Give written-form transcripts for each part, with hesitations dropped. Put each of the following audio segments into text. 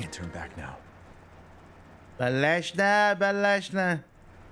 Can't turn back now. بلشنا.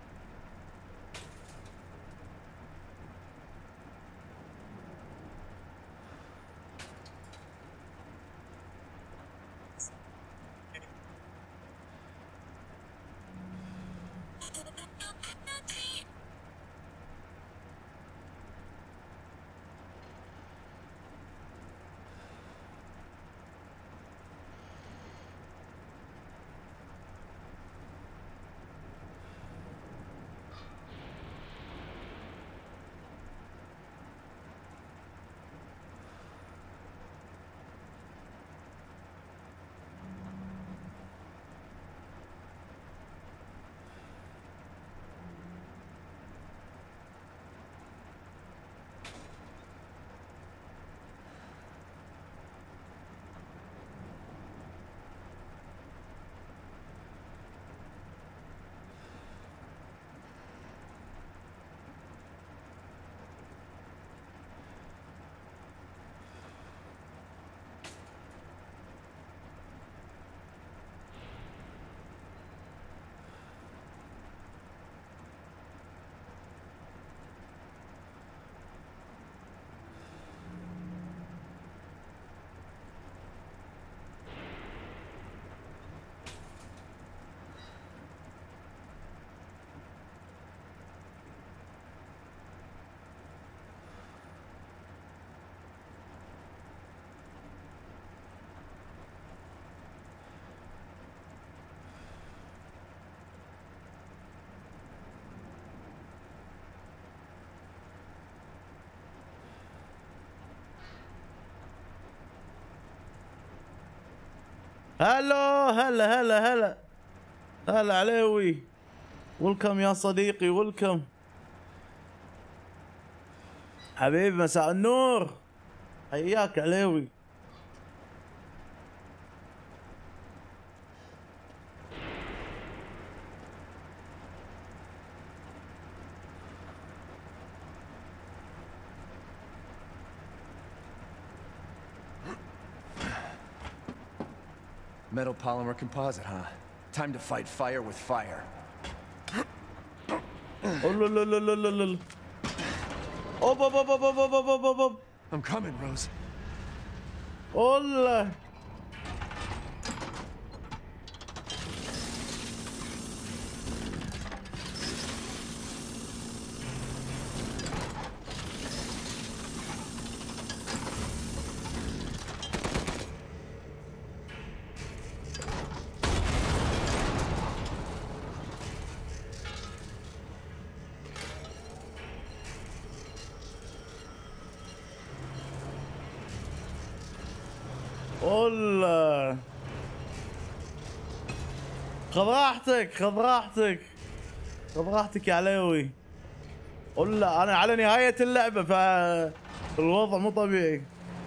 هلا عليوي. ولكم يا صديقي، ولكم حبيبي، مساء النور، حياك عليوي. Metal polymer composite, huh? Time to fight fire with fire. I'm coming, Rose. والله والله خذ راحتك يا عليوي. والله انا على نهاية اللعبة فالوضع مو طبيعي.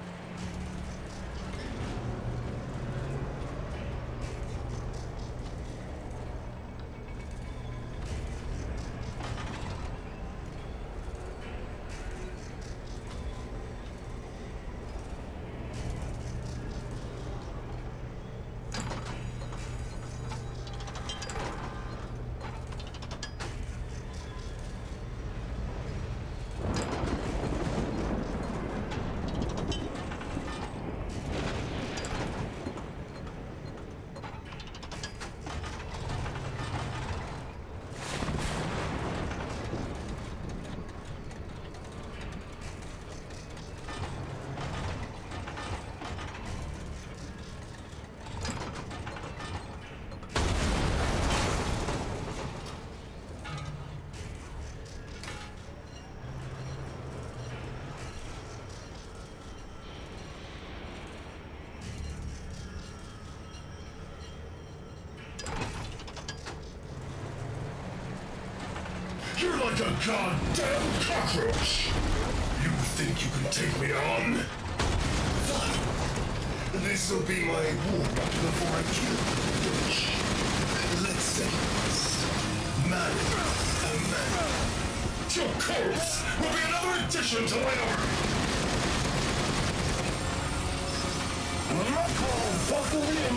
You're like a goddamn cockroach! You think you can take me on? Fine. This'll be my warm-up before I kill you, bitch. Let's settle this. Man a man. Your corpse will be another addition to my army! Buckle in!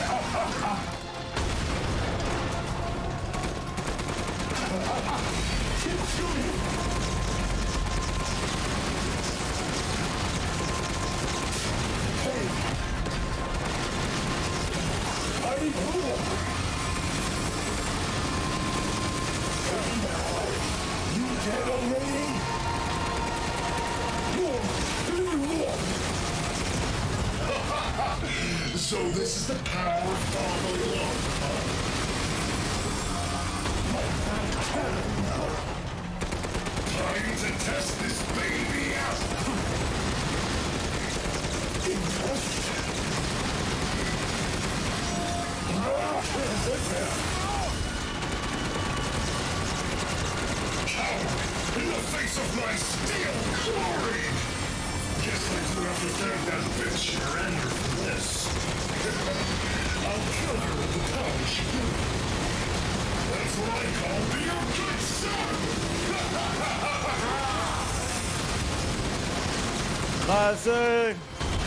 Keep shooting! Hey! I need more! You dead already? So this is the power of Father Love, huh? Time to test this baby out! Coward! In the face of my steel glory! Guess I do have to thank that bitch surrender for this. I'll kill her with the power she gave me. That's what I call being a good son! Classic.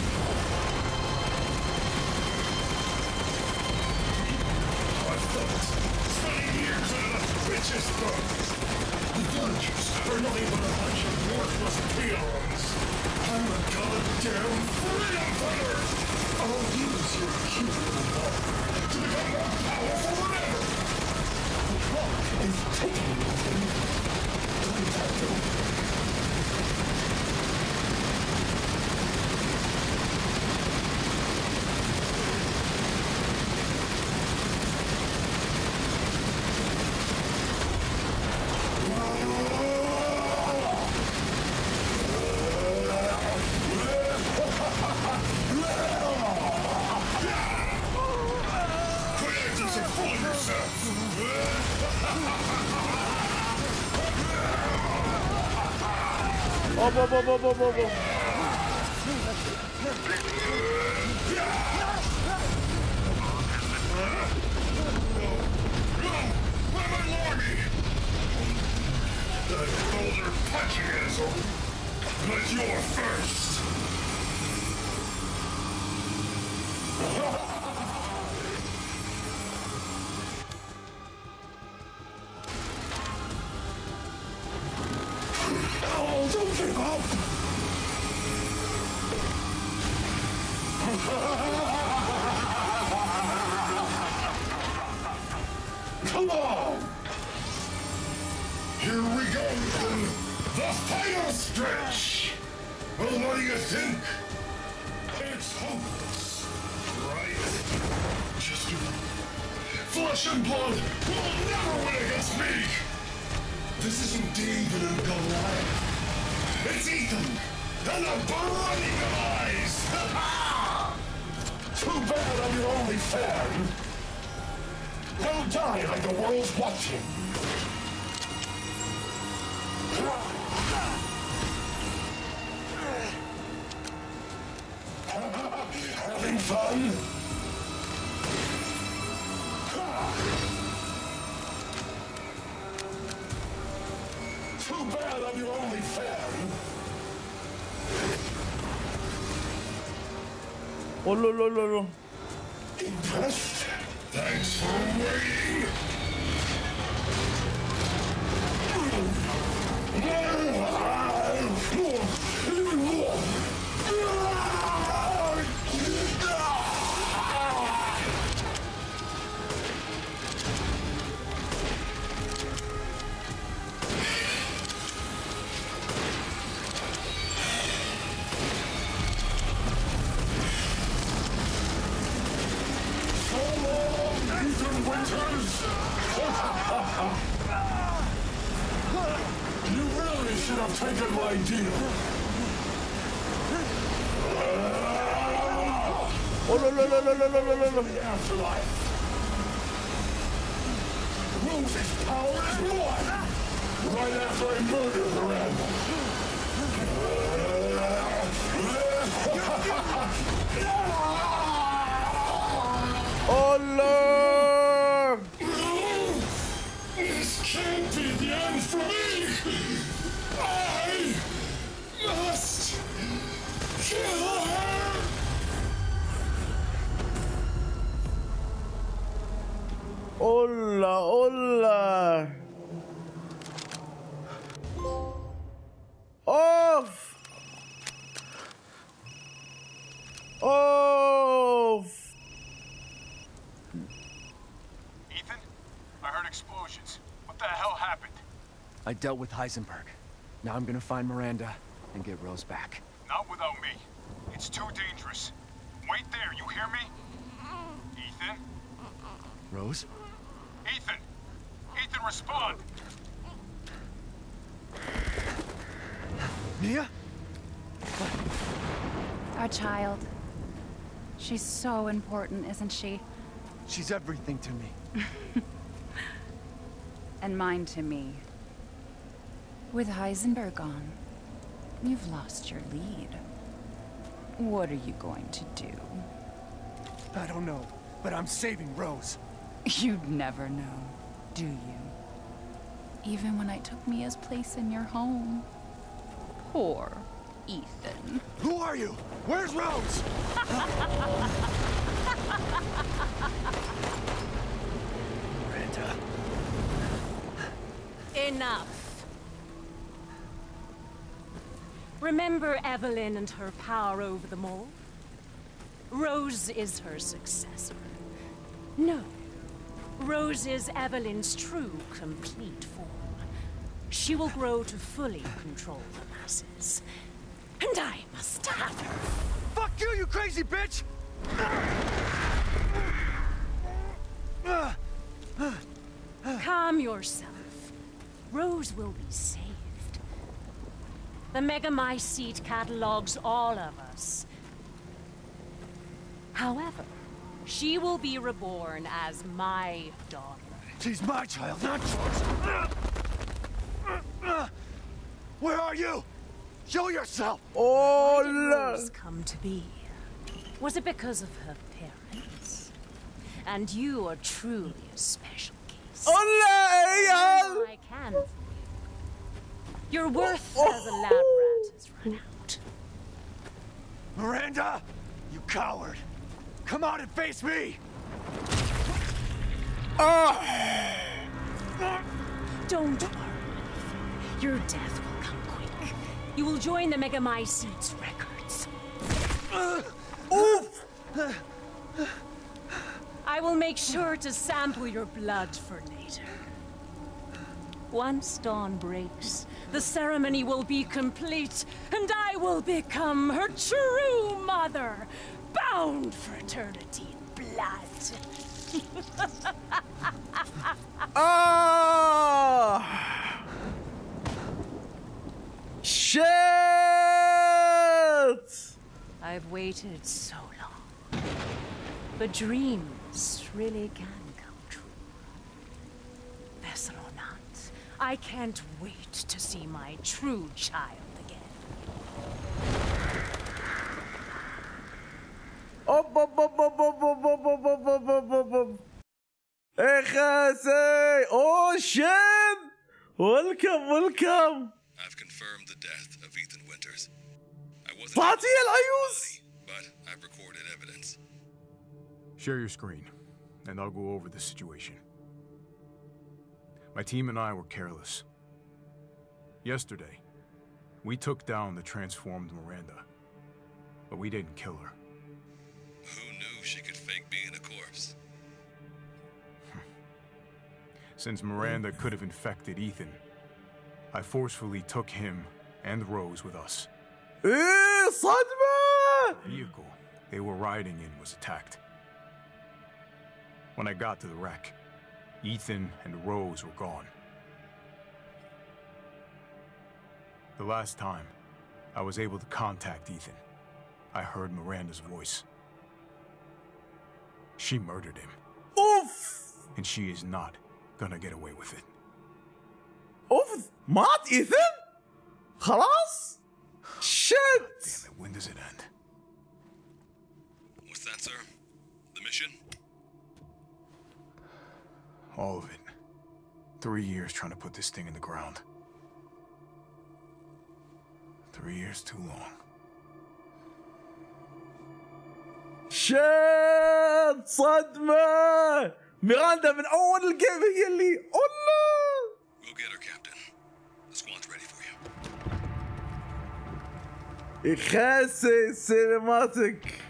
I felt 20 years out of the bitch's throat. The villagers are not even a bunch of worthless peons. I'm a goddamn freedom fighter! I'll use your cute little ball to become more powerful than ever! The clock is ticking, Ethan. Look at that door. But you're first! Oh, don't give up! Come on! Here we go, Ethan! The final stretch! Well, what do you think? It's hopeless, right? Just you. Flesh and blood will never win against me! This isn't David and Goliath. It's Ethan and the Burning Eyes! Too bad I'm your only fan. I'll die like the world's watching. Having fun? Too bad I'm your only fan. Oh, no. Impressed? Thanks for waiting. You really should have taken my deal. Oh, no. The afterlife. Rose's power is one. Right after I murder the rebel. Oh, Lord! This can't be the end for me! I must kill her! hell happened? I dealt with Heisenberg. Now I'm gonna find Miranda and get Rose back. Not without me. It's too dangerous. Wait there, you hear me? Ethan? Rose? Ethan! Ethan, respond! Mia? Our child. She's so important, isn't she? She's everything to me. And mine to me. With Heisenberg gone, you've lost your lead. What are you going to do? I don't know, but I'm saving Rose. You'd never know, do you? Even when I took Mia's place in your home. Poor Ethan. Who are you? Where's Rose? Miranda. Enough. Remember Evelyn and her power over them all? Rose is her successor. No. Rose is Evelyn's true, complete form. She will grow to fully control the masses. And I must have her. Fuck you, you crazy bitch! Calm yourself. Rose will be saved. The Megamycete catalogs all of us. However, she will be reborn as my daughter. She's my child, not yours. Where are you? Show yourself! Oh, Why did no. Rose come to be? Was it because of her parents? And you are truly a special case. Oh, I can for you. Your worth as a lab rat has run out. Miranda! You coward! Come out and face me! Don't worry. Your death will come quick. You will join the Megamycete's records. Oof! I will make sure to sample your blood for later. Once dawn breaks, the ceremony will be complete, and I will become her true mother, bound for eternity in blood. Ah! Shit! I've waited so long. But dreams really can come true. Vessel or not, I can't wait to see my true child again. Hey, Khasi! Oh, shit! Welcome! I've confirmed the death of Ethan Winters. I wasn't Fatih able to Al Ayus! see the body, but I've recorded evidence. Share your screen, and I'll go over the situation. My team and I were careless. Yesterday, we took down the transformed Miranda, but we didn't kill her. Who knew she could fake being a corpse? Since Miranda could have infected Ethan, I forcefully took him and Rose with us. ايه صدمة! The vehicle they were riding in was attacked. When I got to the wreck, Ethan and Rose were gone. The last time I was able to contact Ethan, I heard Miranda's voice. She murdered him, اوف! and she is not gonna get away with it. اوف! مات ايثن؟ خلاص؟ شت! Damn it, when does it end? What's that, sir? The mission? All of it. 3 years trying to put this thing in the ground. 3 years too long. شت! صدمة! ميراندا من أول الجيم هي اللي الله! Go get her, Captain. The squad's ready for you. يخاسي سينماتيك.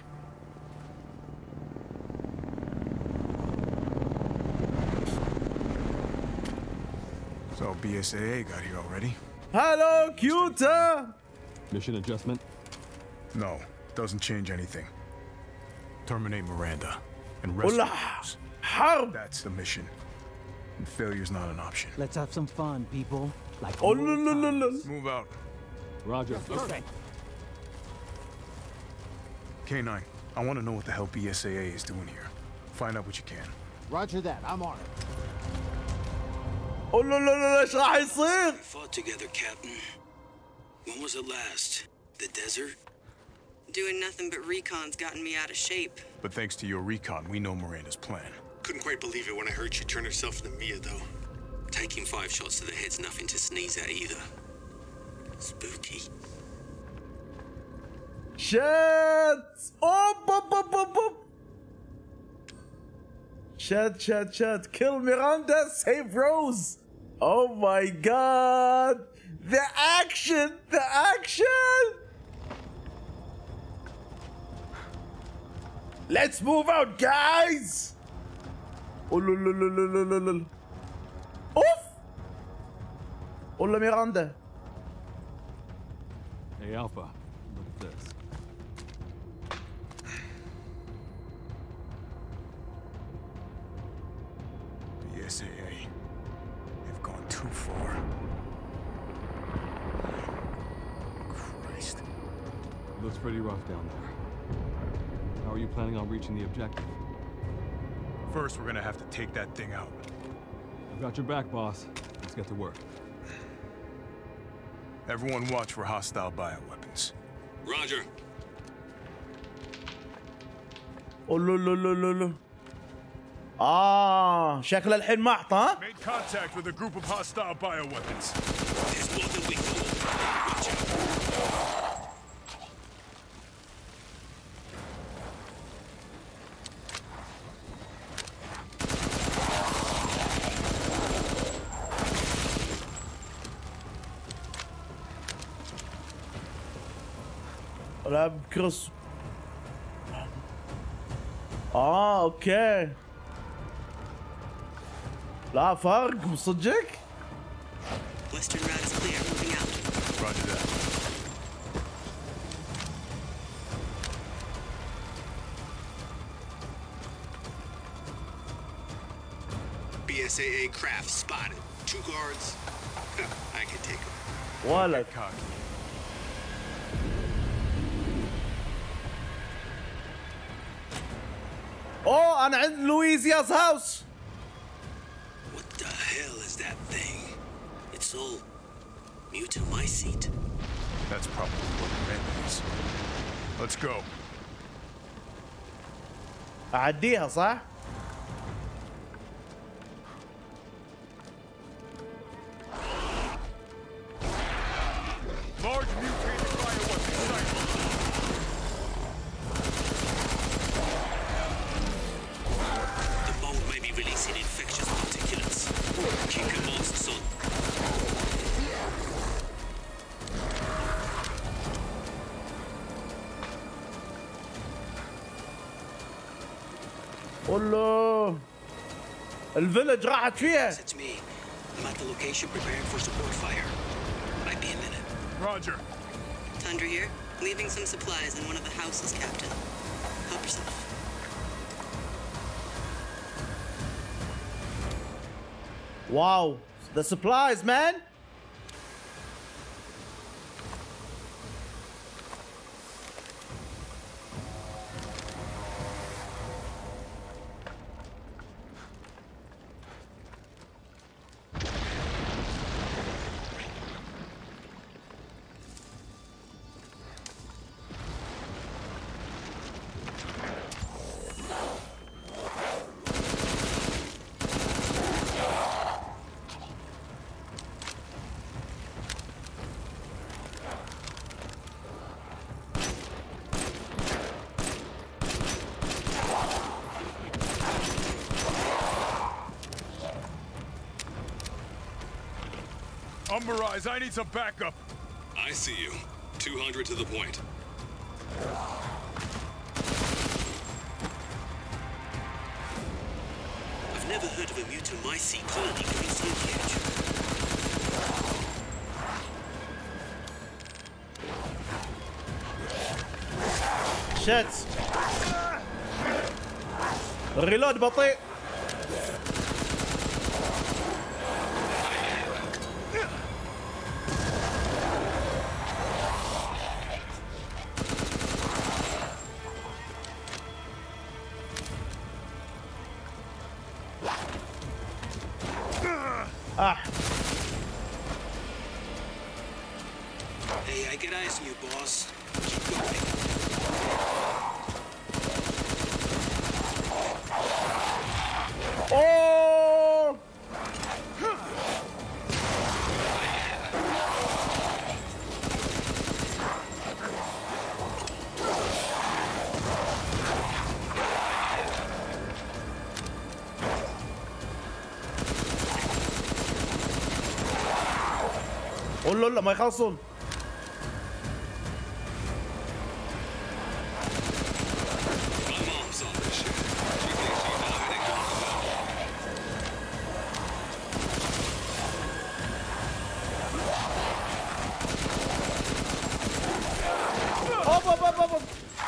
So BSAA got here already? Hello, cuter. Mission adjustment? No, doesn't change anything. Terminate Miranda and rescue Rose. حرب. That's the mission. And failure's not an option. Let's have some fun, people. Like Oh, old no, no, no, no. Move out. Roger. Okay. K9, I want to know what the hell BSAA is doing here. Find out what you can. Roger that. I'm on it. Oh, no, no, no, ايش راح يصير؟ We fought together, Captain. When was it last? The desert? Doing nothing but recon's gotten me out of shape. But thanks to your recon, we know Miranda's plan. Couldn't quite believe it when I heard she turned herself into Mia, though. Taking 5 shots to the head's nothing to sneeze at either. Spooky. شات. أوب أوب أوب أوب أوب. شات شات شات. Kill Miranda, save Rose. Oh my god. The action. The action. Let's move out, guys. Oh, no, no, no, no, no, no. Oof. Hola, Miranda. Hey, Alpha. Look at this. BSAA. They've gone too far. Christ. It looks pretty rough down there. How are you planning on reaching the objective? First, we're gonna have to take that thing out. I've got your back, boss. Let's get to work. Everyone watch for hostile bioweapons. Roger. Oh, لا لا لا لا لا. شكل الحين محط ها؟ Made contact with a group of hostile bioweapons. There's more than we thought. Watch out. لا بكرس. اوكي. لا فرق مصدقك؟ Western route is clear. Moving out. Roger that. BSAA craft spotted. 2 guards. I can take them. ولد. Cocky. اوه انا عند لويزيا's house. What the hell is that thing? It's all mutamycete. That's probably what Miranda is. Let's go. اعديها صح؟ Large mutated bioweapon sighted. The mold may be releasing infectious particulates. Keep your masks on. والله الفيلج راحت فيها. It's me. I'm at the location preparing for support fire. Might be a minute. Roger. Tundra here. Leaving some supplies in one of the houses, Captain. Help yourself. Wow. The supplies, man. Umberise, I need some backup. I see you. 200 to the point. I've never heard of a mutamycete colony coming so huge. شت الريلود بطيء. Hey, I get eyes on you, boss. Keep going. Oh! قول له لا ما يخلصون. My mom's on this shit. She thinks she died and gone Hop, hop, hop, hop, hop.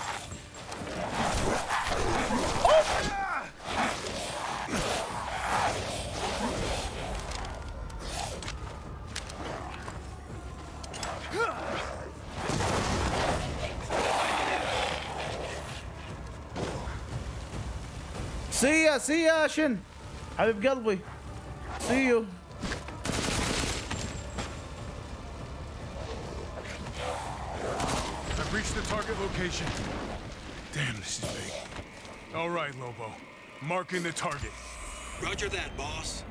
See ya, Shin. حبيب قلبي. See you. I've reached the target location. Damn, this is big. All right, Lobo. Marking the target. Roger that, boss.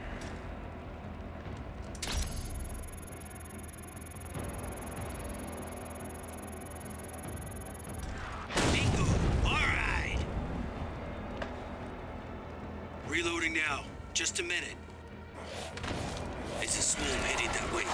Bingo! All right! Reloading now. Just a minute. It's a swarm headed that way.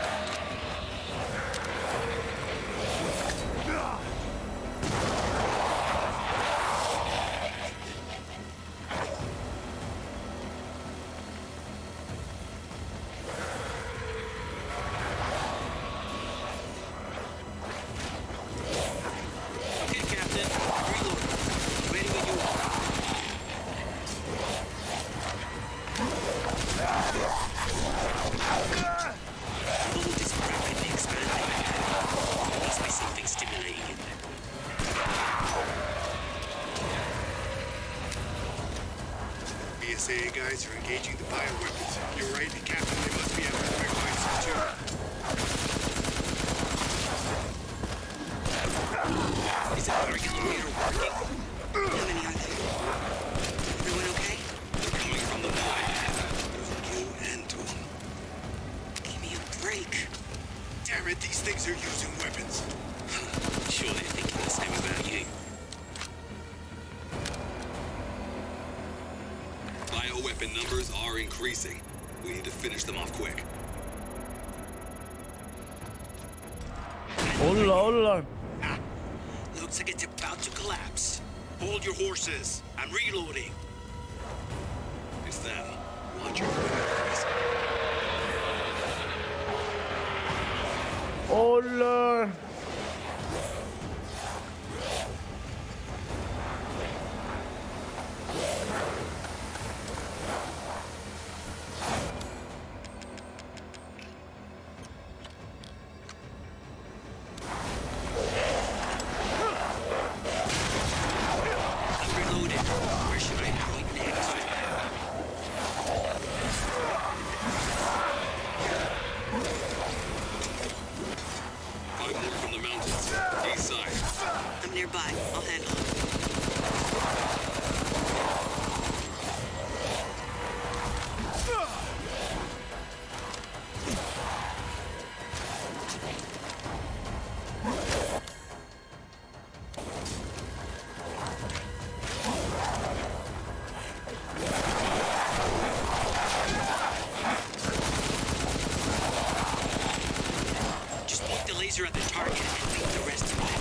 Okay, Captain. Reloading. Ready when you are. The load is rapidly expanding. There must be something stimulating in there. BSAA guys are engaging the bioweapons. You're right, Captain. They must be after the Mechanics too. Is the target locator working? How many are there? Everyone okay? They're coming from the mine. There's you and two. Give me a break. Damn it, these things are using weapons. Sure, they're thinking the same about you. Bioweapon numbers are increasing. We need to finish them off quick. Hola. Looks like it's about to collapse. Hold your horses. I'm reloading. It's them. Watch your fingers. Hola. I'm reloaded. Where should I point next? Five more from the mountains. East side. I'm nearby. I'll handle it. Just point the laser at the target and leave the rest to me.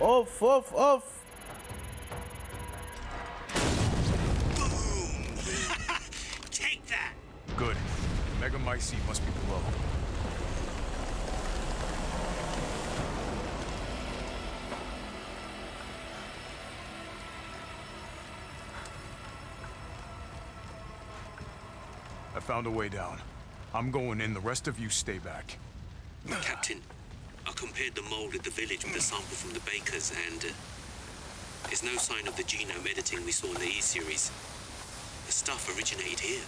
اوف اوف اوف. Boom! Take that! Good. Megamycete must be below. I found a way down. I'm going in, the rest of you stay back. Captain, I compared the mold at the village with a sample from the bakers, and there's no sign of the genome editing we saw in the E-series. The stuff originated here.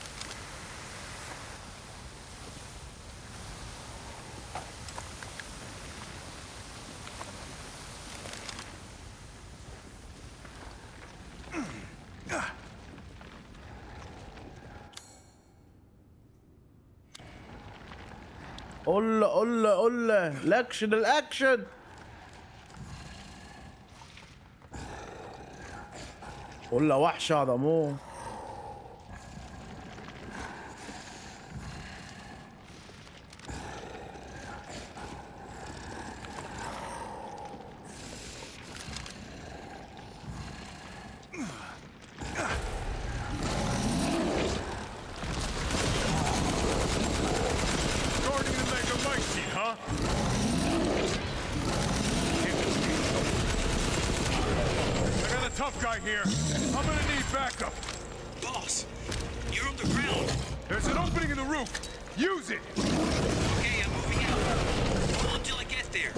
الله الله الله. الاكشن الاكشن. الله وحش هذا مو. Tough guy here. I'm gonna need backup. Boss, you're on the ground. There's an opening in the roof. Use it. Okay, I'm moving out. Hold on till I get there.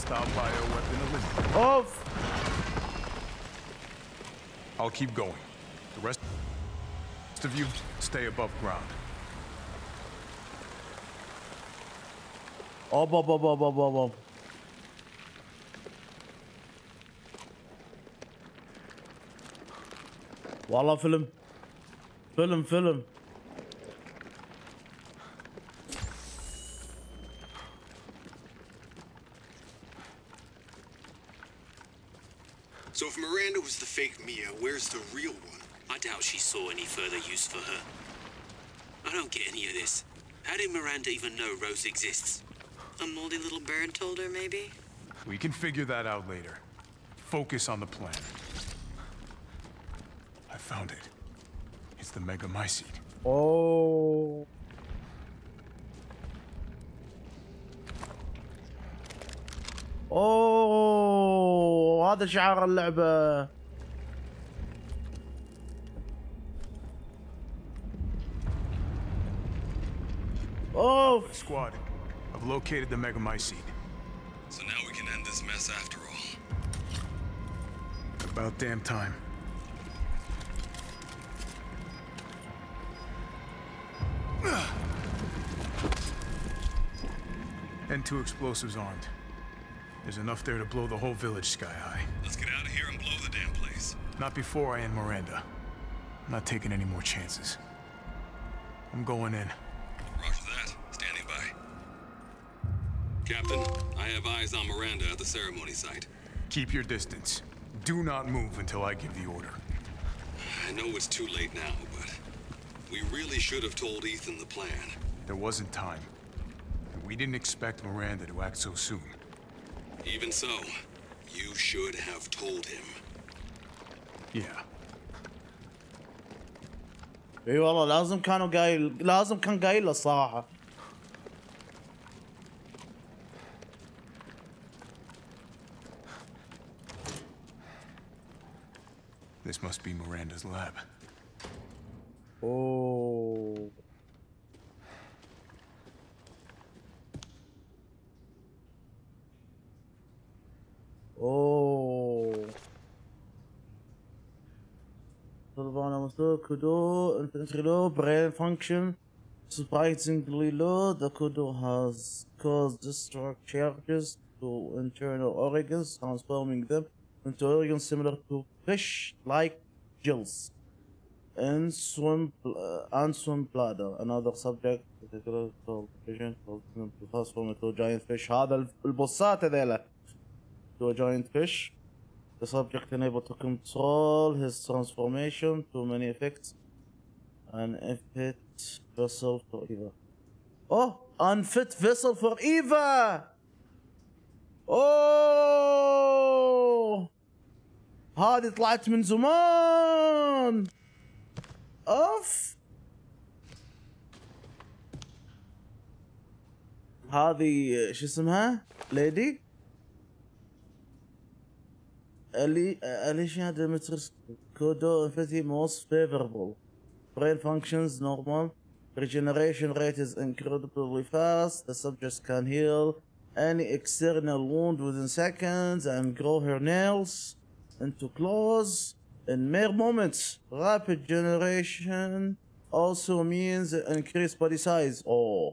Hostile bioweapon eliminated. Off. I'll keep going. The rest of you stay above ground. Oh. والله فيلم. So if Miranda was the fake Mia, where's the real one? I doubt she saw any further use for her. I don't get any of this. How did Miranda even know Rose exists? A moldy little bird told her, maybe? We can figure that out later. Focus on the plan. I found it. It's the Megamycete. Oh. اوه هذا شعار اللعبة. Oh. Squad, I've located the Megamycete. So now we can end this mess after all. About damn time. N2 explosives armed. There's enough there to blow the whole village sky high. Let's get out of here and blow the damn place. Not before I end Miranda. I'm not taking any more chances. I'm going in. Roger that. Standing by. Captain, I have eyes on Miranda at the ceremony site. Keep your distance. Do not move until I give the order. I know it's too late now, but we really should have told Ethan the plan. There wasn't time. We didn't expect Miranda to act so soon. Even so, you should have told him. Yeah. اي والله لازم كان قايل له الصراحة. This must be Miranda's lab. Oh. Oh. Kudo, infantry low, brain function, surprisingly low. The Kudo has caused destructive charges to internal organs, transforming them into organs similar to fish-like gills and swim bladder. Another subject called vision to transform into a giant fish. هذا البوسات هذيلا. To a giant fish. The subject unable to control his transformation to many effects. An unfit vessel for Eva. Oh! Unfit vessel for Eva! Oh! هذه طلعت من زمان! اوف! هذه شو اسمها؟ ليدي؟ Alicia Demetrius Kodo Infinity most favorable. Brain functions normal. Regeneration rate is incredibly fast. The subject can heal any external wound within seconds and grow her nails into claws in mere moments. Rapid generation also means increased body size. Oh.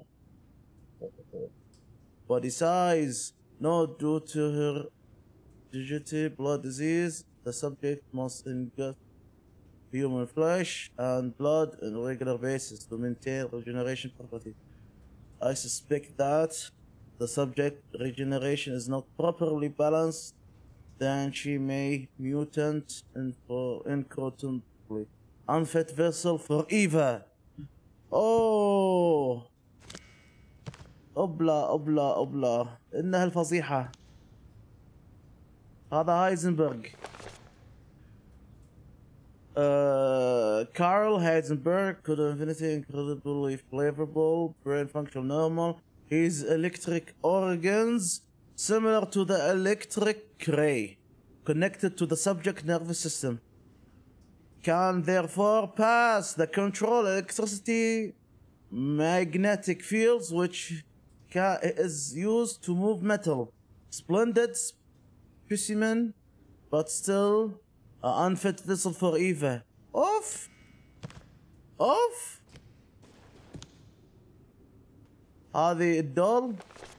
Body size. No, due to her digital blood disease, the subject must ingest human flesh and blood on a regular basis to maintain regeneration property. I suspect that the subject regeneration is not properly balanced, then she may mutant incontinently. Unfit vessel for Eva. Oh. أبلة إنها الفضيحة. هذا هايزنبرغ. Carl Heisenberg could infinity incredibly flavorable, brain function normal. His electric organs similar to the electric ray connected to the subject nervous system can therefore pass the control electricity magnetic fields which is used to move metal. Splendid specimen, but still an unfit vessel for Eva. Off! Off! هذه الدول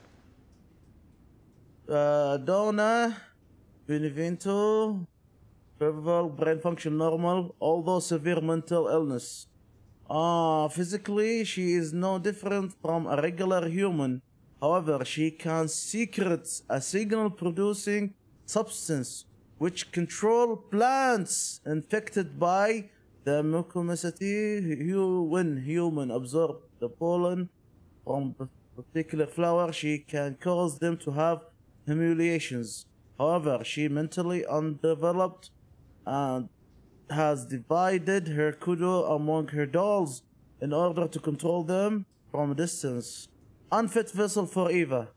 Donna Benevento, verbal brain function normal, although severe mental illness. Physically she is no different from a regular human. However, she can secrete a signal producing substance which control plants infected by the mucomycete. When human absorb the pollen from a particular flower, she can cause them to have humiliations. However, she mentally undeveloped and has divided her kudo among her dolls in order to control them from a distance. Unfit vessel for Eva.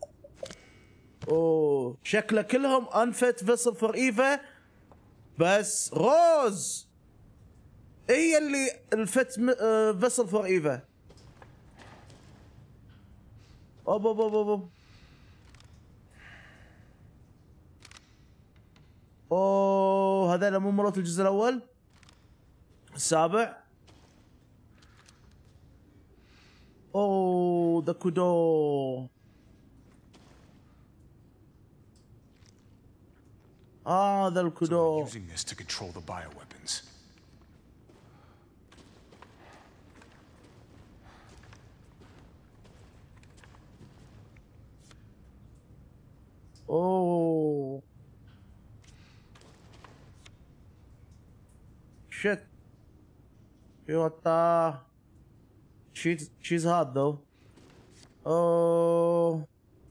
Oh, شكله كلهم unfit vessel for Eva. بس روز هي اللي الفت vessel for Eva. أوب. اوه هذا مو مرات الجزء الاول السابع. اوه ذا كودو. هذا الكودو. Using this to control the bioweapons. اوه shit. What the? She's hot though. Oh.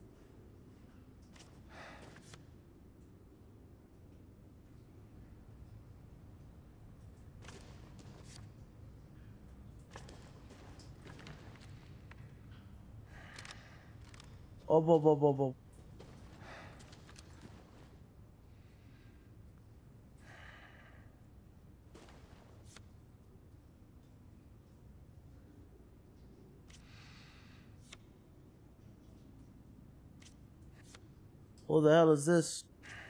Oh. What the hell is this?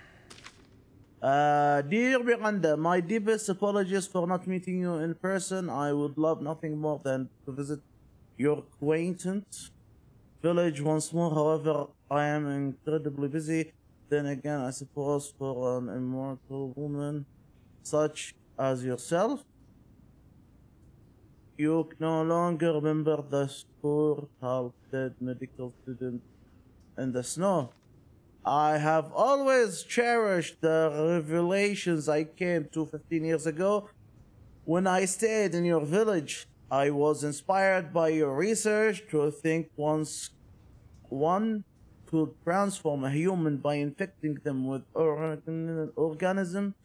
Dear Miranda, my deepest apologies for not meeting you in person. I would love nothing more than to visit your quaint village once more. However, I am incredibly busy. Then again, I suppose for an immortal woman such as yourself, you no longer remember the poor half-dead medical student in the snow. I have always cherished the revelations I came to 15 years ago when I stayed in your village. I was inspired by your research to think once one could transform a human by infecting them with organism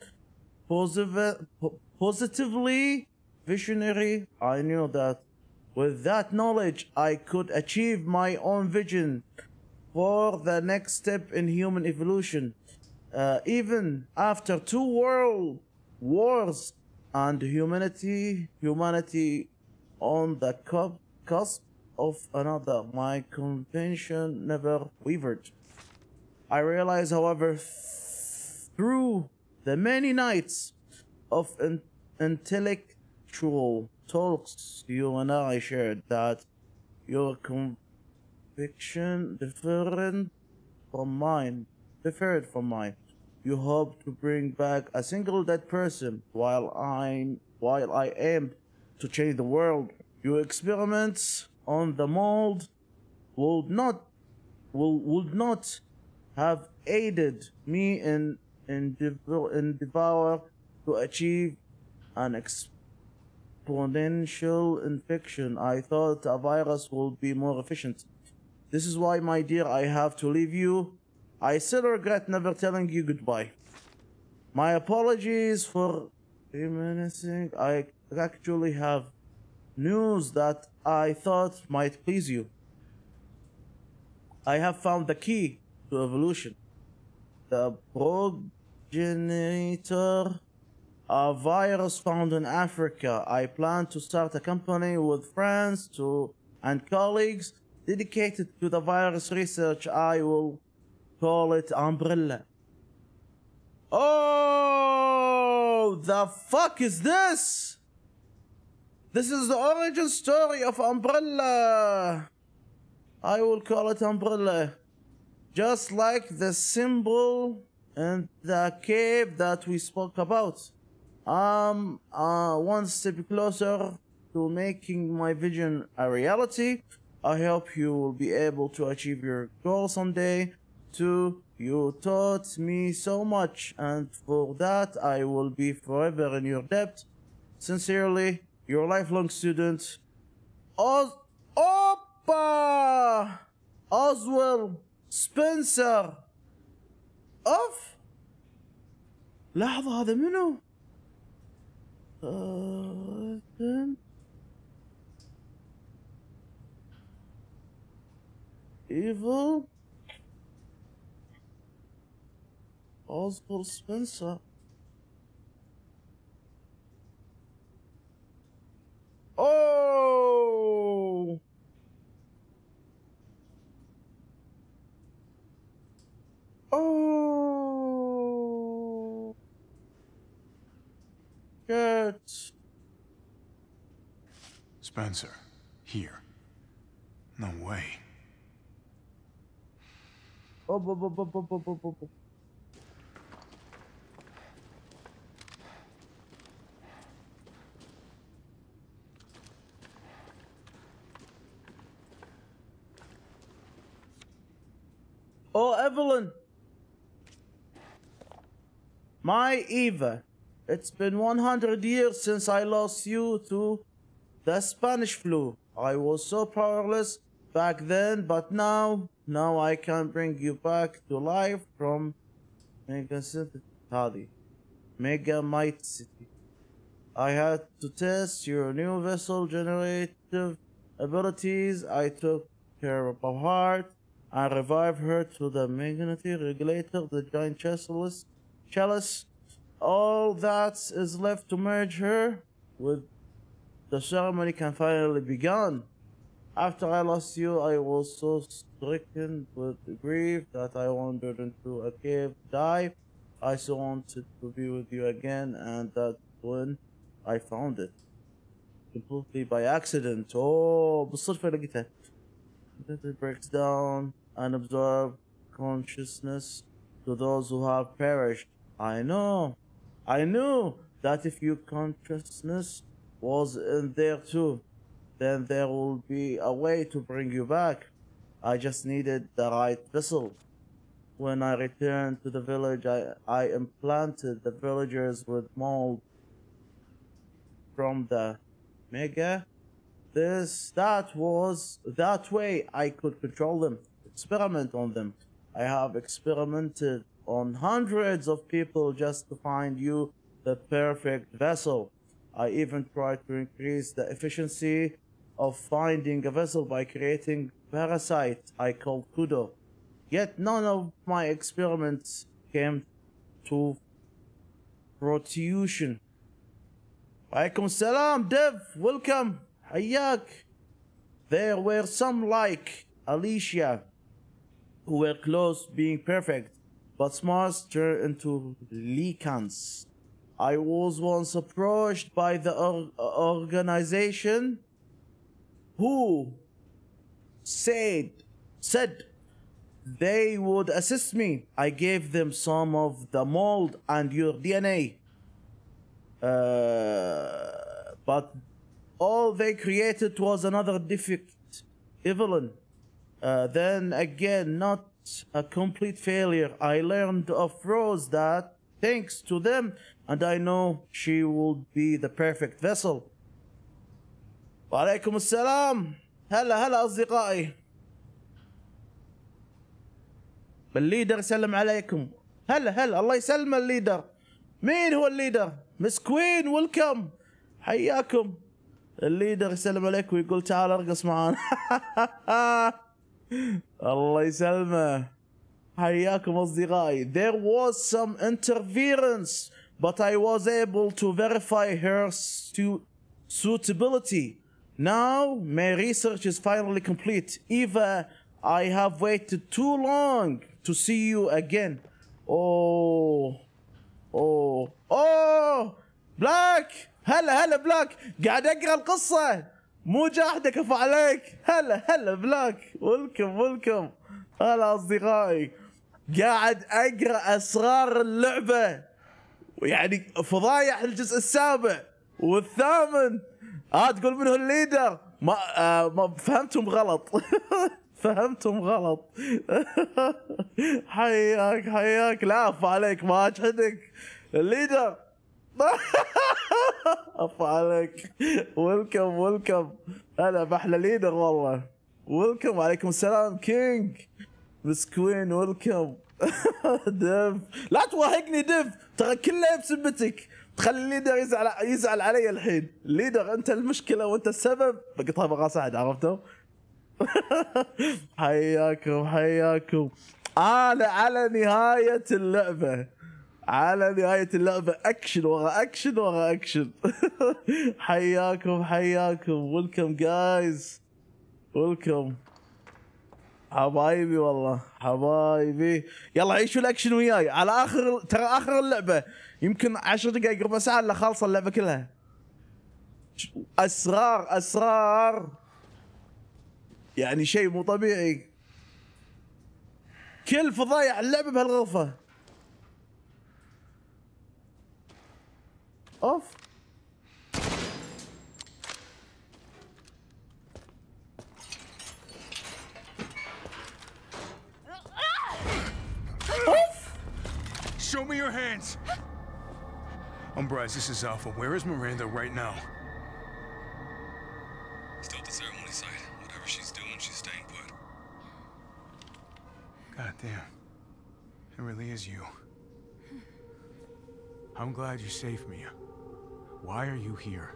positively visionary. I knew that with that knowledge I could achieve my own vision for the next step in human evolution. Even after 2 world wars and humanity on the cusp of another, my conviction never wavered. I realize, however, through the many nights of intellectual talks you and I shared, that your conviction differed from mine. You hope to bring back a single dead person while I aim to change the world. Your experiments on the mold would not have aided me in endeavor to achieve an exponential infection. I thought a virus would be more efficient. This is why, my dear, I have to leave you. I still regret never telling you goodbye. My apologies for reminiscing. I actually have news that I thought might please you. I have found the key to evolution. The progenitor, a virus found in Africa. I plan to start a company with friends and colleagues dedicated to the virus research. I will call it Umbrella. Oh, the fuck is this? This is the origin story of Umbrella. I will call it Umbrella. Just like the symbol and the cave that we spoke about. One step closer to making my vision a reality. I hope you will be able to achieve your goal someday. Too, you taught me so much, and for that I will be forever in your debt. Sincerely, your lifelong student, Oswald Spencer of لحظة هذا منو؟ Evil Oswald Spencer. Oh! Oh! Kurt. Spencer, here. No way. Oh. Oh, Evelyn. My Eva. It's been 100 years since I lost you to the Spanish flu. I was so powerless back then, but now I can bring you back to life from Mega Might City. I had to test your new vessel generative abilities. I took her apart and revived her to the magnetic regulator, the giant chalice. All that is left to merge her with the ceremony can finally begin. After I lost you, I was so stricken with grief that I wandered into a cave to die. I so wanted to be with you again, and that's when I found it. Completely by accident. Oh, بالصدفة لقيتها. It breaks down and absorbs consciousness to those who have perished. I knew that if your consciousness was in there too, then there will be a way to bring you back. I just needed the right vessel. When I returned to the village, I implanted the villagers with mold from the Mega. That way I could control them, experiment on them. I have experimented on hundreds of people just to find you the perfect vessel. I even tried to increase the efficiency of finding a vessel by creating parasite I called Kudo. Yet none of my experiments came to fruition. Alaikum salam, Dev, welcome. Hayak. There were some like Alicia who were close being perfect, but smarts turned into Lycans. I was once approached by the organization who said they would assist me. I gave them some of the mold and your DNA. But all they created was another defect, Evelyn. Then again, not a complete failure. I learned of Rose that thanks to them, and I know she will be the perfect vessel. وعليكم السلام. هلا أصدقائي. الليدر يسلم عليكم. هلا الله يسلم الليدر. مين هو الليدر؟ مس كوين ويلكم. حياكم. الليدر يسلم عليك ويقول تعال ارقص معانا. الله يسلمه. حياكم أصدقائي. There was some interference, but I was able to verify her suitability. Now my research is finally complete. Eva I have waited too long to see you again. Oh بلاك. هلا بلاك، قاعد اقرا القصة مو جاحدة كفو عليك. هلا بلاك، ولكم. هلا اصدقائي، قاعد اقرا اسرار اللعبة، يعني فضايح الجزء السابع والثامن. تقول منه الليدر؟ ما فهمتم غلط. فهمتم غلط. حياك لا أف عليك، ما اجحدك الليدر. أف عليك. ويلكم. هلا باحلى ليدر والله. ويلكم. وعليكم السلام كينج مس كوين. ويلكم. دف لا تواهقني دف، ترى كله بسبتك. تخلي الليدر يزعل علي الحين. الليدر انت المشكله وانت السبب. بقطها بغى صعد، عرفتوا؟ حياكم. على نهاية اللعبة، اكشن ورا اكشن. حياكم. ويلكم جايز. ويلكم حبايبي، والله حبايبي. يلا عيشوا الاكشن وياي على اخر اللعبة. يمكن 10 دقائق ربع ساعة الا خالصة اللعبة كلها. اسرار يعني شيء مو طبيعي. كل فضايح اللعبة بهالغرفة. اوف Show me your hands! Umbrise, this is Alpha. Where is Miranda right now? Still at the ceremony site. Whatever she's doing, she's staying put. God damn. It really is you. I'm glad you're safe, Mia. Why are you here?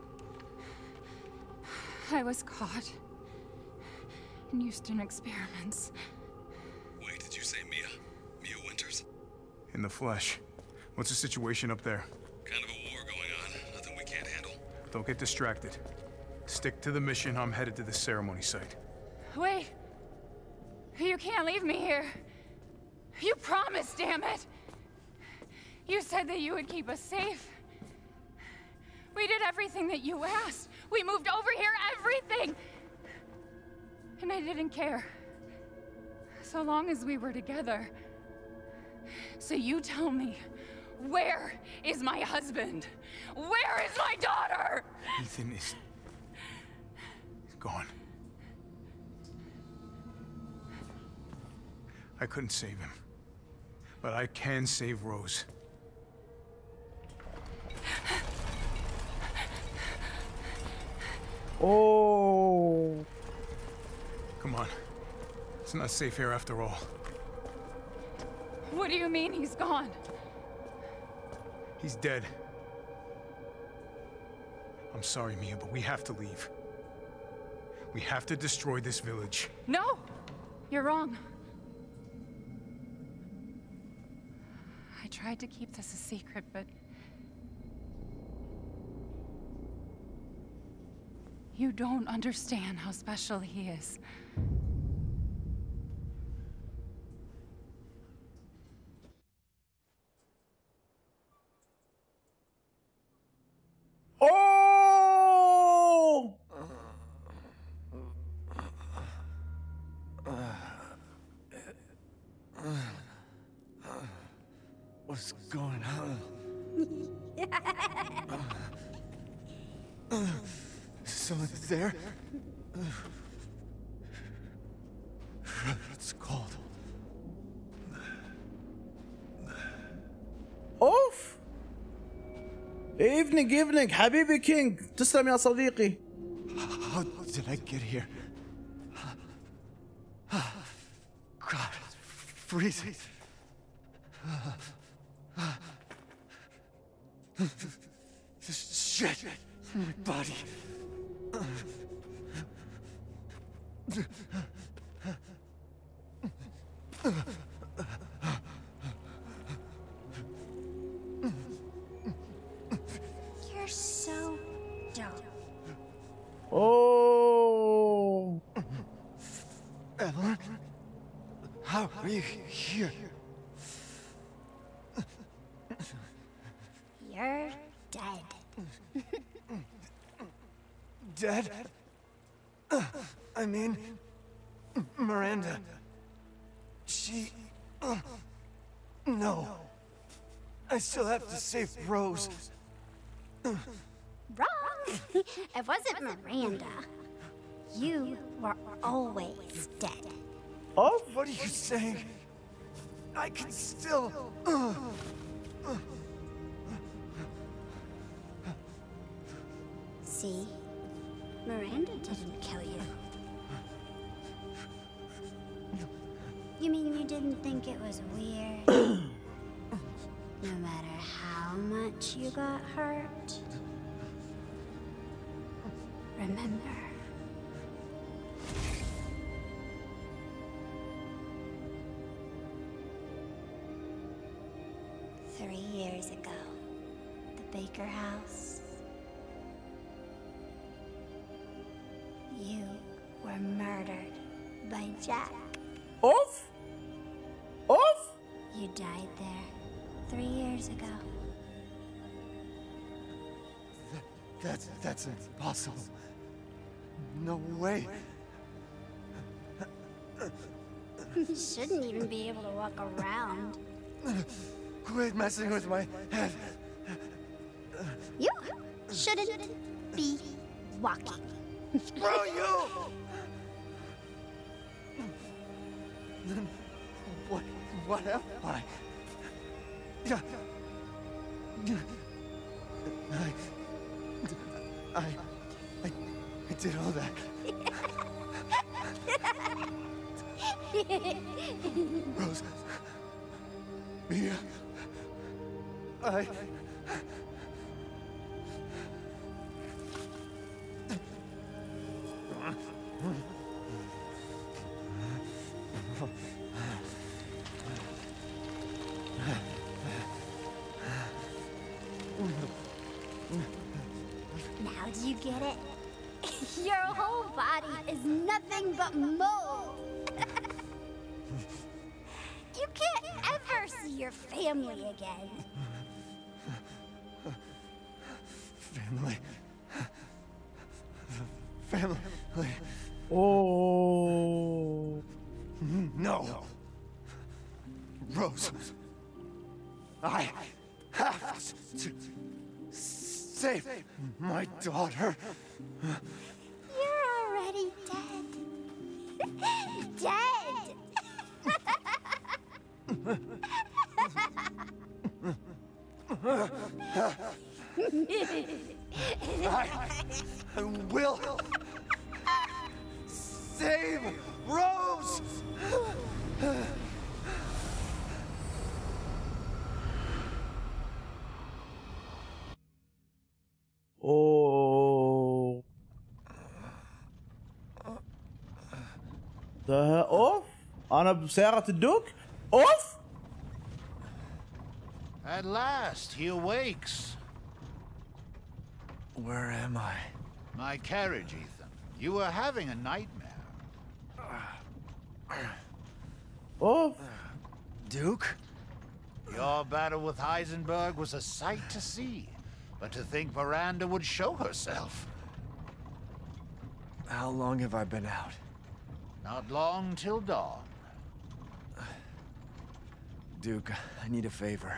I was caught in Houston experiments. Wait, did you say Mia? Mia Winters? In the flesh. What's the situation up there? Kind of a war going on. Nothing we can't handle. Don't get distracted. Stick to the mission. I'm headed to the ceremony site. Wait! You can't leave me here. You promised, damn it! You said that you would keep us safe. We did everything that you asked. We moved over here, everything! And I didn't care. So long as we were together. So you tell me, where is my husband? Where is my daughter? Ethan is... gone. I couldn't save him. But I can save Rose. Oh. Come on. It's not safe here after all. What do you mean he's gone? He's dead. I'm sorry, Mia, but we have to leave. We have to destroy this village. No! You're wrong. I tried to keep this a secret, but... you don't understand how special he is. Oh! What's going on? Someone there? It's cold. اوف. evening حبيبي كينج. تسلم يا صديقي. How did I get here? God, it's freezing. This shit in my body. You're so dumb. Oh. Evelyn? are you here? You're dead. Dead? I mean, Miranda. She... No. I still have to save Rose. Wrong! It wasn't Miranda. You were always dead. Oh? What are you saying? I can still... See? Miranda didn't kill you. You mean you didn't think it was weird? No matter how much you got hurt? Remember. "3 years ago, the Baker house. You were murdered by Jack. Off? Off? You died there 3 years ago. That's impossible. No way. You shouldn't even be able to walk around. Quit messing with my head. You shouldn't be walking. Screw you! Then what am I? I did all that. Rose. Mia. Now do you get it? Your whole body is nothing but mold. You can't ever see your family again. Family. Oh. No. Rose. I have to save my daughter. You're already dead. Dead! I will save Rose! Oh. ده اوف. انا بسيارة الدوك. اوف. At last, he awakes. Where am I? My carriage, Ethan. You were having a nightmare. Oof. Duke? Your battle with Heisenberg was a sight to see. But to think Miranda would show herself. How long have I been out? Not long till dawn. Duke, I need a favor.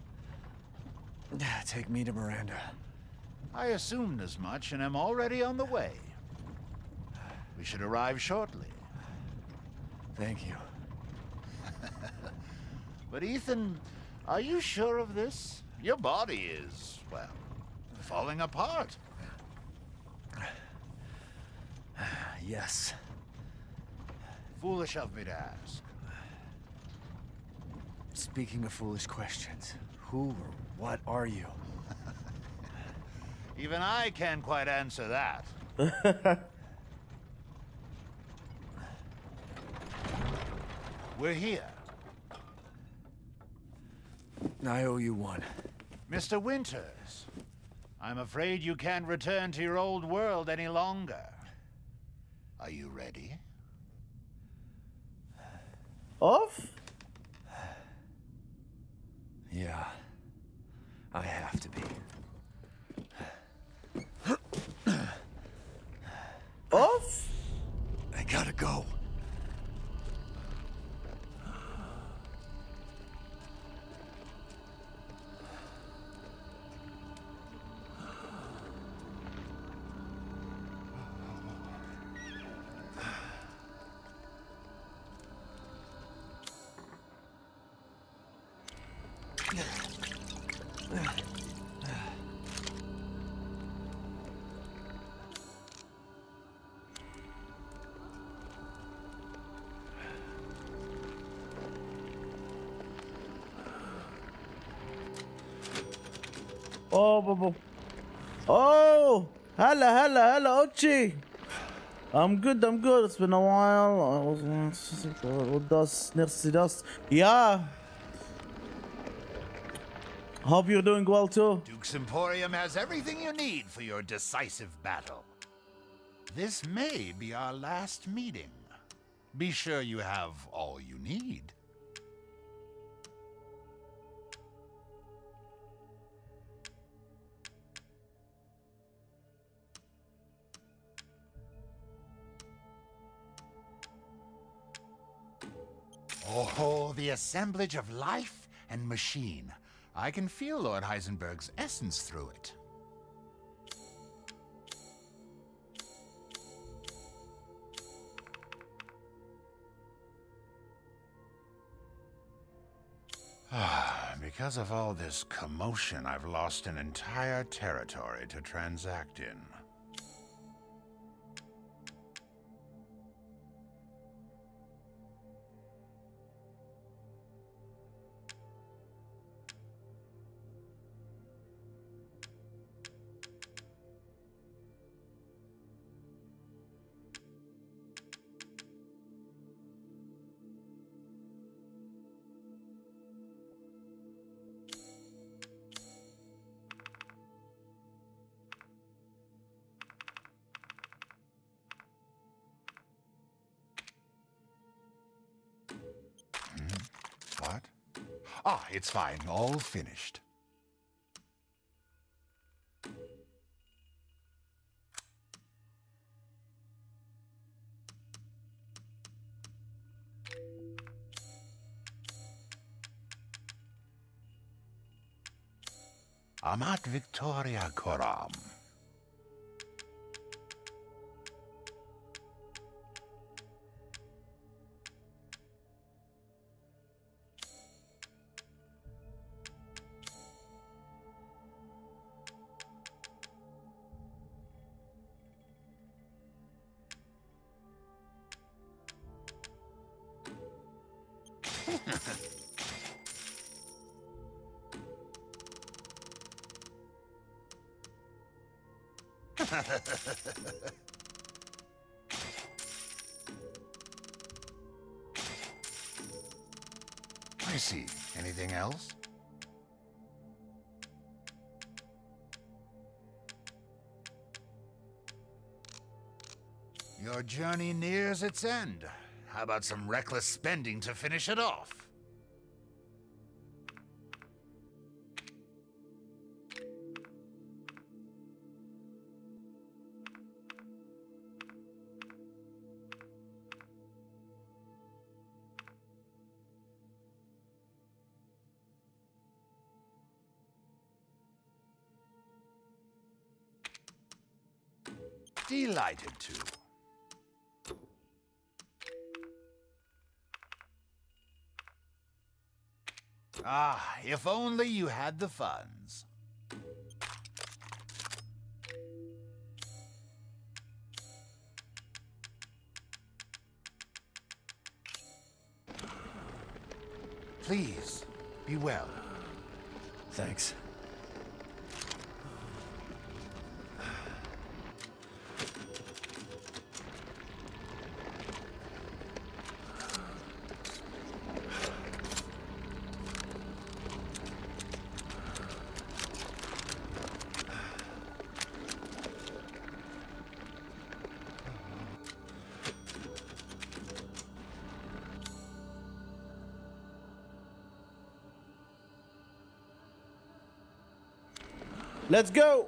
Take me to Miranda. I assumed as much and am already on the way. We should arrive shortly. Thank you. But Ethan, are you sure of this? Your body is, well, falling apart. Yes. Foolish of me to ask. Speaking of foolish questions, who or what are you? Even I can't quite answer that. We're here. I owe you one. Mr. Winters, I'm afraid you can't return to your old world any longer. Are you ready? Off? Yeah. I have to be. Off? I gotta go. Oh, oh, hella, Ochi. I'm good. It's been a while. I was dust. Yeah. Hope you're doing well too. Duke's Emporium has everything you need for your decisive battle. This may be our last meeting. Be sure you have all you need. Oh, the assemblage of life and machine. I can feel Lord Heisenberg's essence through it. Because of all this commotion, I've lost an entire territory to transact in. What? Ah, it's fine. All finished. Amat Victoria Coram. I see. Anything else? Your journey nears its end. How about some reckless spending to finish it off? Delighted to. Ah, if only you had the funds. Please, be well. Thanks. Let's go.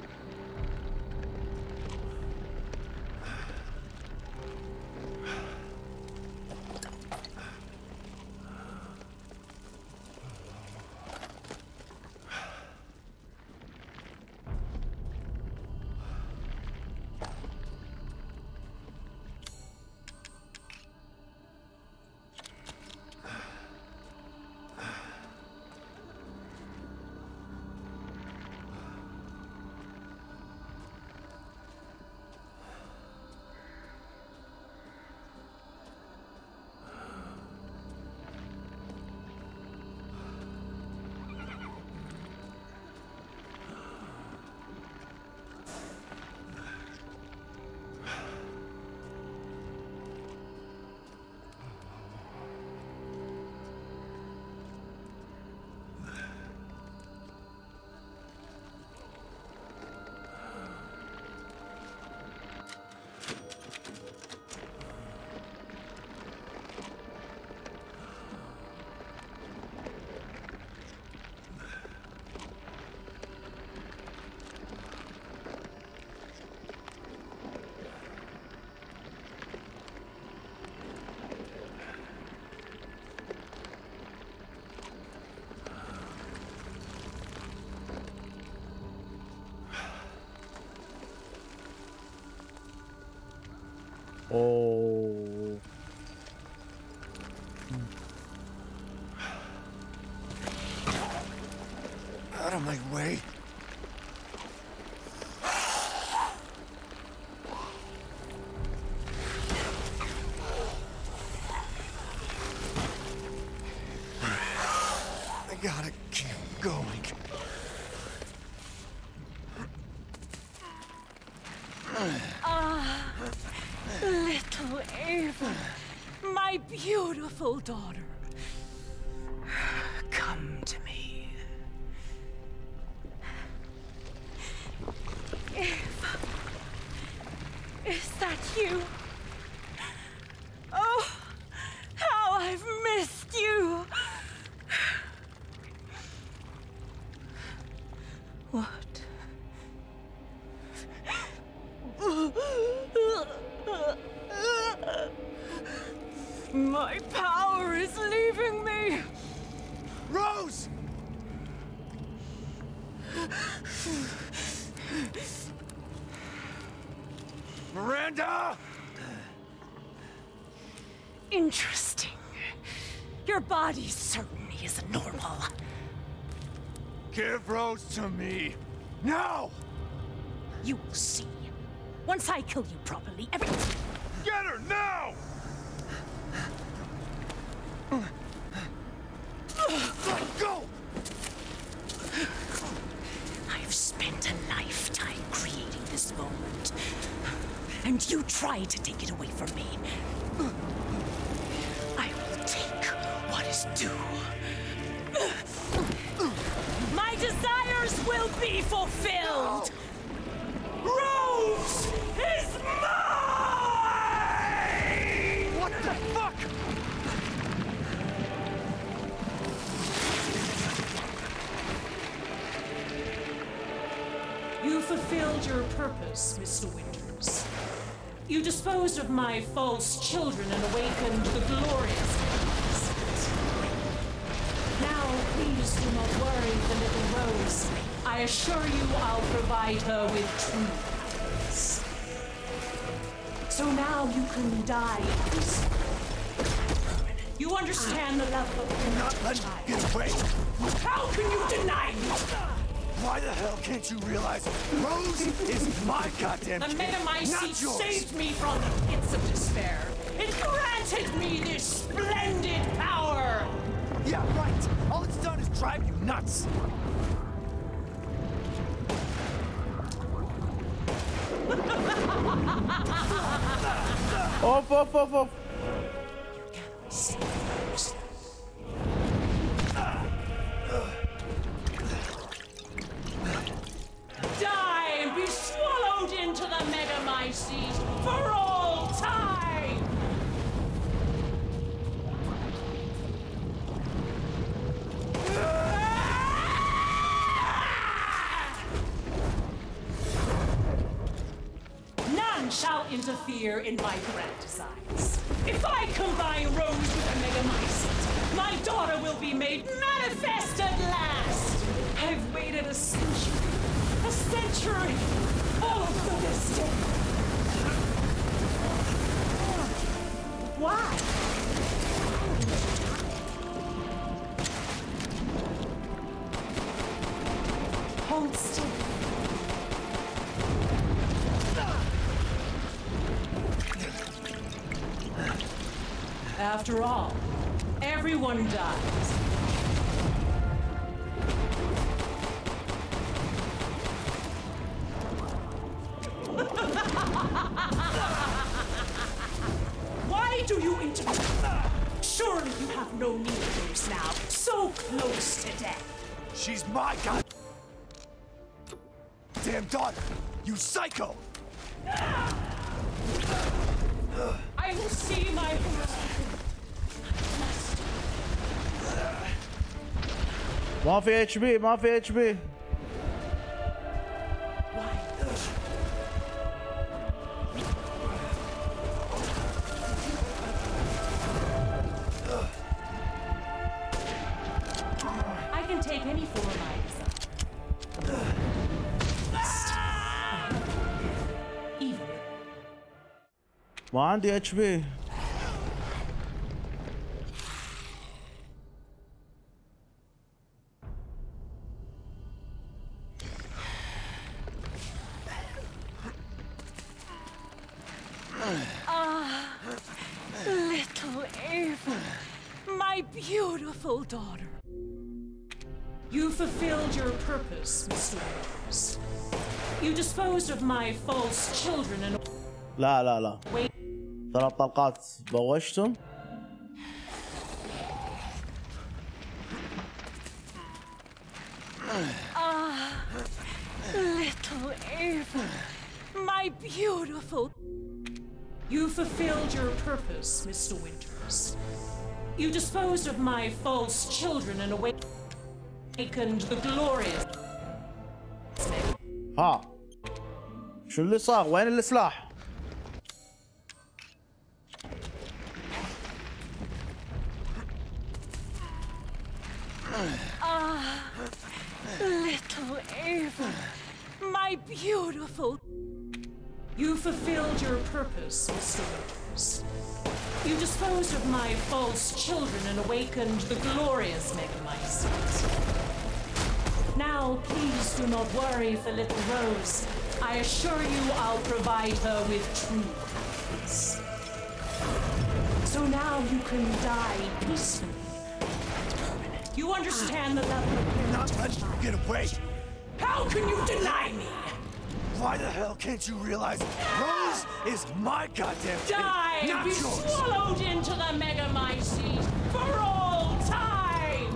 Oh. Out of my way. I gotta keep going. Little Ava, my beautiful daughter, come to me. Ava, is that you? Oh, how I've missed you. What? My power is leaving me! Rose! Miranda! Interesting. Your body certainly isn't normal. Give Rose to me! Now! You will see. Once I kill you properly, everything... Get her now! Let go! I've spent a lifetime creating this moment. And you try to take it away from me. I will take what is due. My desires will be fulfilled! Rose is mine! What the fuck? You fulfilled your purpose, Mr. Winters. You disposed of my false children and awakened the glorious ones. Now, please do not worry the little Rose. I assure you I'll provide her with true happiness. So now you can die peacefully. You understand the level of You're not letting me get away! How can you deny me? Why the hell can't you realize Rose is my goddamn kid, The Metamycete not yours? saved me from the pits of despair. It granted me this splendid power! Yeah, right! All it's done is drive you nuts! Off. Die and be swallowed into the Metamycete for all time! None shall interfere in my grand designs. If I combine Rose with a Megamycete, my daughter will be made manifest at last! I've waited a century, all for this day. Why? Hold still. After all, everyone dies. Why do you interfere? Surely you have no need of those now, so close to death. She's my goddamn daughter, you psycho! I will see my ما في اتش بي ما في اتش بي I can take any form I desire. ما عندي اتش بي. Little Ava, my beautiful daughter. You fulfilled your purpose, Mr. Rose. You disposed of my false children and... لا لا لا. ثلاث طلقات بوشتهم. Little Ava, my beautiful... You fulfilled your purpose, Mr. Winters. You disposed of my false children and awakened the glorious... ها شو اللي صار؟ وين السلاح؟ Little Ava, my beautiful... You fulfilled your purpose, Mr. Winters. You disposed of my false children and awakened the glorious Megamycete. Now, please do not worry for little Rose. I assure you I'll provide her with true happiness. So now you can die peacefully. You understand the level of pain. Not let you get away! How can you deny me? Why the hell can't you realize Rose is my goddamn kid, Die! not Be yours! swallowed into the Megamycete for all time!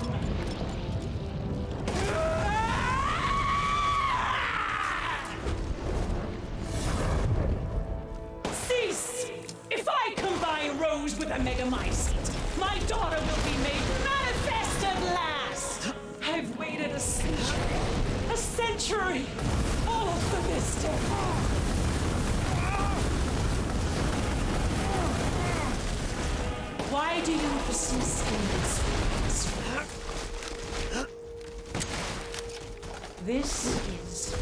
Cease! If I combine Rose with a Megamycete, my daughter will be made manifest at last! I've waited a century, all for this day. Why do you persist in this? This is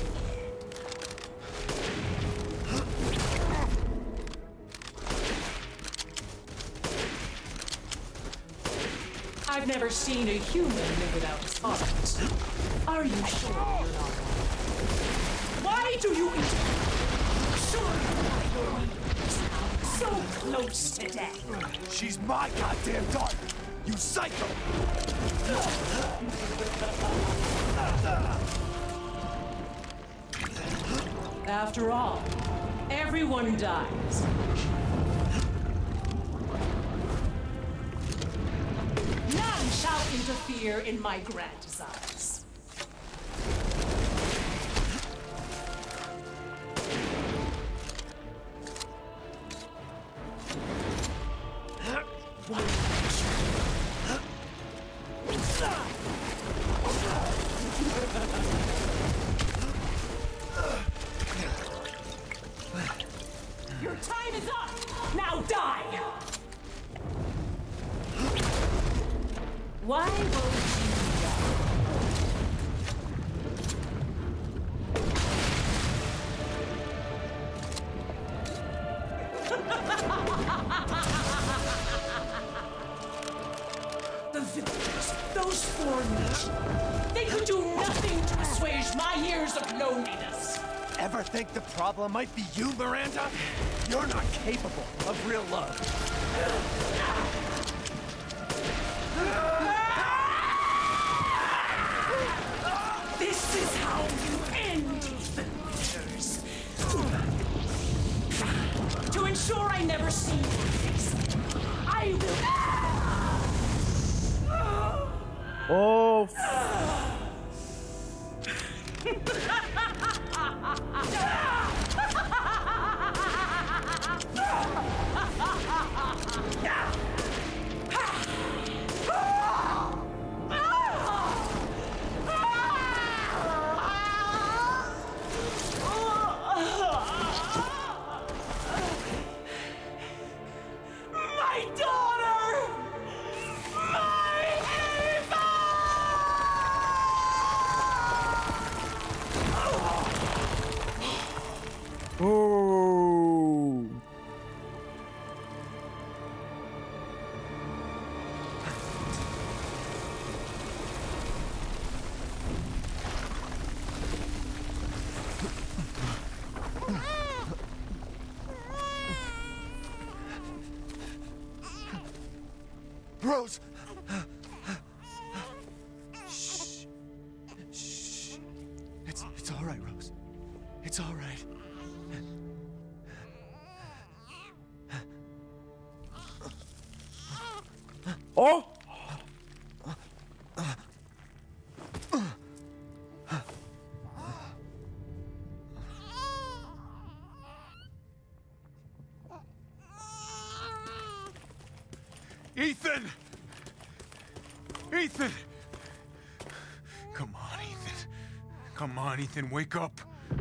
I've never seen a human live without his heart. Are you sure you're not wrong? Why do you Sure so close to death. She's my goddamn daughter, you psycho! After all, everyone dies. None shall interfere in my grand designs. Your time is up! Now die! Why won't you die? The villagers, those foreigners, they could do nothing to assuage my years of loneliness. Ever think the problem might be you, Miranda? You're not capable of real love. This is how you end the villagers. To ensure I never see your face, I will... Oh. My daughter! My Ava! Oh. Rose! Shh. Shh. It's all right, Rose. It's all right. Oh! Ethan! Ethan! Come on, Ethan. Come on, Ethan, wake up.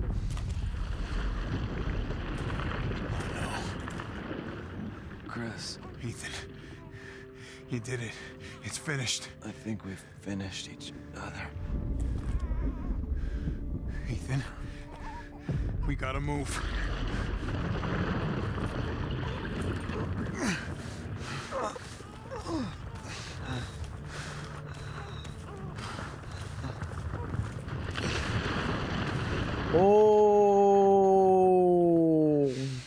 Oh, no. Chris. Ethan. You did it. It's finished. I think we've finished each other. Ethan. We gotta move. Oh.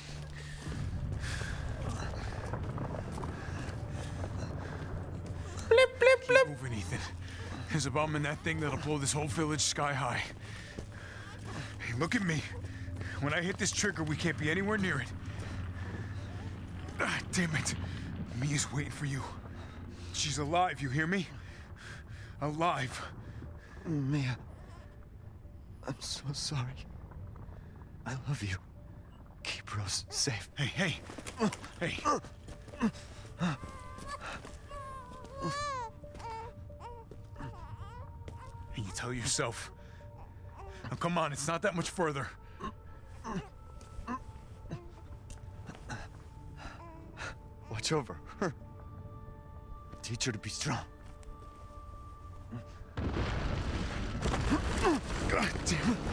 Blip, blip, blip. Keep moving, Ethan. There's a bomb in that thing that'll blow this whole village sky high. Hey, look at me. When I hit this trigger, we can't be anywhere near it. Ah, damn it. Mia's waiting for you. She's alive, you hear me? Alive. Mia. I'm so sorry. I love you. Keep Rose safe. Hey, hey. Hey. And you tell yourself. Now, come on, it's not that much further. Watch over her. Teach her to be strong. God damn it.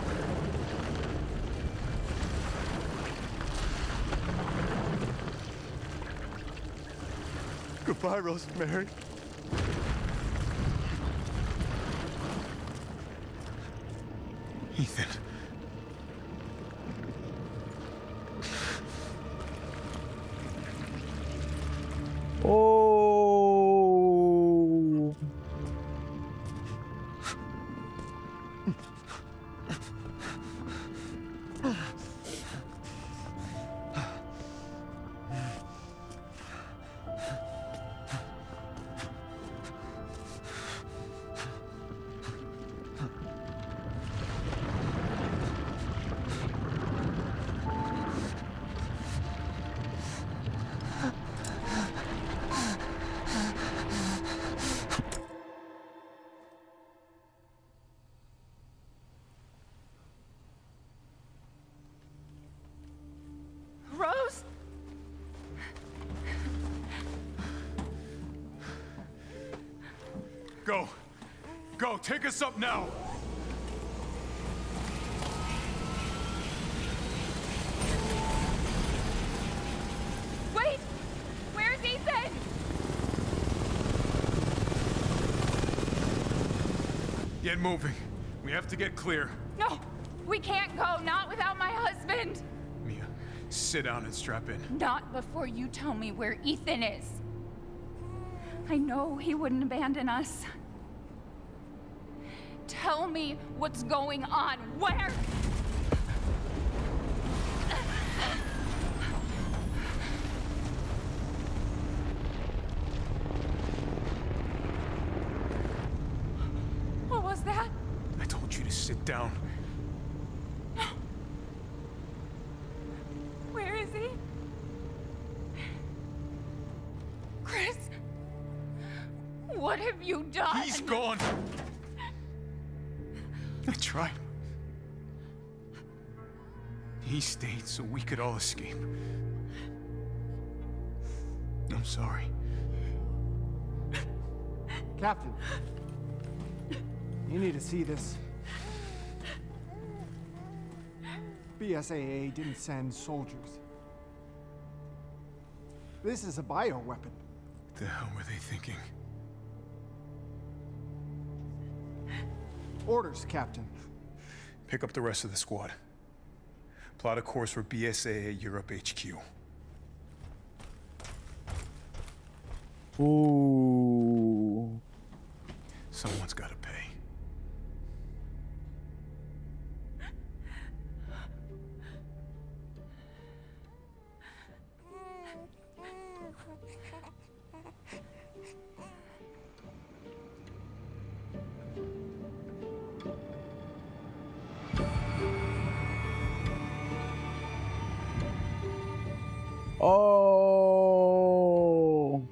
Goodbye, Rosemary. Ethan. Oh. Rose? Go. Go, take us up now. Wait! Where's Ethan? Get moving. We have to get clear. No! We can't go, not without my husband! Mia, sit down and strap in. Not before you tell me where Ethan is. I know he wouldn't abandon us. Tell me what's going on. Where? What was that? I told you to sit down. Where is he? Chris? What have you done? He's gone. I tried. He stayed so we could all escape. I'm sorry. Captain, you need to see this. BSAA didn't send soldiers. This is a bioweapon. What the hell were they thinking? Orders, Captain. Pick up the rest of the squad. Plot a course for BSAA Europe HQ. Ooh. Someone's got to pay. Oh.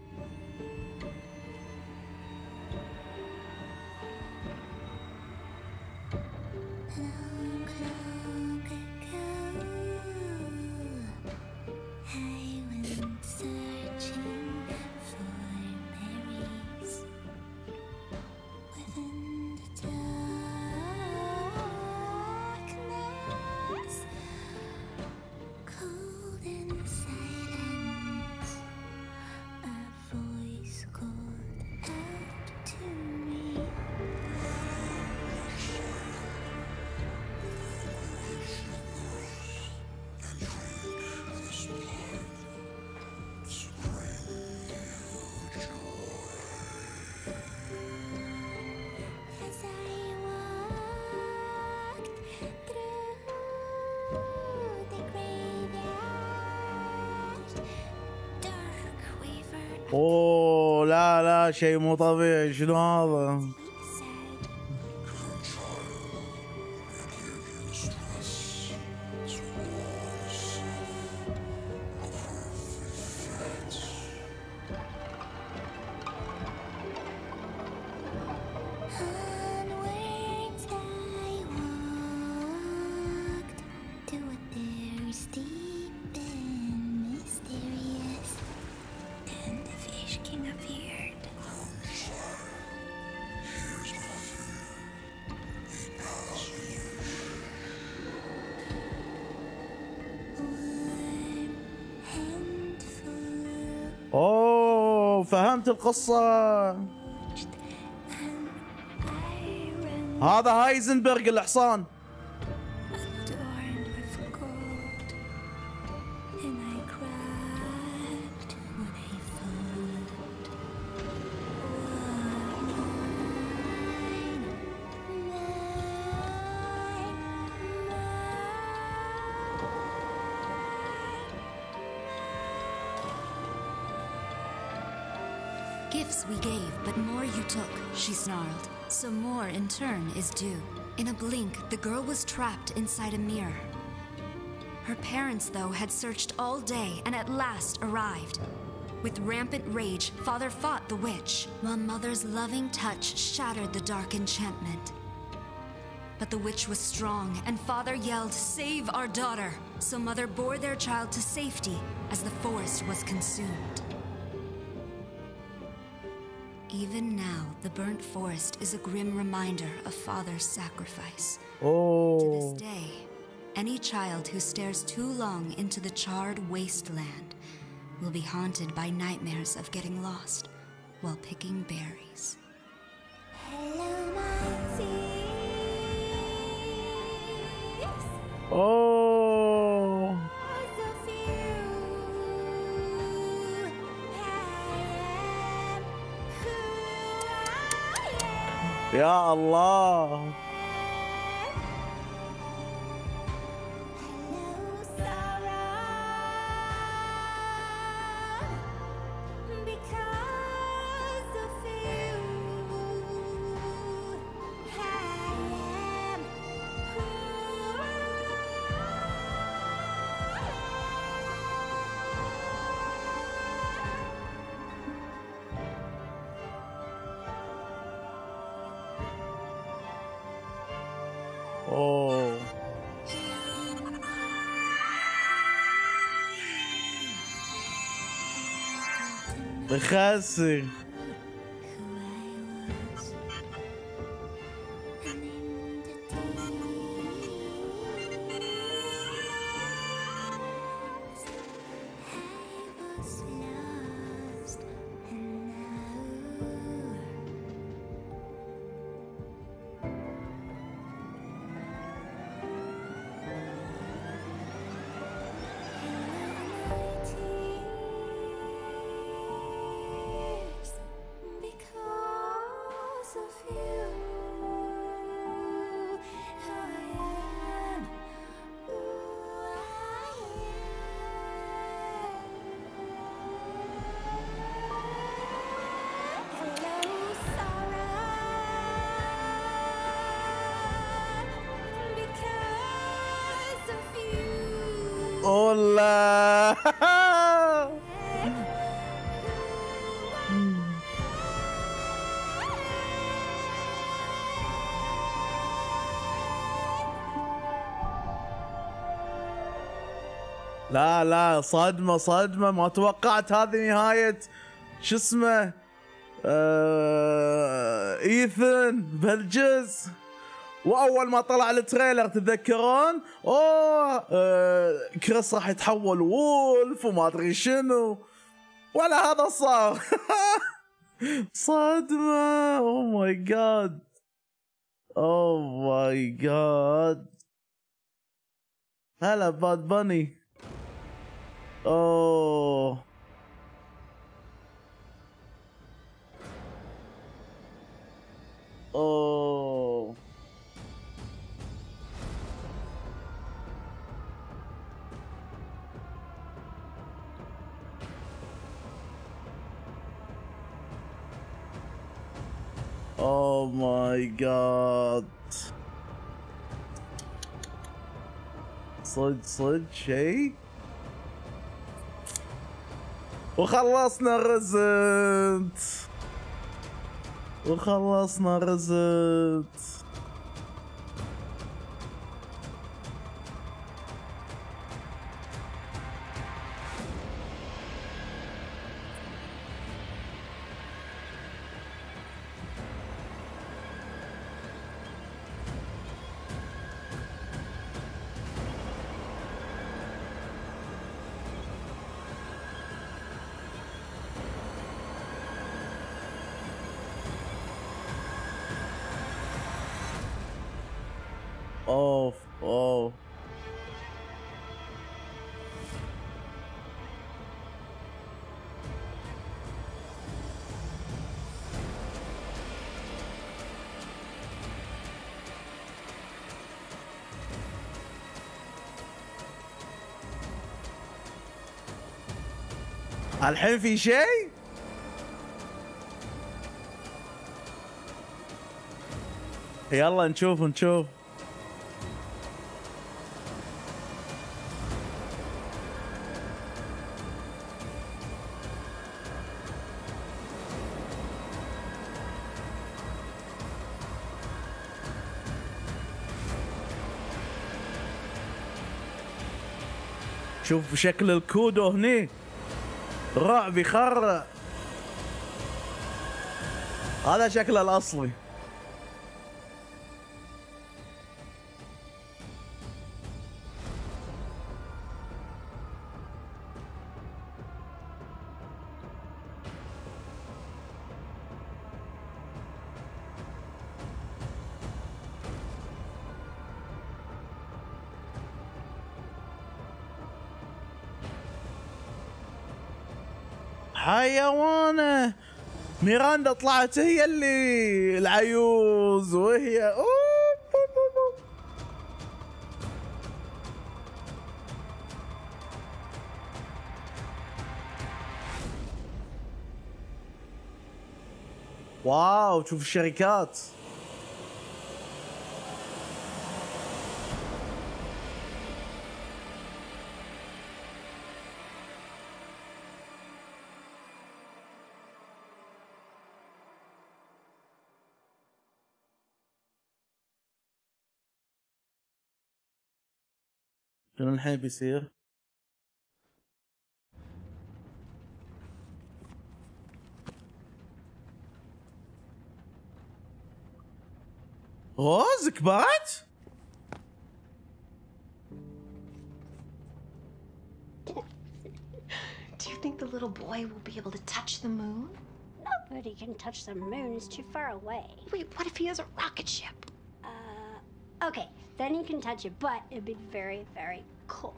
اوه لا لا شيء مو طبيعي شنو هذا؟ اوه فهمت القصة. هذا هايزنبرغ الحصان. Gifts we gave, but more you took, she snarled. So more in turn is due. In a blink, the girl was trapped inside a mirror. Her parents, though, had searched all day and at last arrived. With rampant rage, father fought the witch, while mother's loving touch shattered the dark enchantment. But the witch was strong, and Father yelled, "Save our daughter!" So Mother bore their child to safety as the forest was consumed. Even now, the burnt forest is a grim reminder of Father's sacrifice. Oh. To this day, any child who stares too long into the charred wasteland will be haunted by nightmares of getting lost while picking berries. Oh. يا الله. Oh. بخاسر. Hola. لا لا صدمة صدمة، ما توقعت هذه نهاية شو اسمه ايثن بهالجزء. واول ما طلع التريلر تتذكرون كريس راح يتحول وولف وما ادري شنو، ولا هذا صار. صدمة. اوه ماي جاد، اوه ماي جاد. هلا باد باني. اوه اوه Oh my god. صدق شيء. وخلصنا رزنت. وخلصنا رزنت. Oh, oh. الحين في شيء؟ يلا نشوف. شوف شكل الكودو هني رعب يخرع. هذا شكله الاصلي. حيوانه. ميراندا طلعت هي اللي العيوز وهي واو شوف الشركات. شنو الحين بيصير؟ اوه زكبات؟ Do you think the little boy will be able to touch the moon? Nobody can touch the moon. It's too far away. Wait, what if he has a rocket ship? Okay, then you can touch it, but it'd be very, very cold.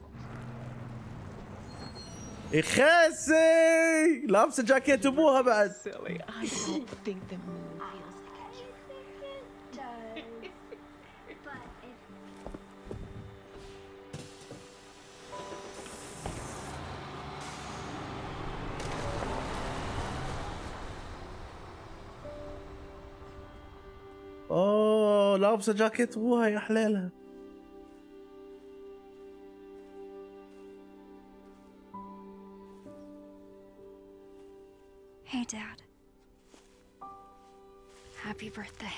يخسي لابسه جاكيت ابوها بعد. Silly, I don't think the moon feels like it does. But if اوه لابسه جاكيت ابوها يا حليلها. Hey, Dad. Happy birthday.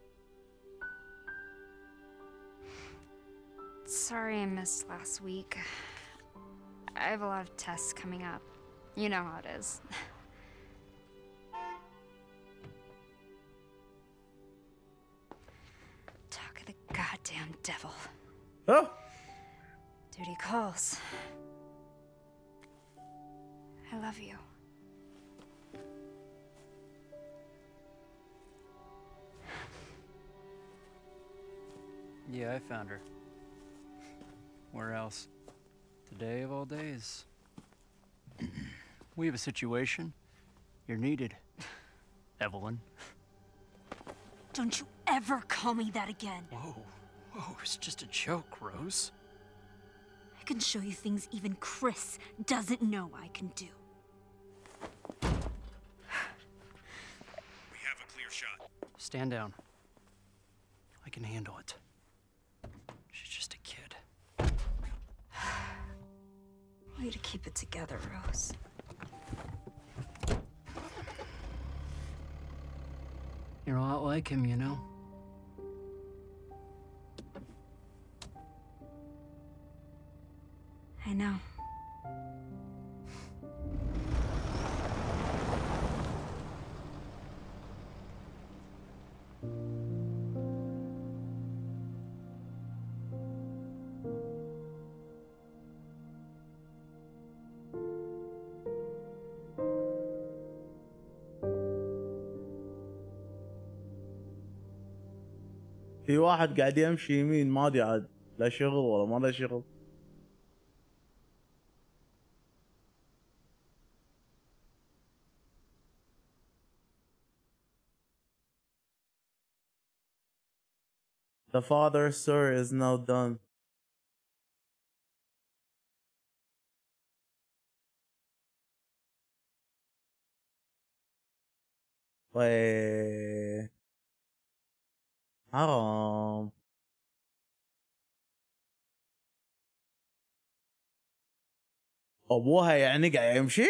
Sorry I missed last week. I have a lot of tests coming up. You know how it is. Talk of the goddamn devil. Oh. Duty calls. I love you. Yeah, I found her. Where else? Today of all days. We have a situation. You're needed, Evelyn. Don't you ever call me that again. Whoa, it's just a joke, Rose. I can show you things even Chris doesn't know I can do. We have a clear shot. Stand down. I can handle it. She's just a kid. Way to keep it together, Rose. You're a lot like him, you know? I know. في واحد قاعد يمشي يمين ما ادري عاد لا شغل ولا ما له شغل. The father, sir, is now done. وي حرام. ابوها يعني قاعد يمشي؟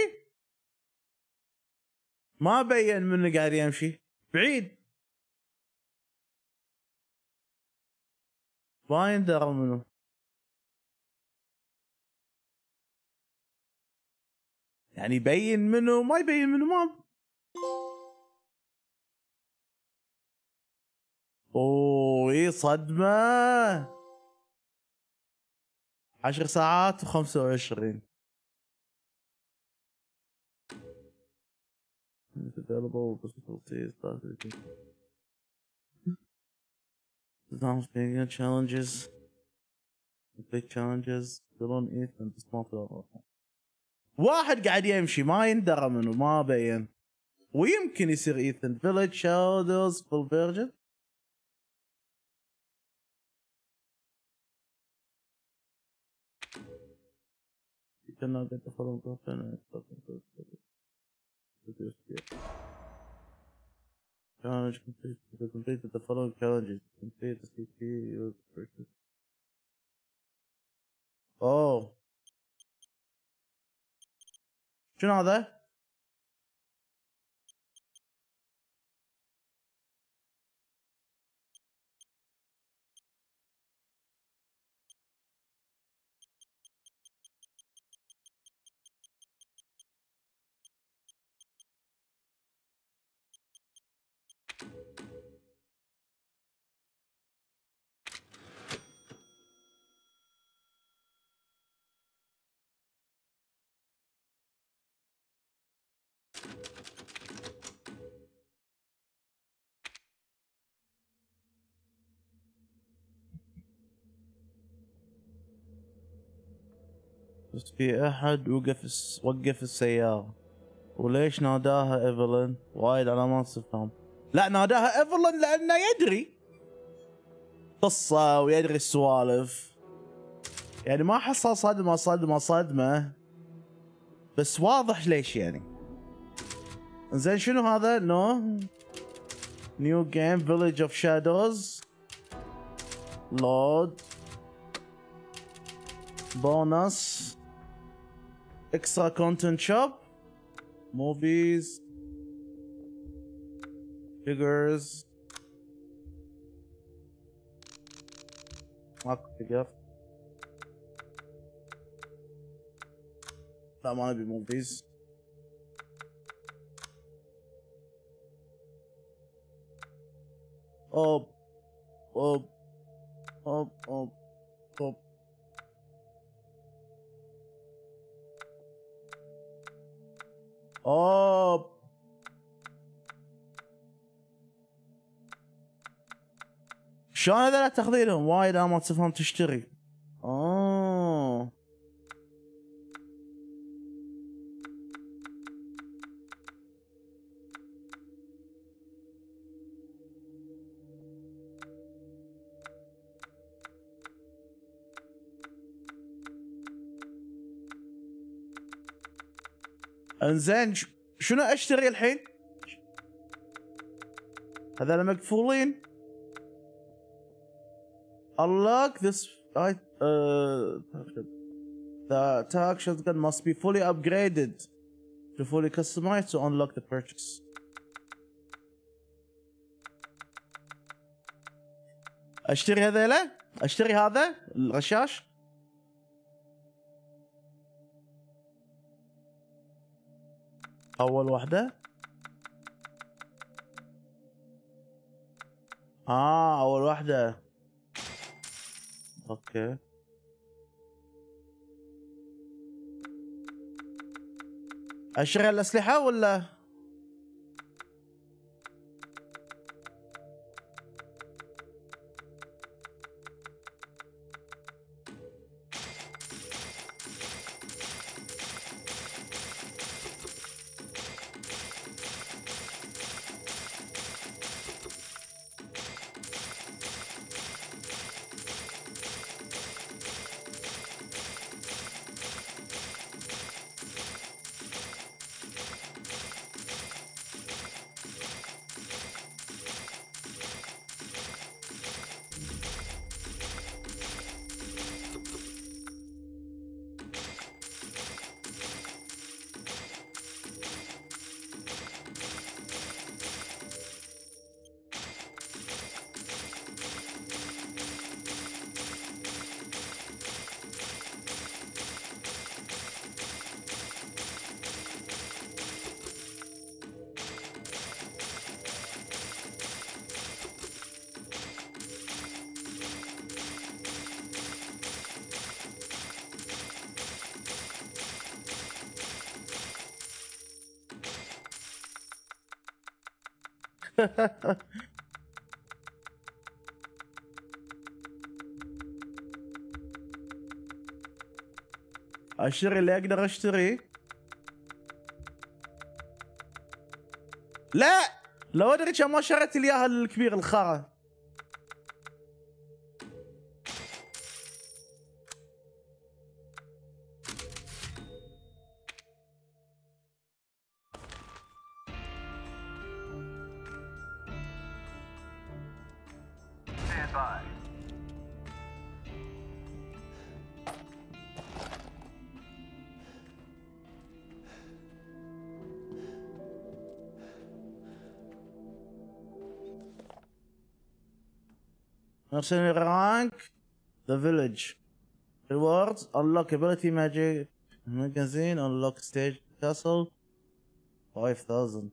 ما بين منه قاعد يمشي بعيد. ما يندرى منه. يعني يبين منه ما يبين منه ما. اوه ايه صدمة. 10 ساعات و25. available difficulties, challenges, complete challenges, still on Ethan, واحد قاعد يمشي ما يندرى منه ما بين، ويمكن يصير ايثن. فيلج شادوز فول فيرجن. cannot get the following challenge complete. Completed the following challenges. Complete the CP your purchase. Oh. شنو هذا؟ بس في احد وقف السيارة. وليش ناداها ايفلين؟ وايد علامات استفهام. لا ناداها ايفلين لانه يدري قصة ويدري السوالف. يعني ما حصل صدمة بس واضح ليش يعني. زين شنو هذا؟ نيو جيم فيليج اوف شادوز لود بونس extra content shop movies figures ماكو فيجر. لا ما نبي موفيز. اوب اوب اوب اوب اوب اوب. شلون هذول تاخذينهم؟ وايد ما تفهم تشتري. انزين شنو اشتري الحين؟ هذول مقفولين. Unlock this the attack shotgun must be fully upgraded to fully customized to unlock the purchase. اشتري هذيلا؟ اشتري هذا الرشاش؟ اول واحدة؟ اول واحدة. اوكي. اشتري الاسلحة ولا؟ اشتري اللي اقدر اشتريه. لا لو ادري كم ما شريت لي اياها الكبير الخرا. Mercenary rank, the village. Rewards, unlock ability magic magazine, unlock stage castle, 5000.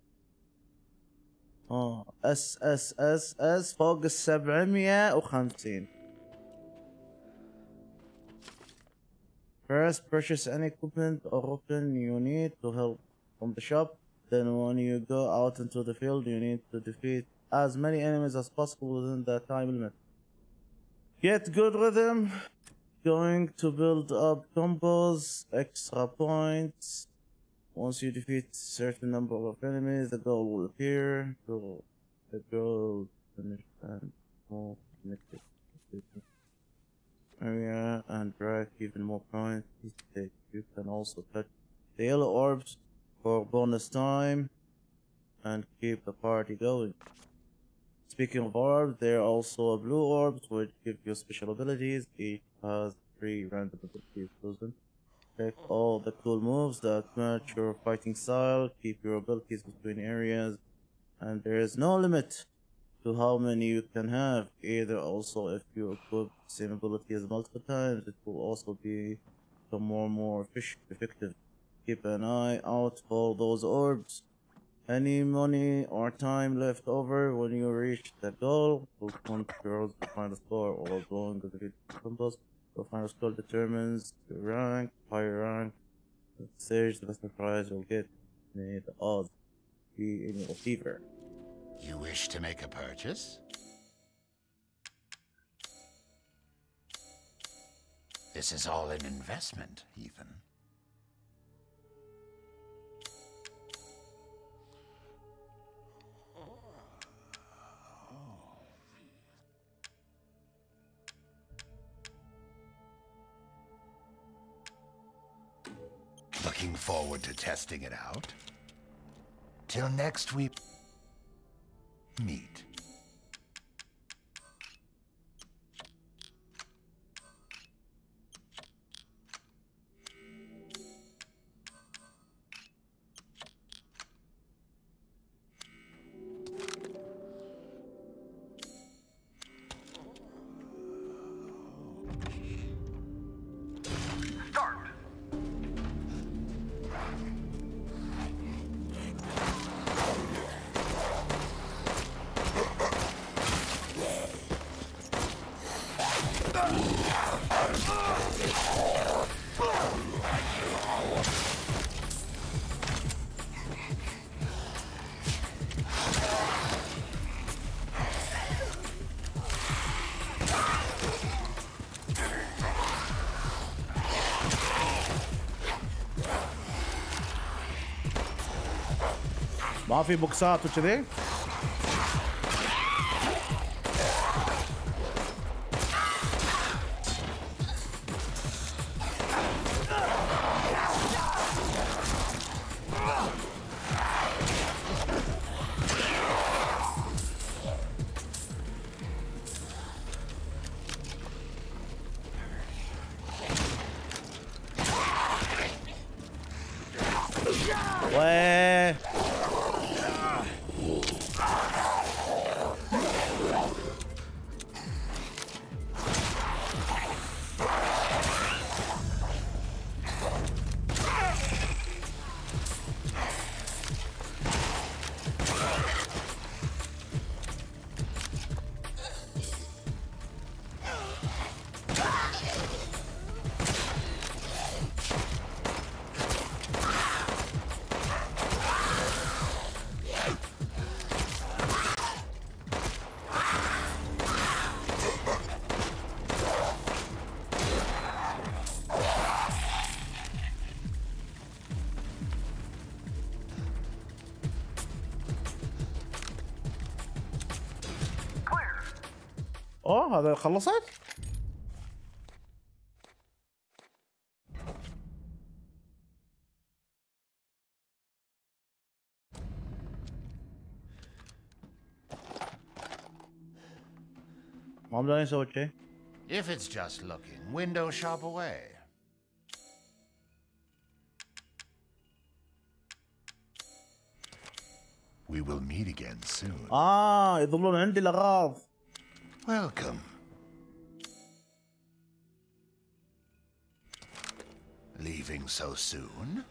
اس فوق 750. First, purchase any equipment or weapon you need to help from the shop. Then when you go out into the field, you need to defeat as many enemies as possible within the time limit. Get good rhythm. Going to build up combos, extra points. Once you defeat a certain number of enemies, the goal will appear. The goal finish and more connected area and drag even more points. You can also touch the yellow orbs for bonus time and keep the party going. Speaking of orbs, there are also blue orbs which give you special abilities. Each has 3 random abilities chosen. Take all the cool moves that match your fighting style. Keep your abilities between areas, and there is no limit to how many you can have. Either also, if you equip the same abilities multiple times, it will also become more effective. Keep an eye out for those orbs. Any money or time left over when you reach the goal will count towards the final score, or as long as the combos. The final score determines your rank. Higher rank, the stage, the best prize will get. May the odds be in your favor. You wish to make a purchase? This is all an investment, Ethan. Looking forward to testing it out. Till next we meet. ما في بوكسات وكذي. اوه هذا خلصت؟ ما بدنا نسوي شيء. If it's just looking, window shop away. We will meet again soon. يظلون عندي الأغراض. Welcome. Leaving so soon?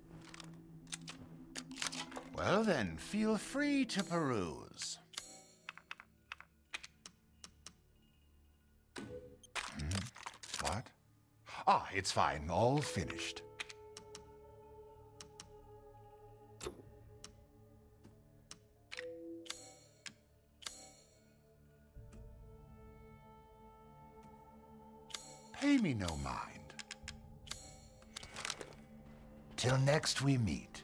Well then, feel free to peruse. What? Ah, it's fine. All finished. Pay me no mind. Till next we meet.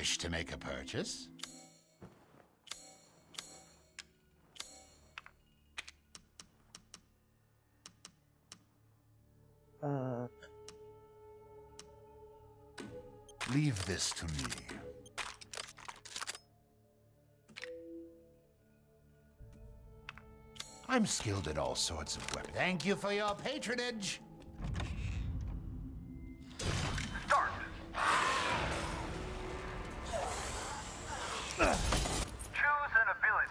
Wish to make a purchase? Leave this to me. I'm skilled at all sorts of weapons. Thank you for your patronage. Start. Choose an ability.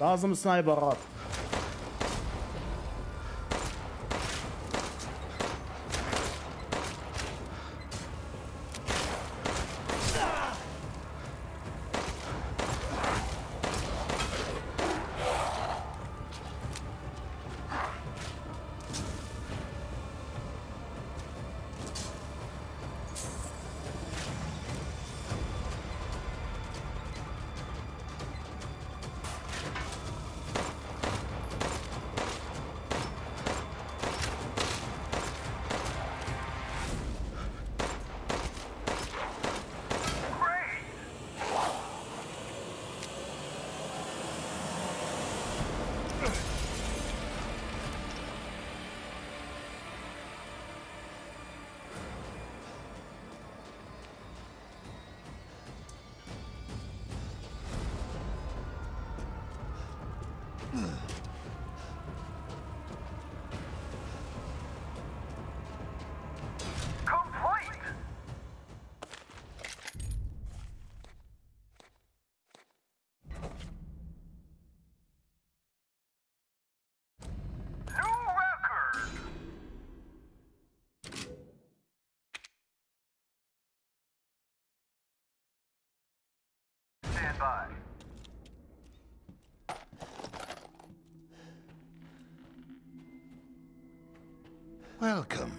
لازم سنايبرات. Stand by. Welcome.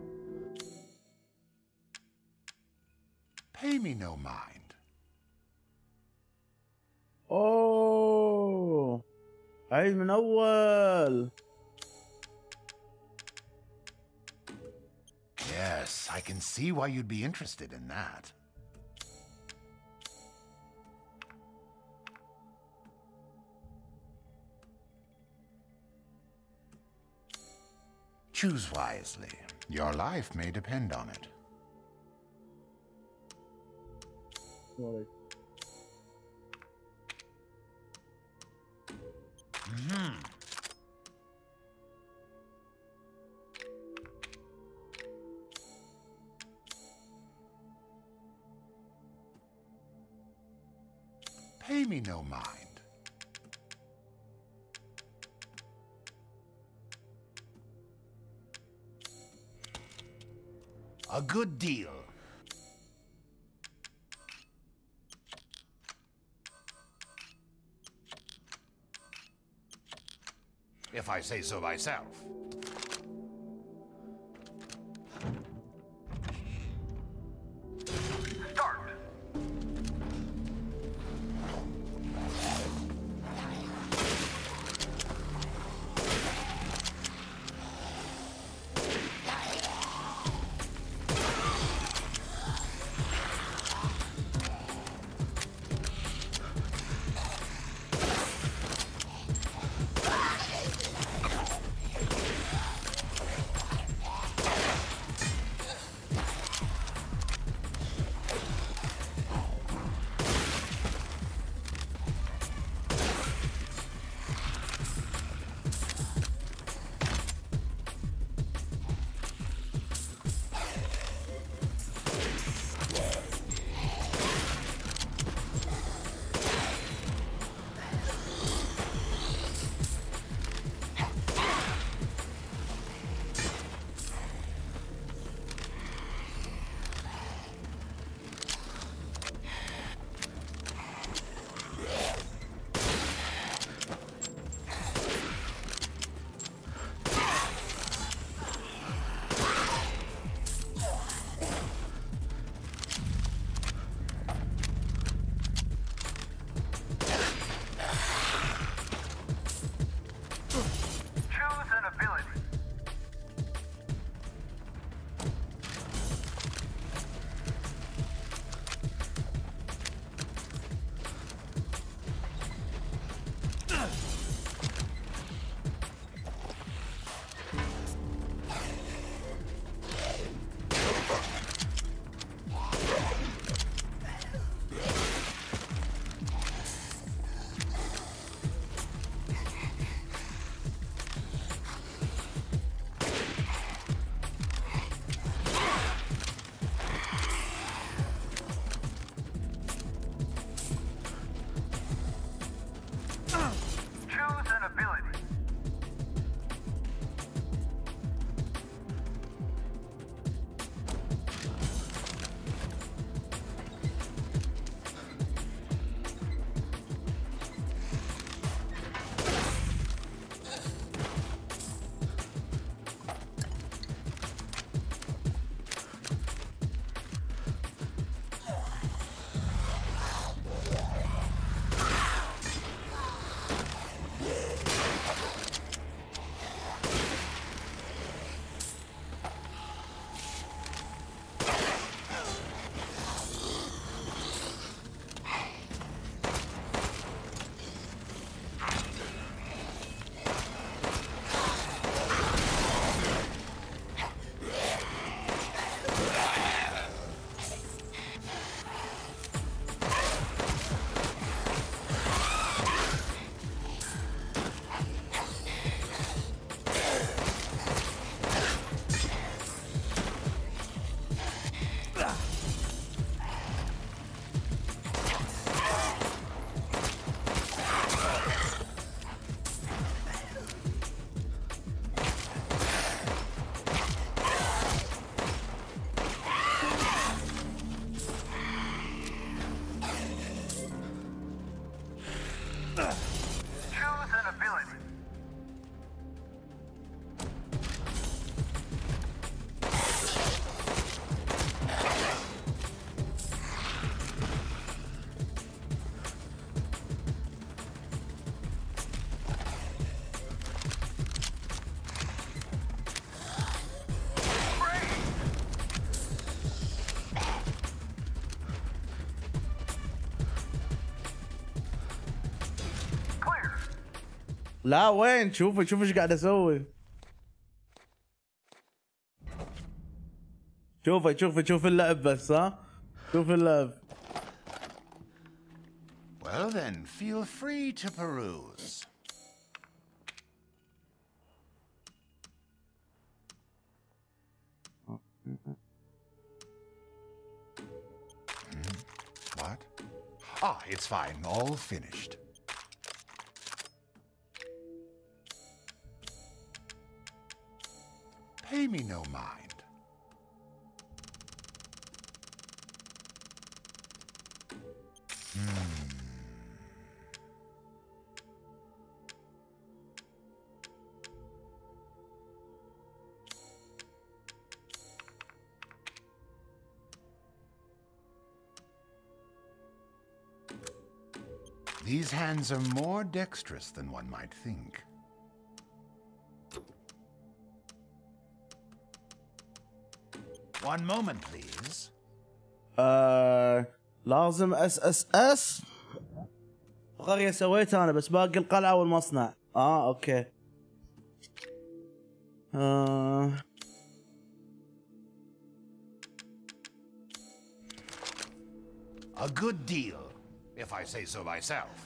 Pay me no mind. اوه عيد من اول. Yes, I can see why you'd be interested in that. Choose wisely. Your life may depend on it. Right. Pay me no mind. A good deal. If I say so myself. Start. لا وين؟ شوف ايش قاعد اسوي. شوف اللعب بس ها. شوف اللعب. Well then, feel free to peruse. What? Ah, it's fine. All finished. Pay me no mind. These hands are more dexterous than one might think. One moment, please. لازم اس قرية سويتها انا بس باقي القلعة والمصنع. اوكي. A good deal, if I say so myself.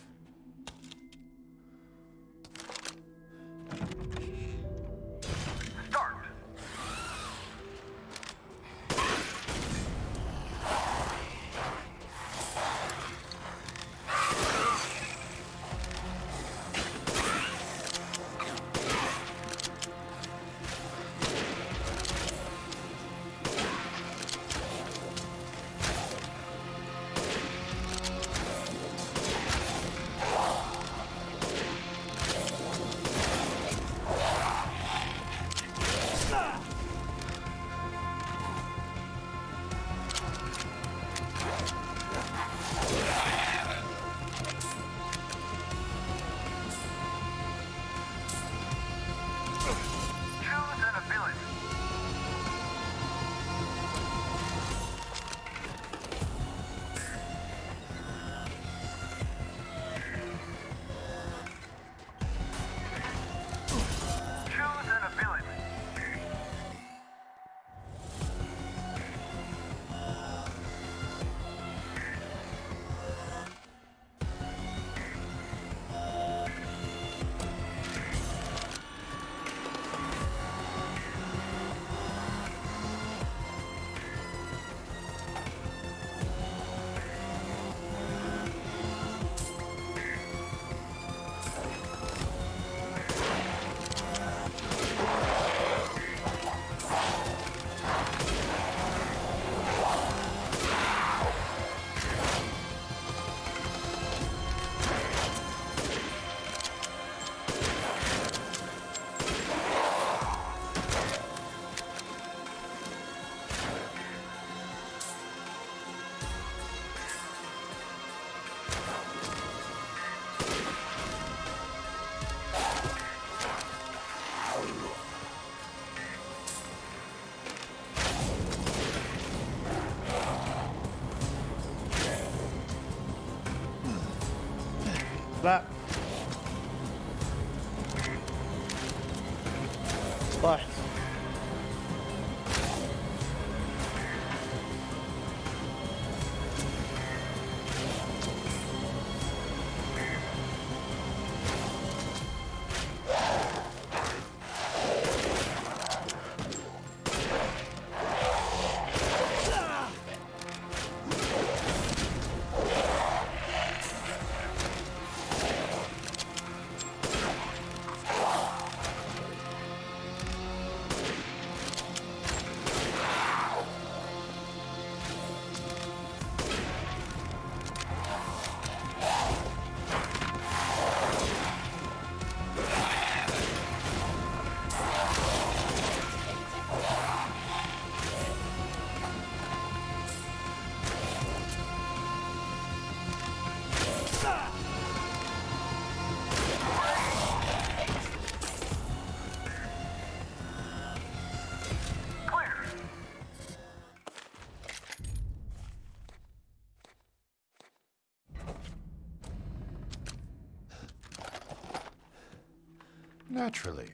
لا طحت. Naturally.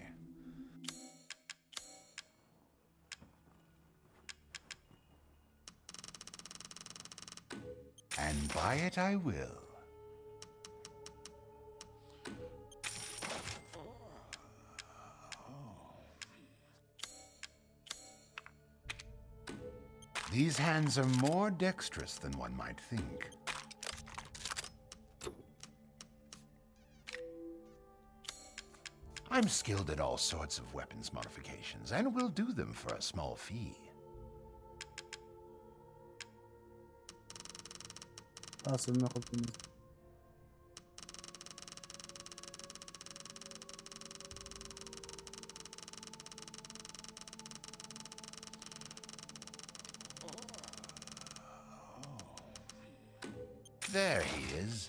And buy it I will. These hands are more dexterous than one might think. I'm skilled at all sorts of weapons modifications, and will do them for a small fee. There he is.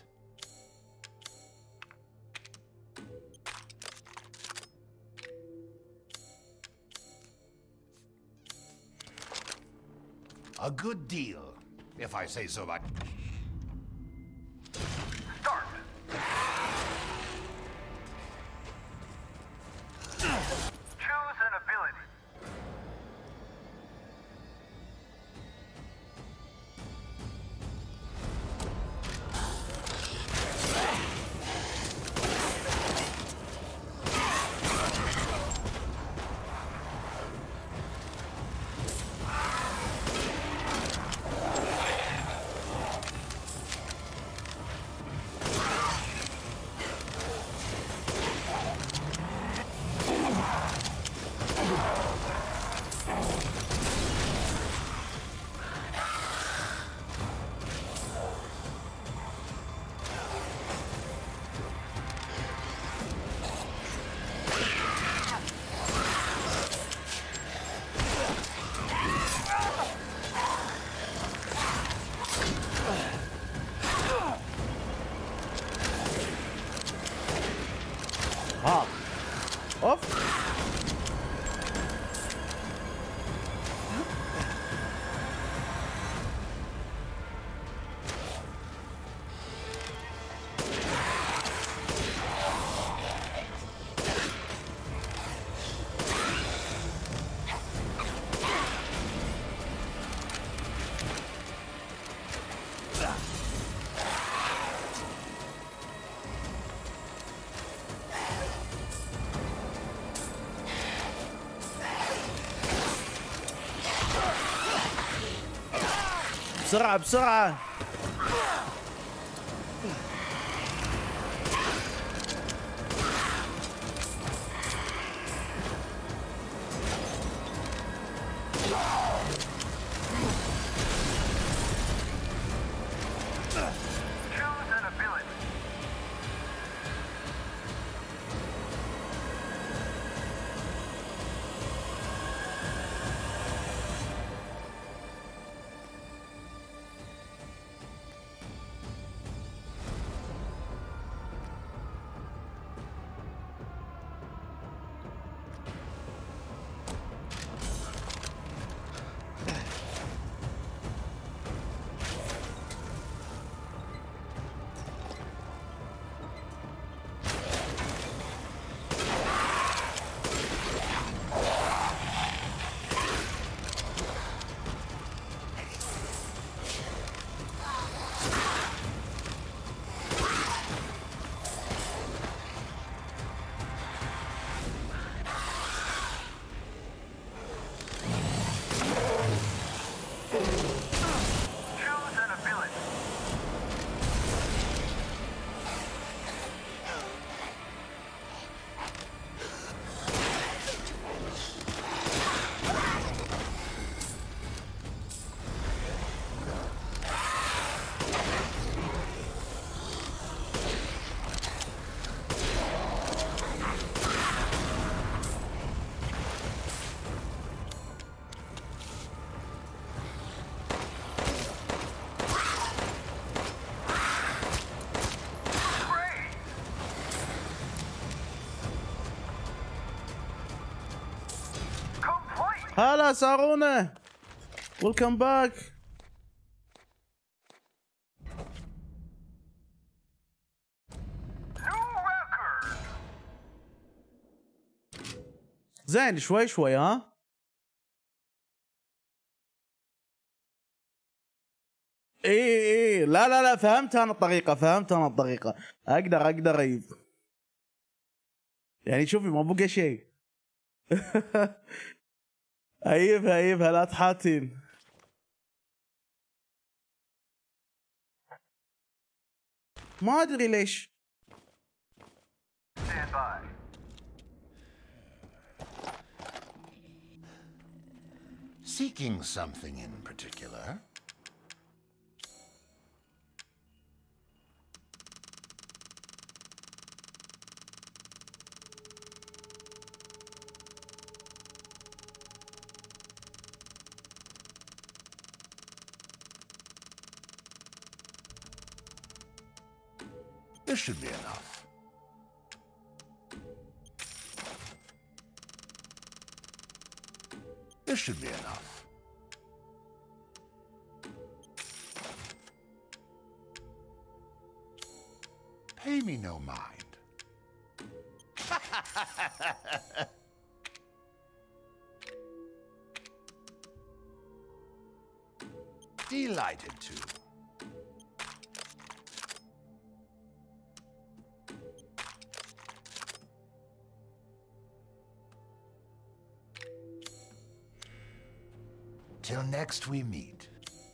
A good deal, if I say so much. Start. Choose an ability. بسرعة بسرعة. هلا سارونا. Welcome back. New record. زين شوي شوي ها. اي لا لا لا فهمت انا الطريقة اقدر يعني شوفي ما بقى شيء. ايبها لا تحاتين. ما ادري ليش. Seeking something in particular? This should be enough. This should be enough. Pay me no mind. Delighted to. Till next we meet.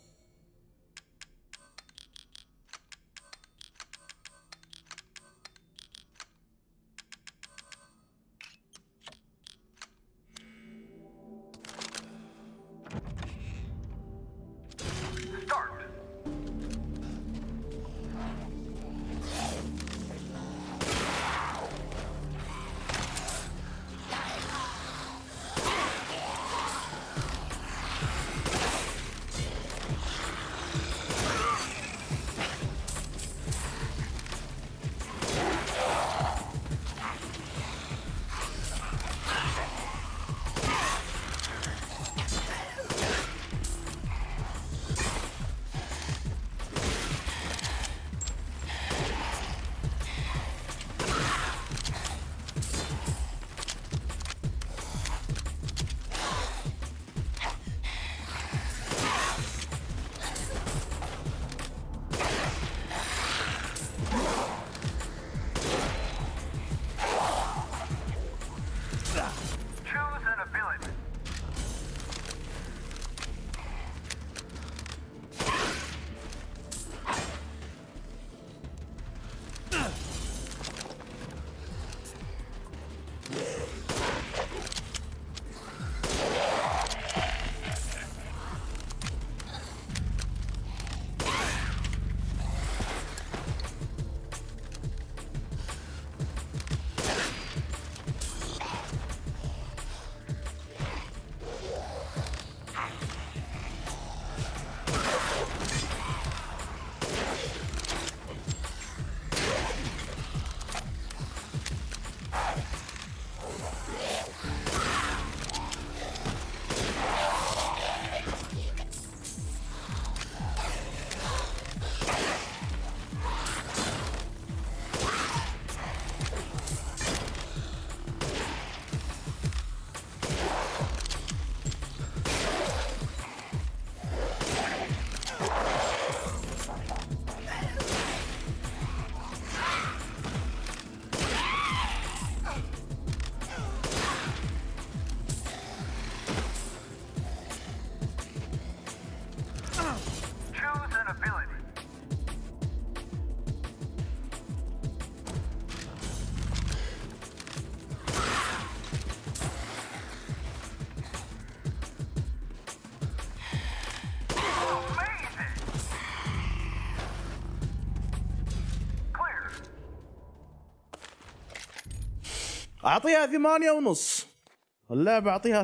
اعطيها 8.5. اللعبة اعطيها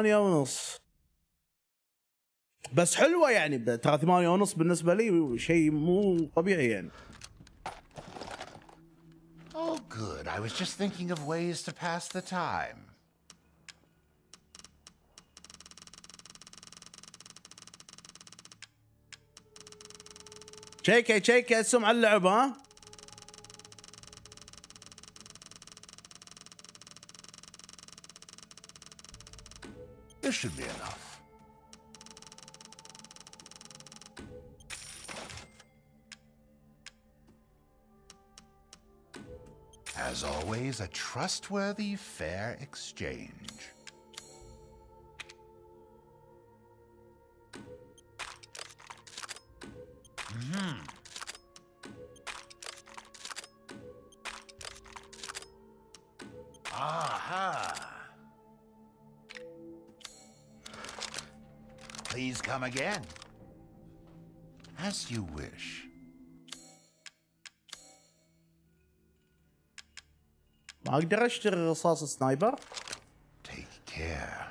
8.5. بس حلوة يعني، ترى 8.5 بالنسبة لي شيء مو طبيعي يعني. Oh good, I was just thinking of ways to pass the time. شيكي اسم على اللعبة ها. should be enough. As always, a trustworthy, fair exchange. Aha! Please come again. As you wish. ما اقدر اشتري رصاص سنايبر. Take care.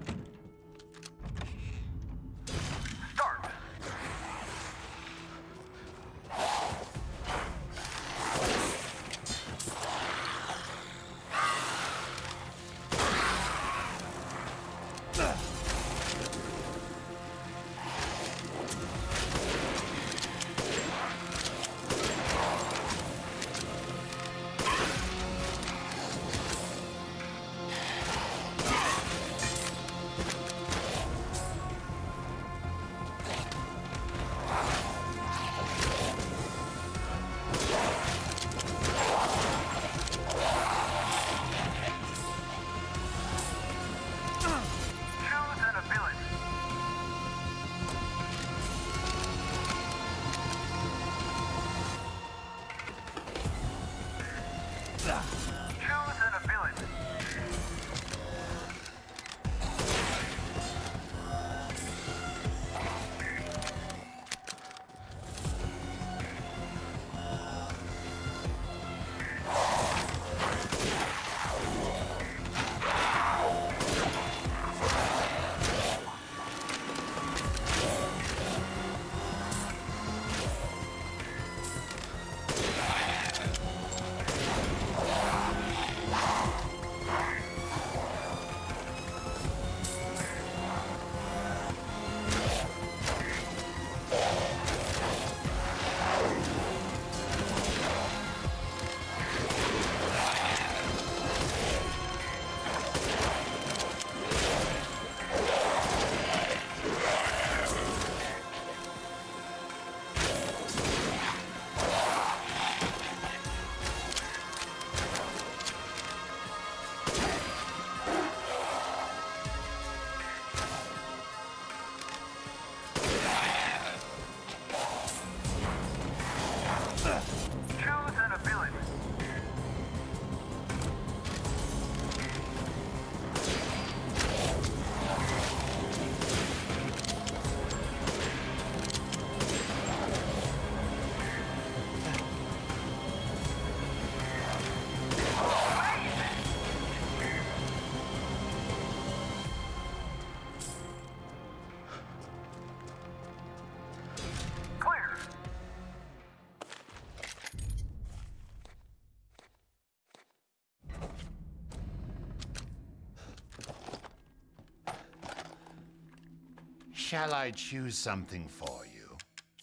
Shall I choose something for you?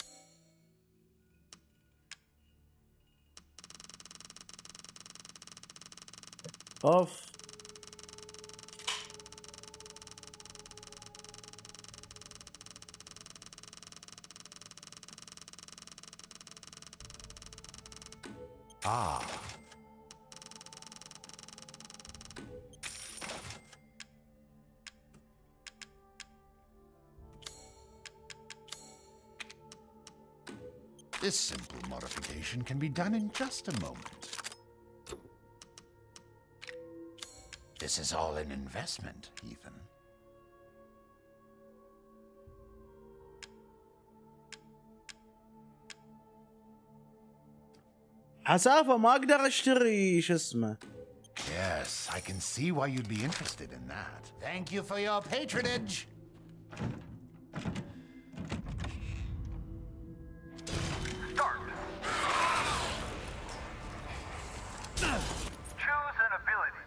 Off. Ah. This simple modification can be done in just a moment. This is all an investment, Ethan. عسافة ما اقدر اشتري شو اسمه. Yes, I can see why you'd be interested in that. Thank you for your patronage. Choose an ability.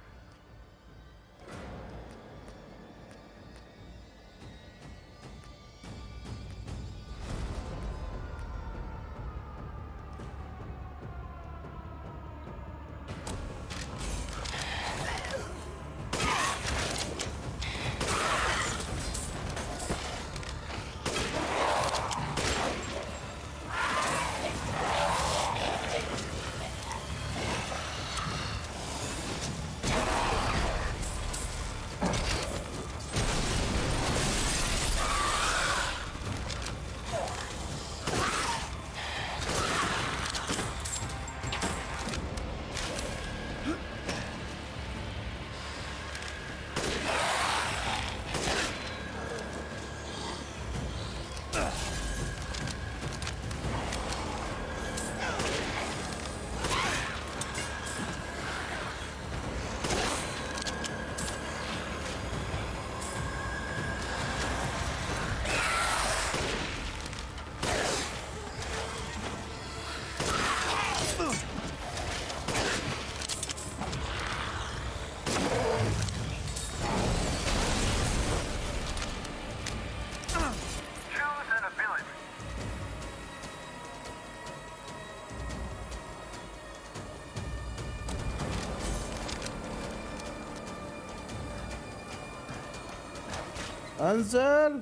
انزل.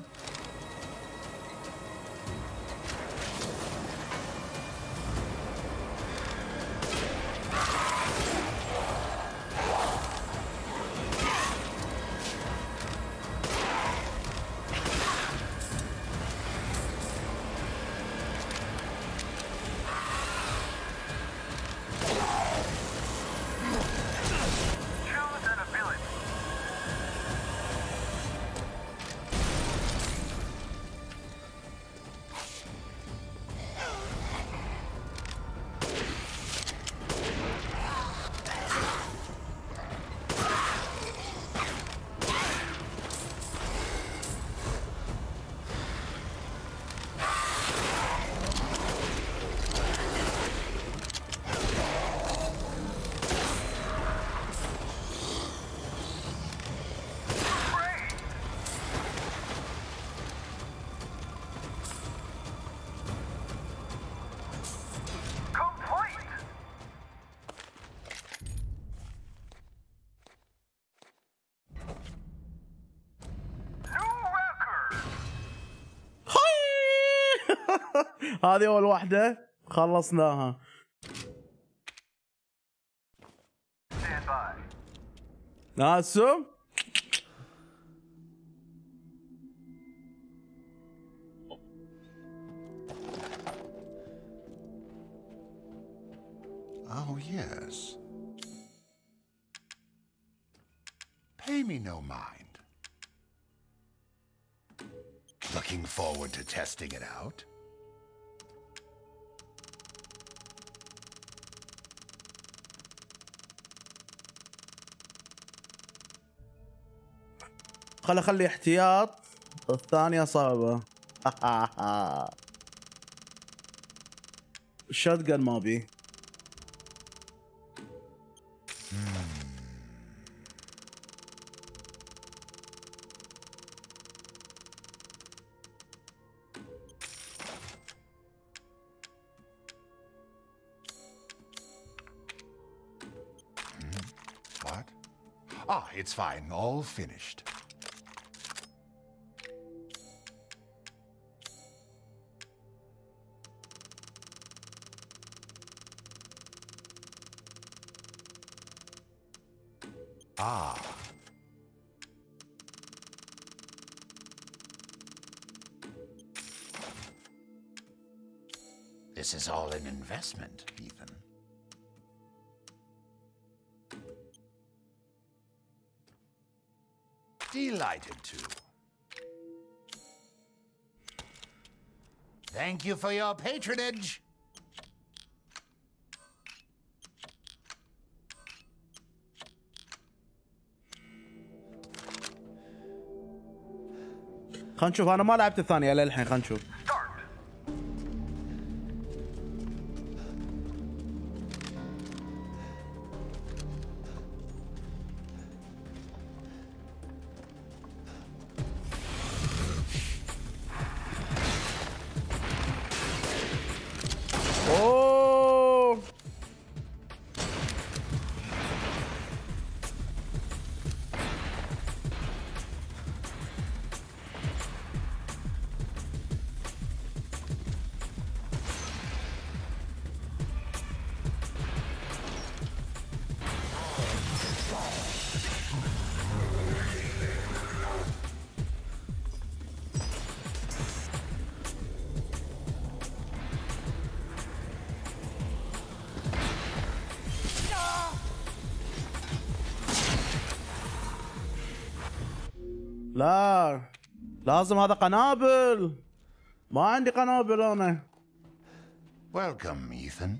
هذه اول واحدة خلصناها. ناسو Oh, yes. Pay me no mind. Looking forward to testing it out? خلي احتياط، الثانية صعبة. الشotgun ما بي. What? Ah, it's fine. All finished. Ah. This is all an investment, Ethan. Delighted to. Thank you for your patronage. خلينا نشوف، انا ما لعبت الثانية للحين، خلينا نشوف. لا لازم هذا قنابل، ما عندي قنابل انا. Welcome, Ethan.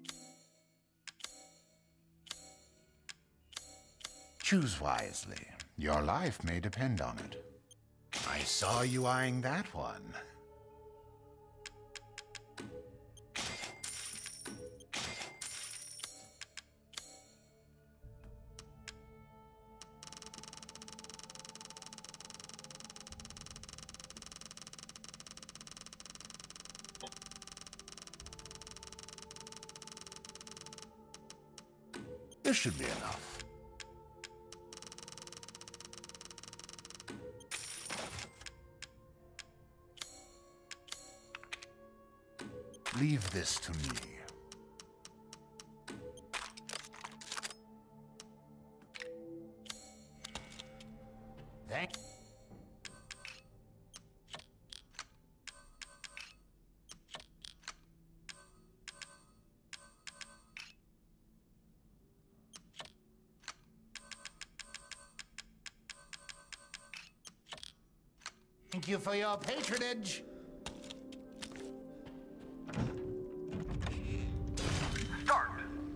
Choose wisely. Your life may depend on it. I saw you eyeing that one. This should be enough. Leave this to me. Thank you for your patronage. Start.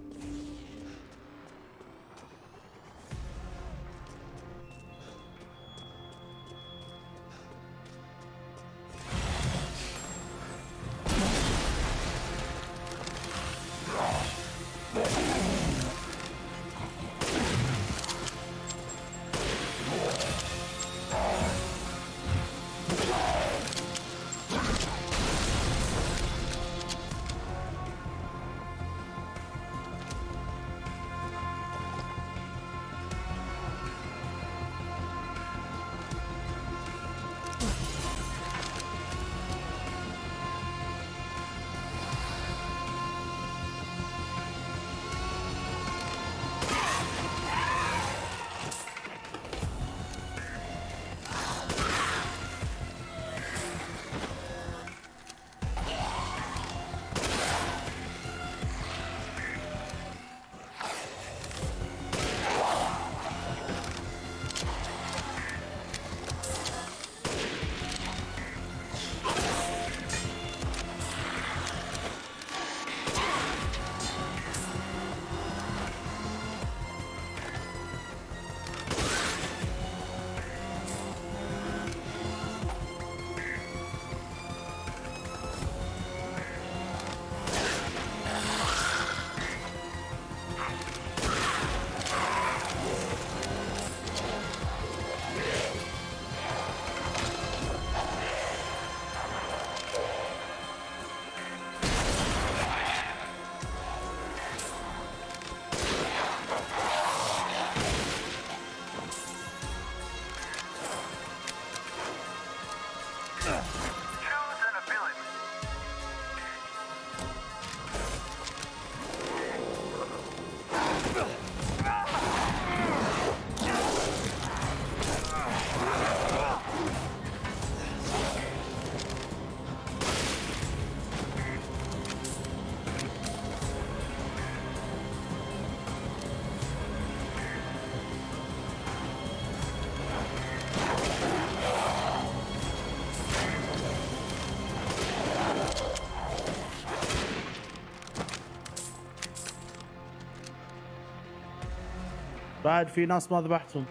بعد في ناس ما ذبحتهم.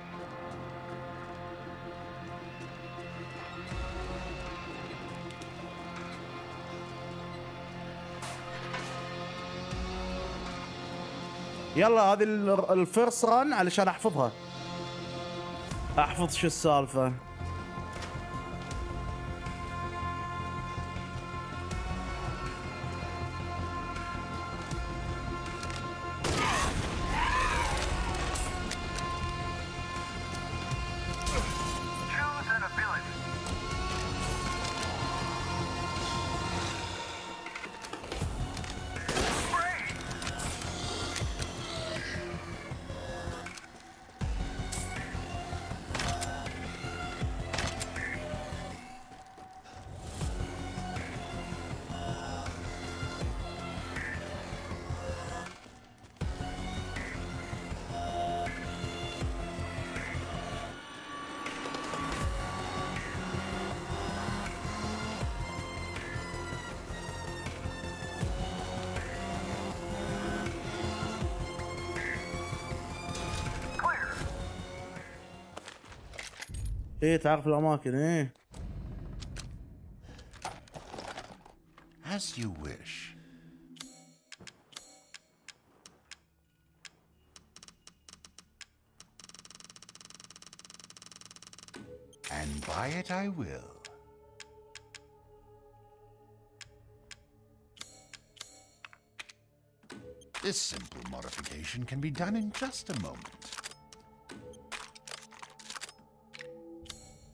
يلا هذه الفيرست ران علشان احفظها، احفظ شو السالفه. ايه تعرف الاماكن ايه. As you wish. And buy it I will. This simple modification can be done in just a moment.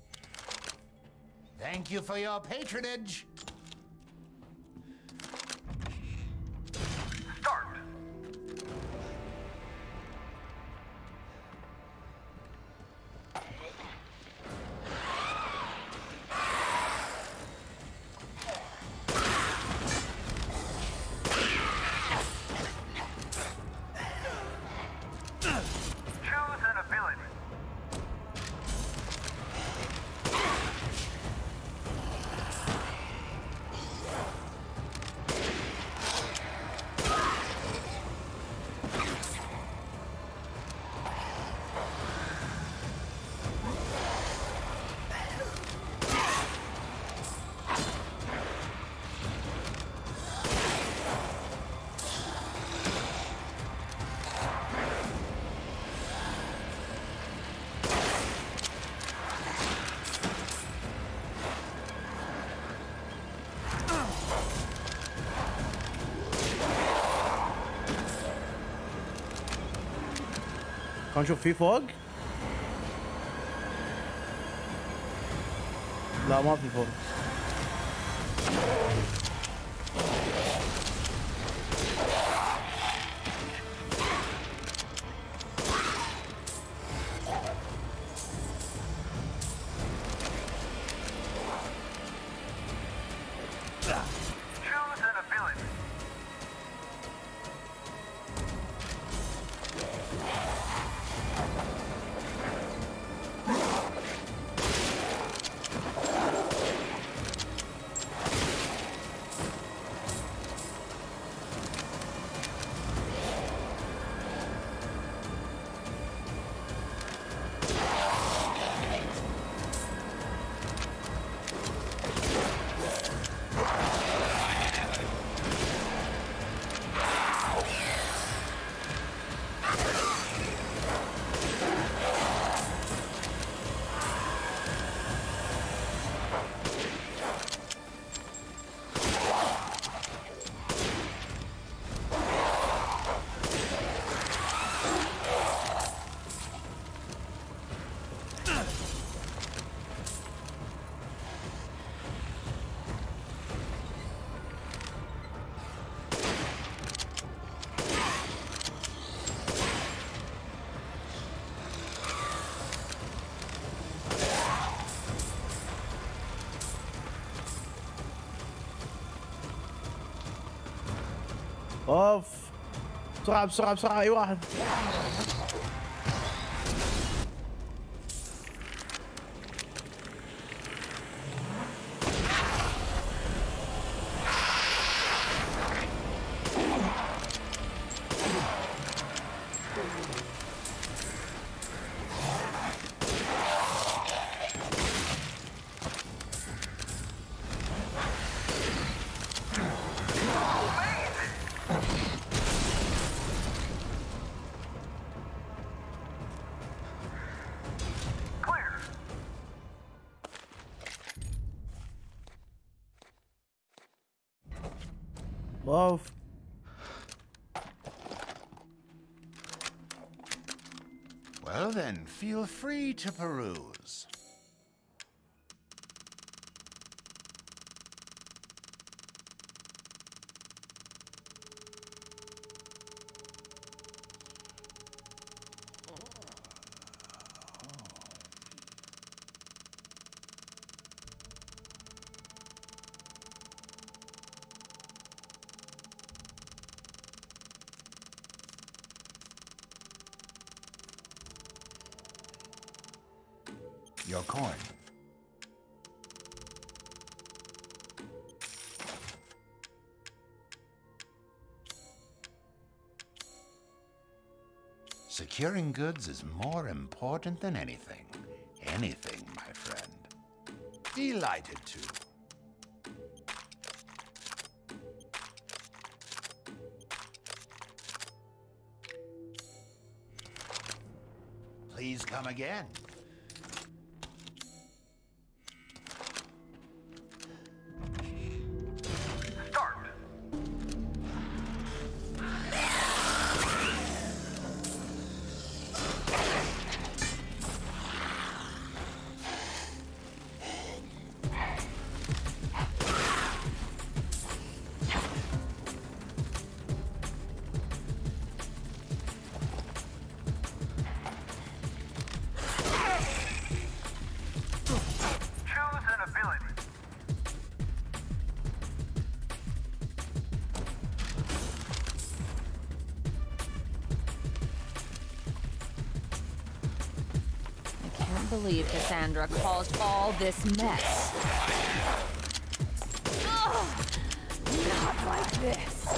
Thank you for your patronage. خلينا نشوف في فوق. لا ما في فوق. Choose an ability. اوف بسرعة بسرعة بسرعة اي واحد. Wow. Well then, feel free to peruse. Your coin. Securing goods is more important than anything. Anything, my friend. Delighted to. Please come again. Believe Cassandra caused all this mess. Ugh, not like this.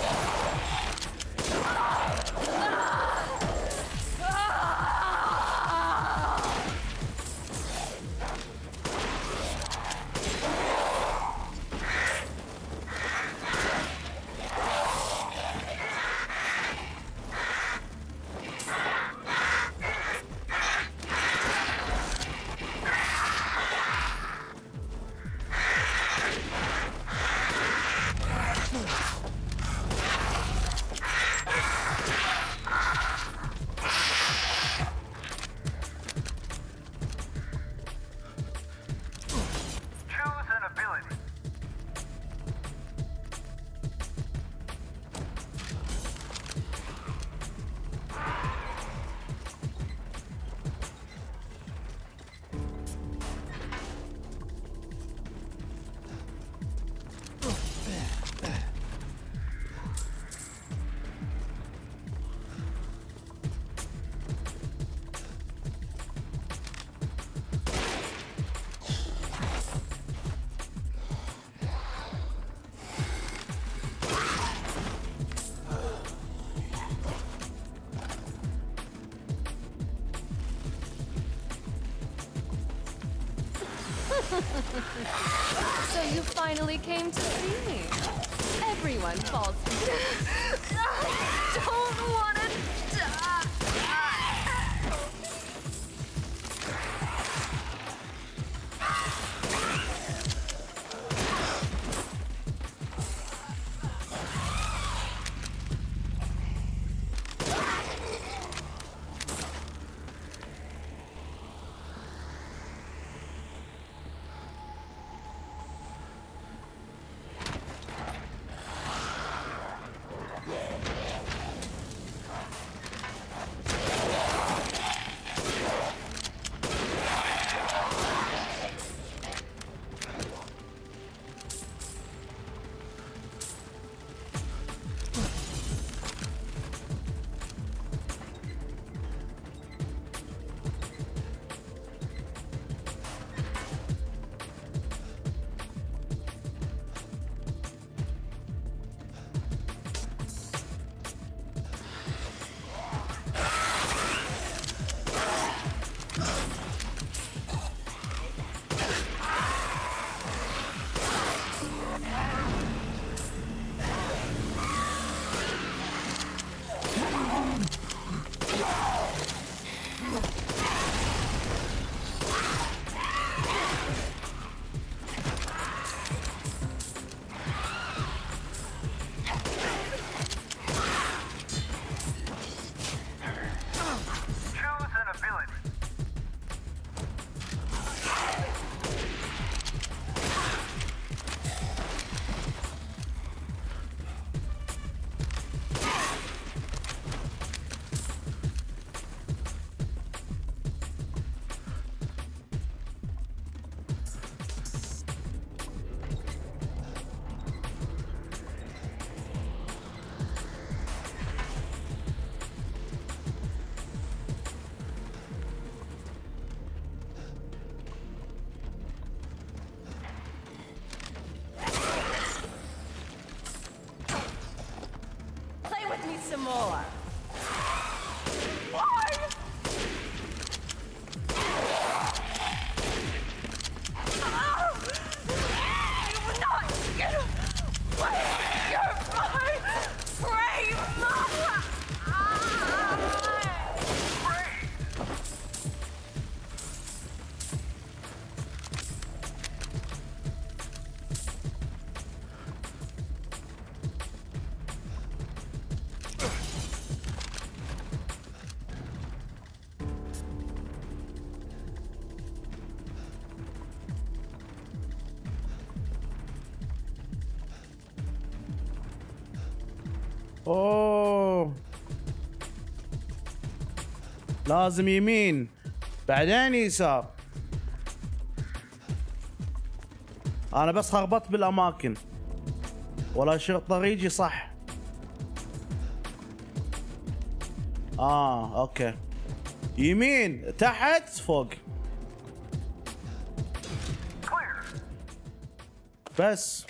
So you finally came to see me. Everyone falls. I don't want to die. Some more. Why? You will not get away. You're my prey, Mama. اوه لازم يمين بعدين يسار. انا بس خربطت بالاماكن ولا شيء طريقي صح. اوكي يمين تحت فوق بس.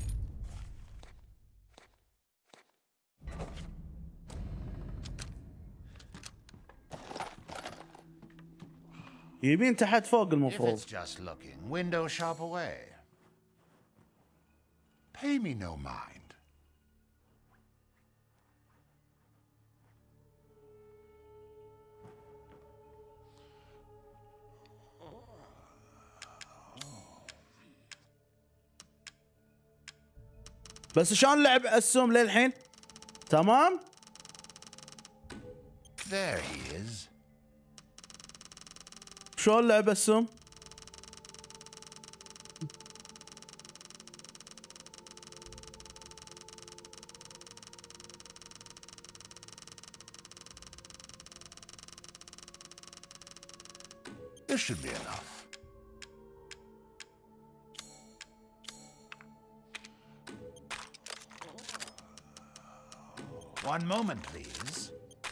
يمين تحت فوق المفروض. If it's just looking, window shop away. Pay me no mind. بس شلون لعب السوم للحين؟ تمام؟ There he is. شلون لعب السوم؟ This should be enough. One moment, please.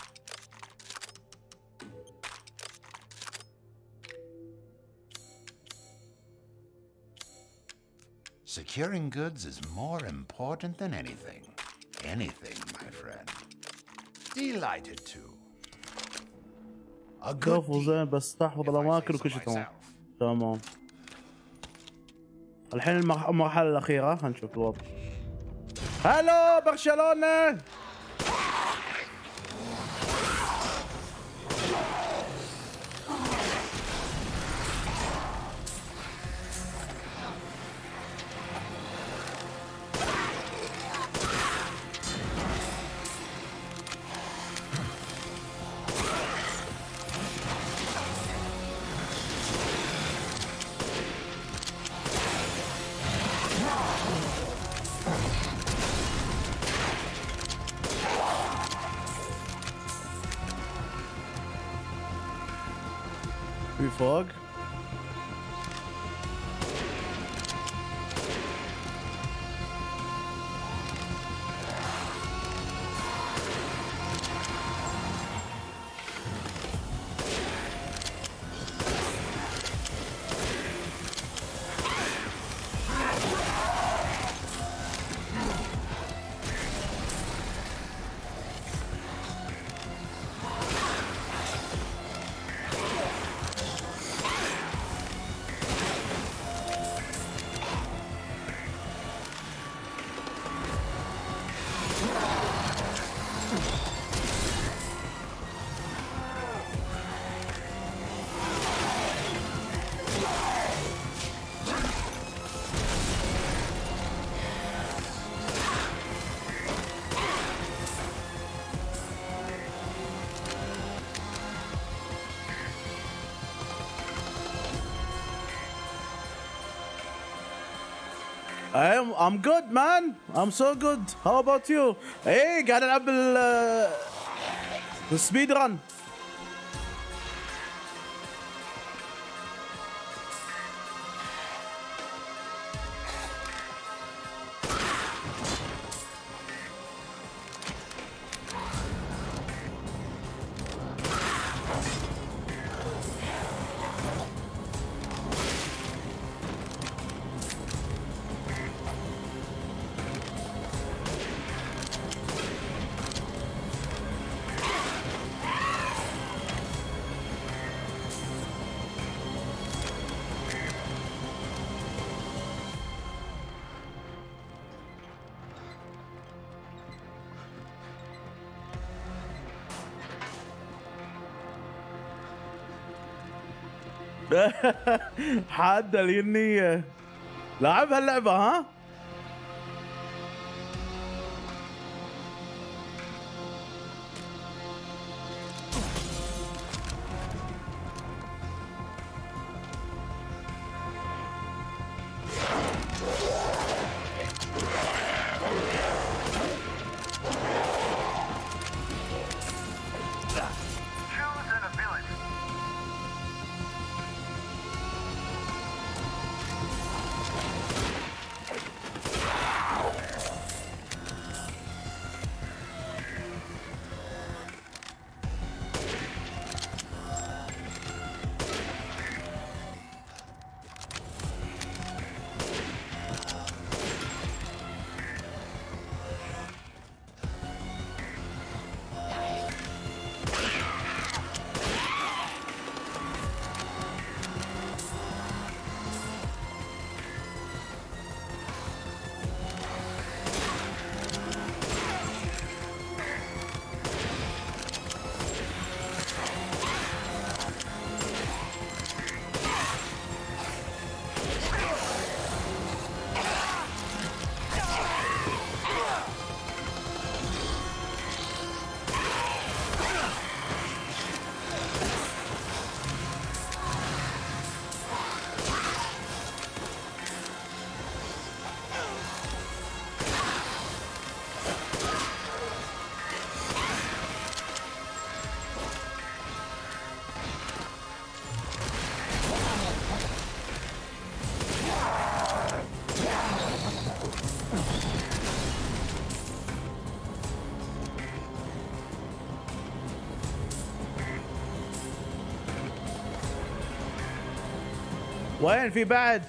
Securing goods is more important than anything. Anything, my friend. Delighted to. A good كفو زين بس تحفظ الاماكن وكل شيء تمام. تمام. الحين المرحلة الأخيرة خلينا نشوف الوضع. هلو برشلونة. في فوق. I'm good man. I'm so good. How about you? ايه قاعد العب السبيد رن. حادة لاني لاعب هاللعبة ها؟ وين في بعد؟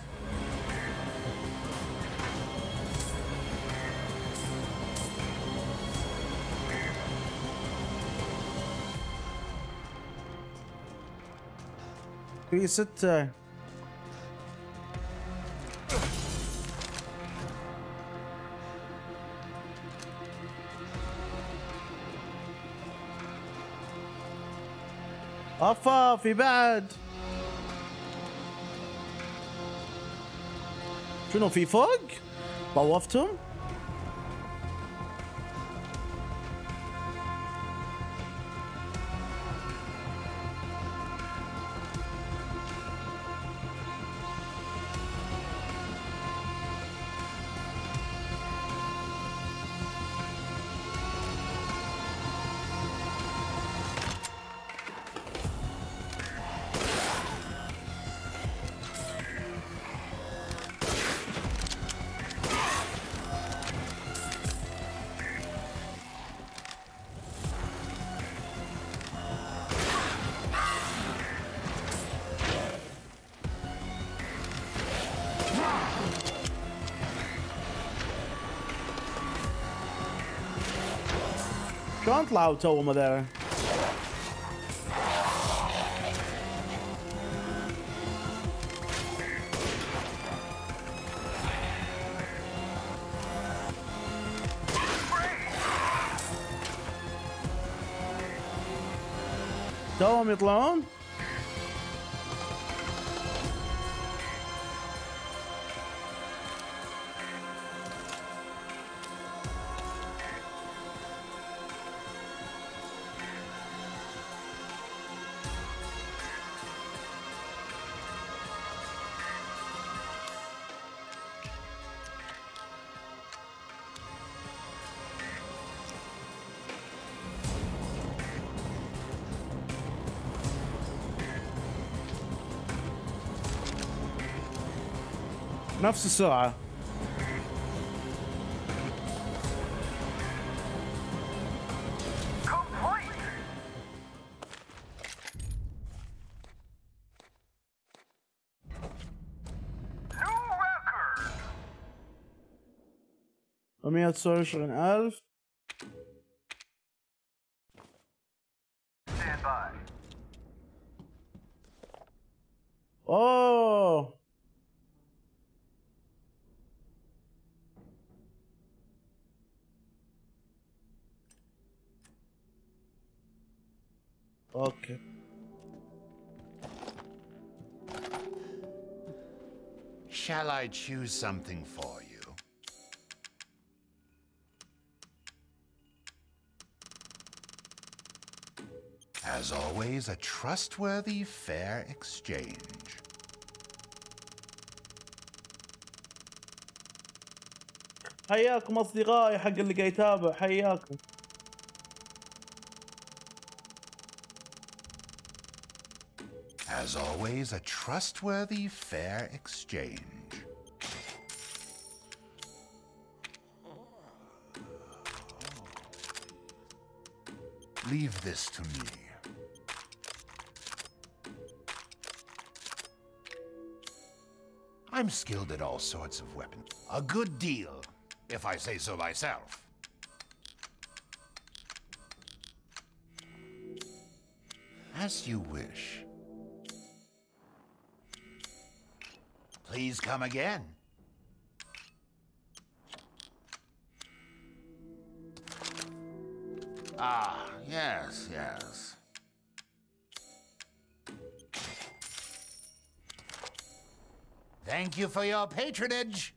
في 6. افا في بعد. شنو في فوق؟ طوفتهم؟ شلون طلعوا توهم هذول؟ توهم يطلعون؟ نفس السرعة. ومية تسعة وعشرين ألف. أوه Okay. Shall I choose something for you? As always, a trustworthy, fair exchange. حياكم أصدقائي حق اللي قاعد يتابع حياكم. As always, a trustworthy, fair exchange. Leave this to me. I'm skilled at all sorts of weapons. A good deal, if I say so myself. As you wish. Please come again. Ah, yes, yes. Thank you for your patronage.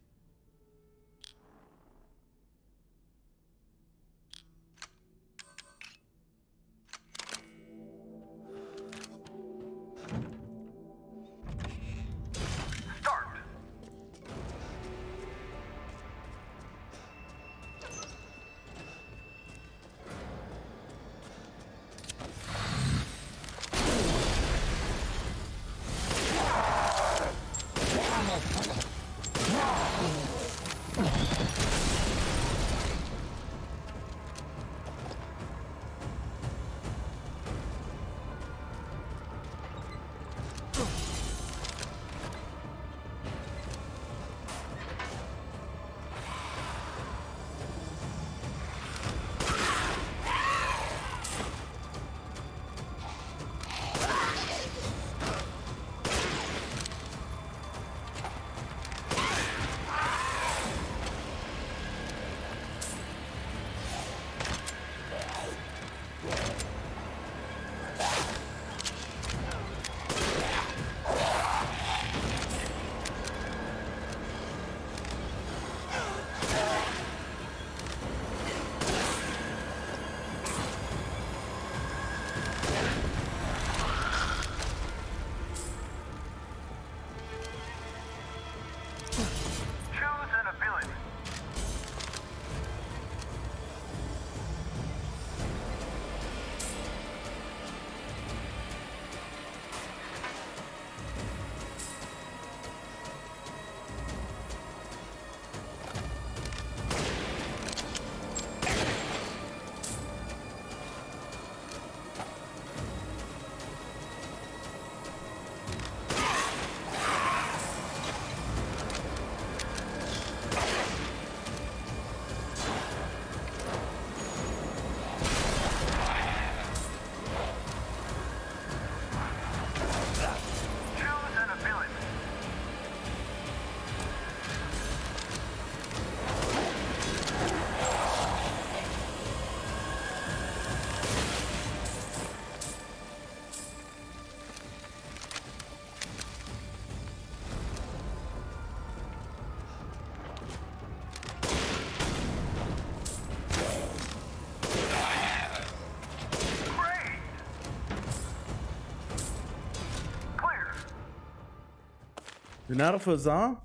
بنرفز ها؟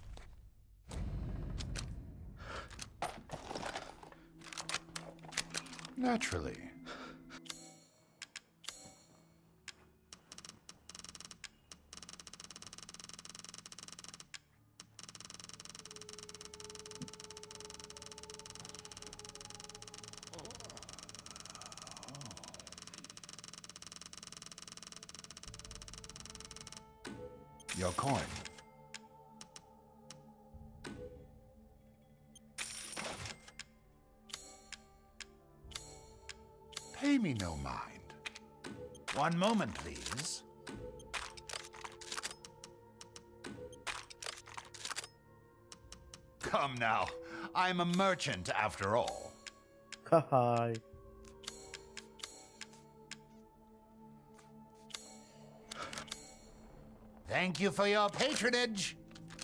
Naturally. Your coin. Pay me no mind. One moment, please. Come now. I'm a merchant after all. Hi. Thank you for your patronage.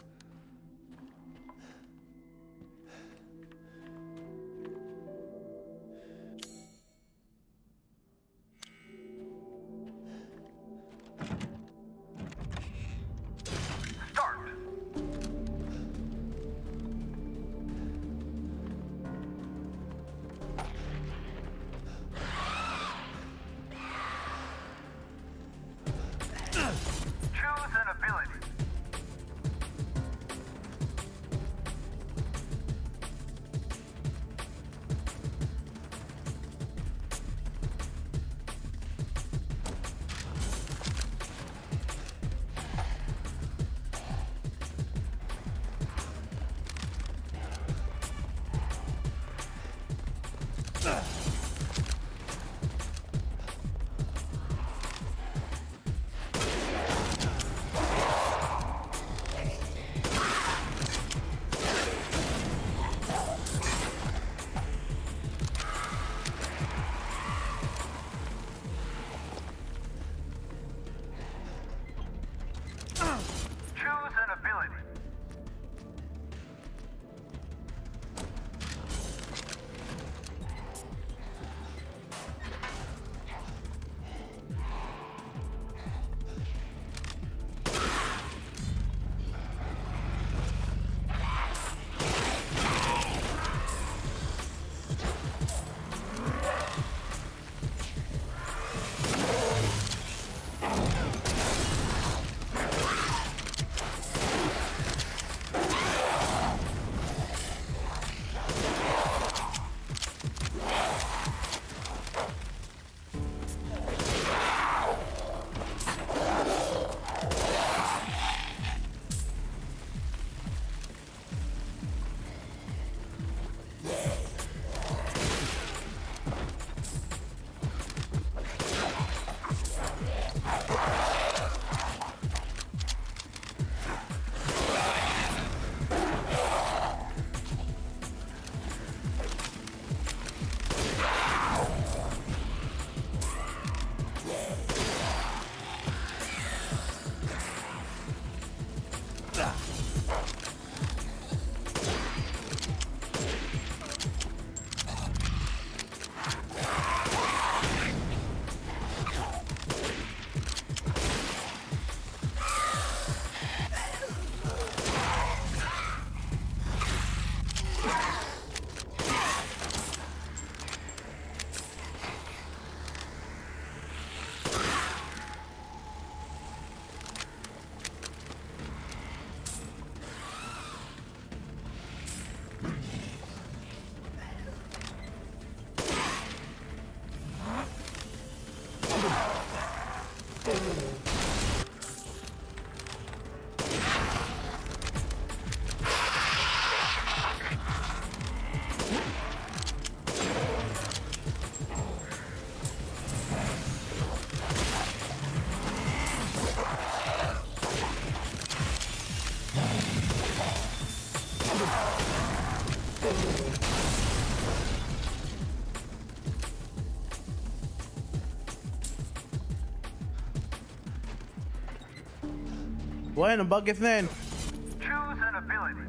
وين باقي اثنين؟ Choose an ability.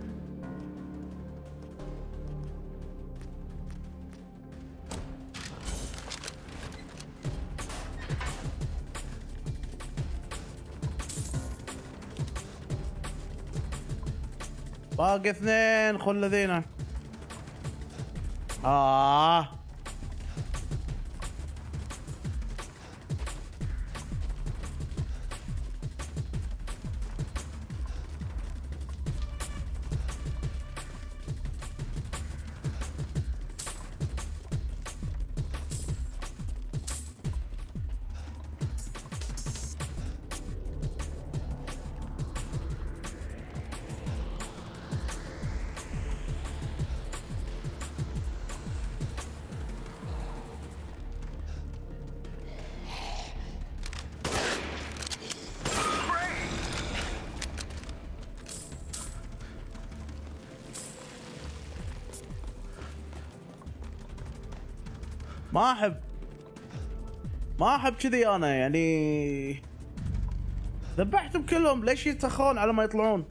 باقي 2 خل ذينا. ما احب كذي انا يعني. ذبحتهم كلهم ليش يتأخرون على ما يطلعون؟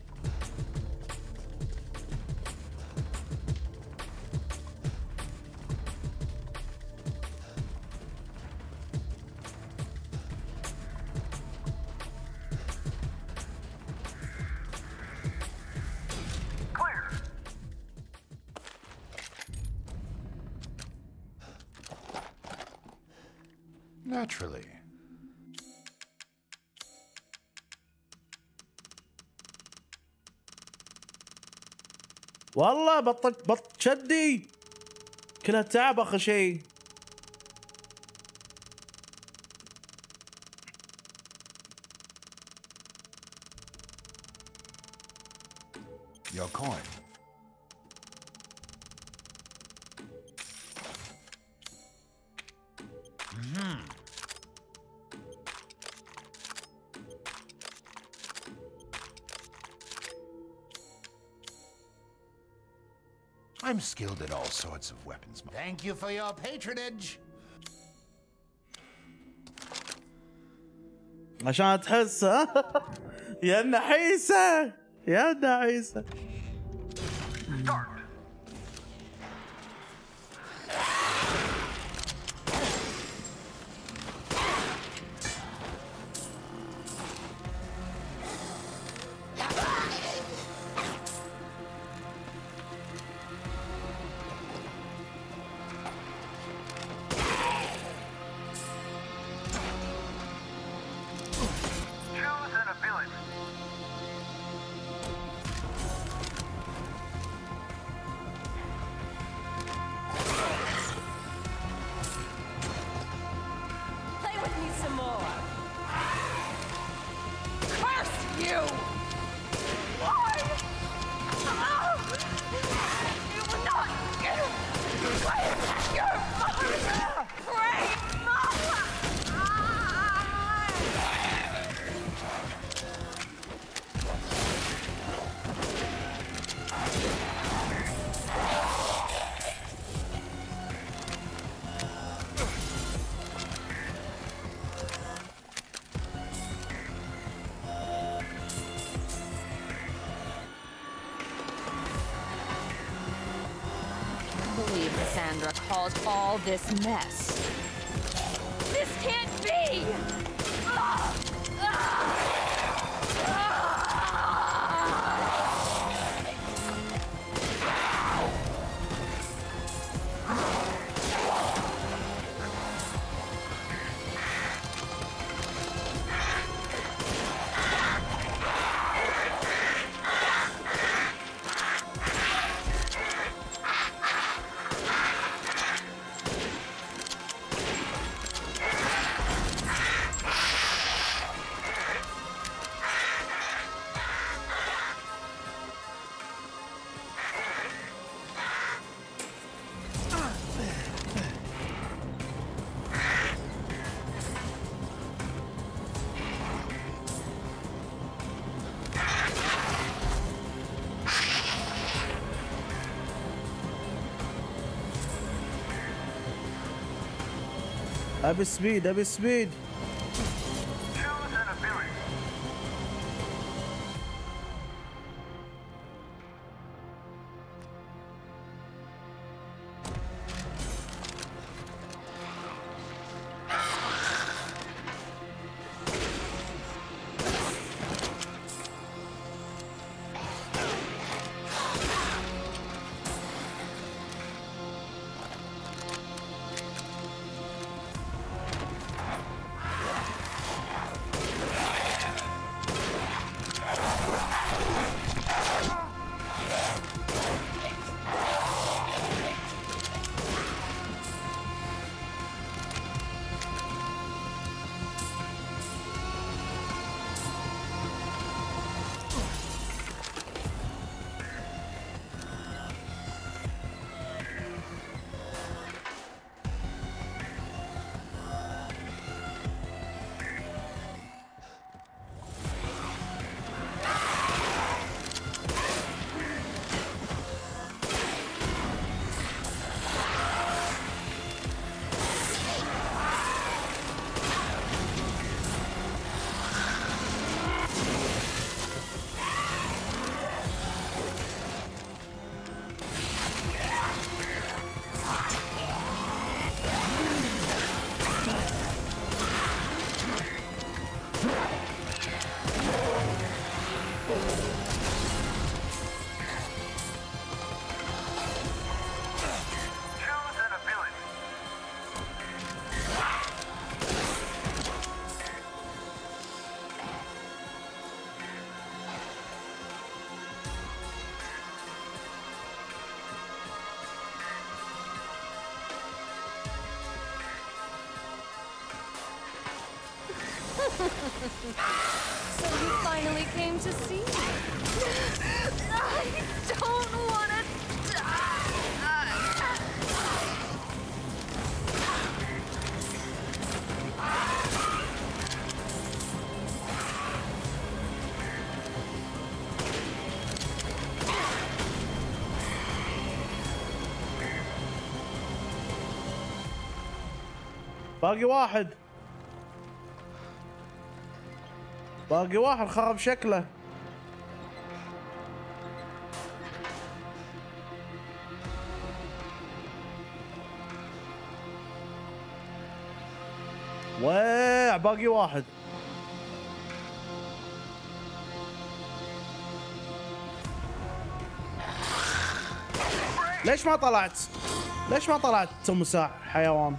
Naturally. والله بطلت شدي كلها تعب اخر شيء. Your coin. I'm skilled at all sorts of weapons. Thank you for your patronage. عشان تحس ها يا نحيسة يا نحيسة. Cassandra caused all this mess. This can't be! ابي سبيد ابي سبيد. So you finally came to see me. I don't want to die. باقي واحد خرب شكله. باقي واحد. ليش ما طلعت تمساح حيوان؟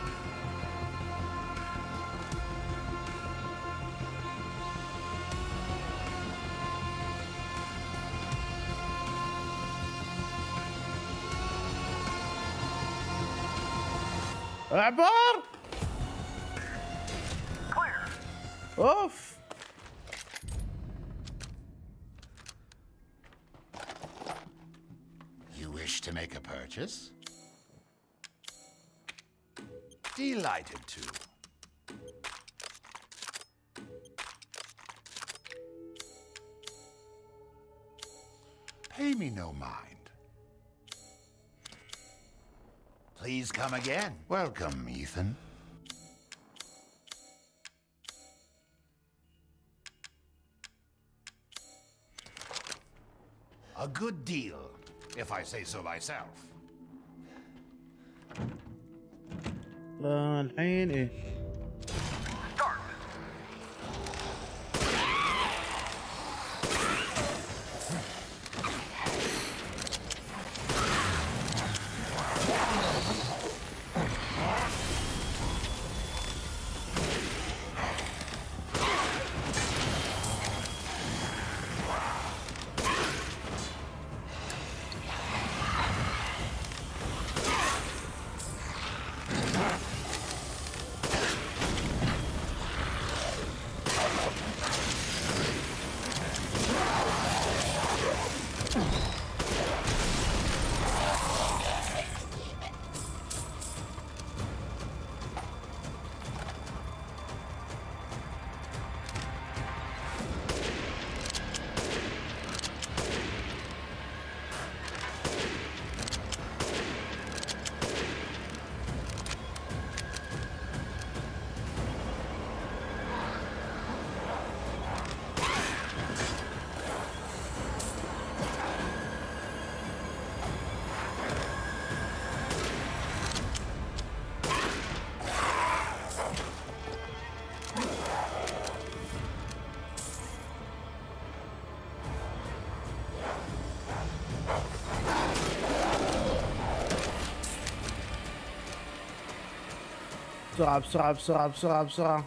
اعبر. اوف. You wish to make a purchase? Delighted to. Pay me no mind. Please come again. Welcome, Ethan. A good deal, if I say so myself. الحين ايه. بسرعة.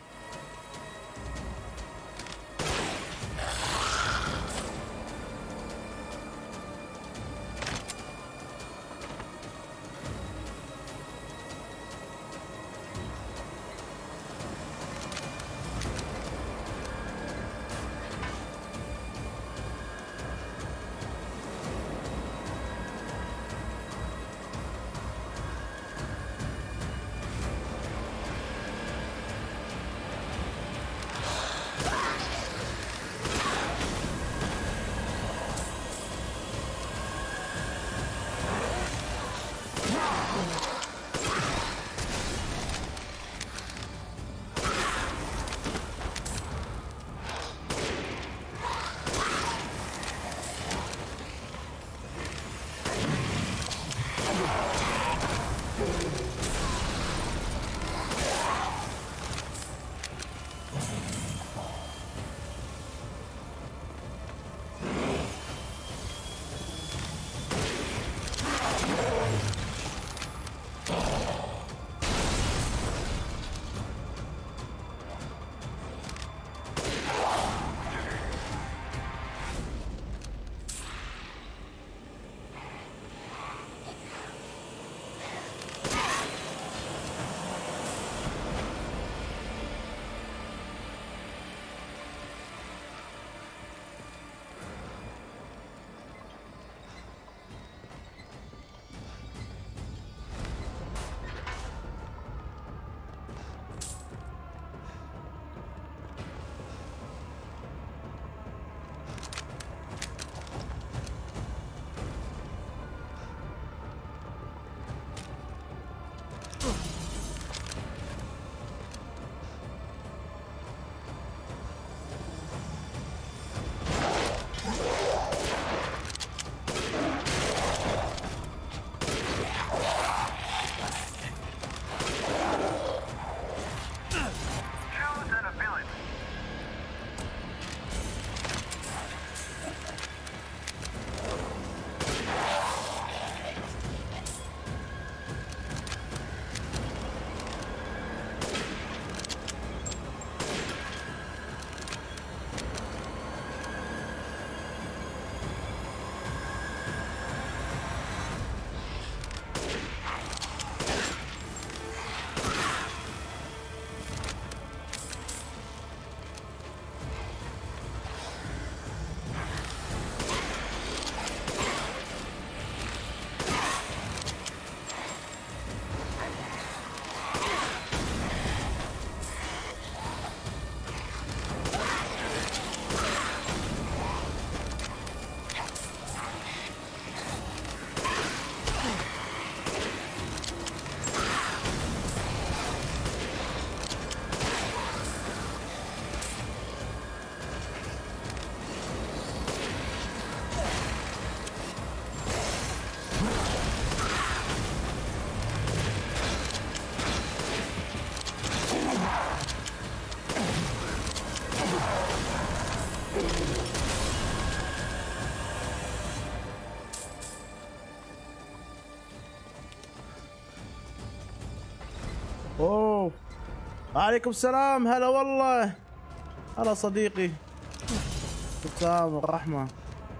اوه عليكم السلام. هلا والله. هلا صديقي. السلام والرحمة.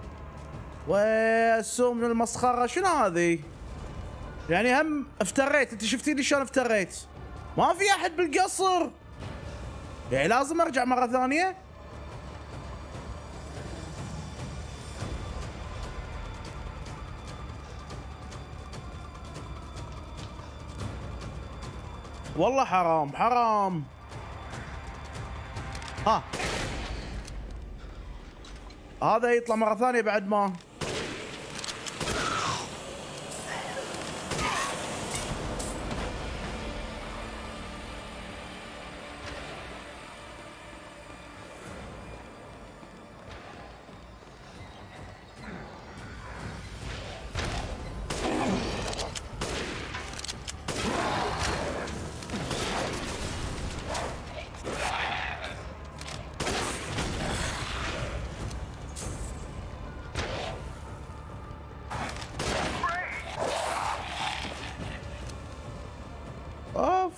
والسوم من المسخرة شنو هذه؟ يعني هم افتريت. انت شفتيني شلون افتريت؟ ما في احد بالقصر. يعني لازم ارجع مرة ثانية؟ والله حرام حرام. ها هذا يطلع مرة ثانية بعد ما اوف.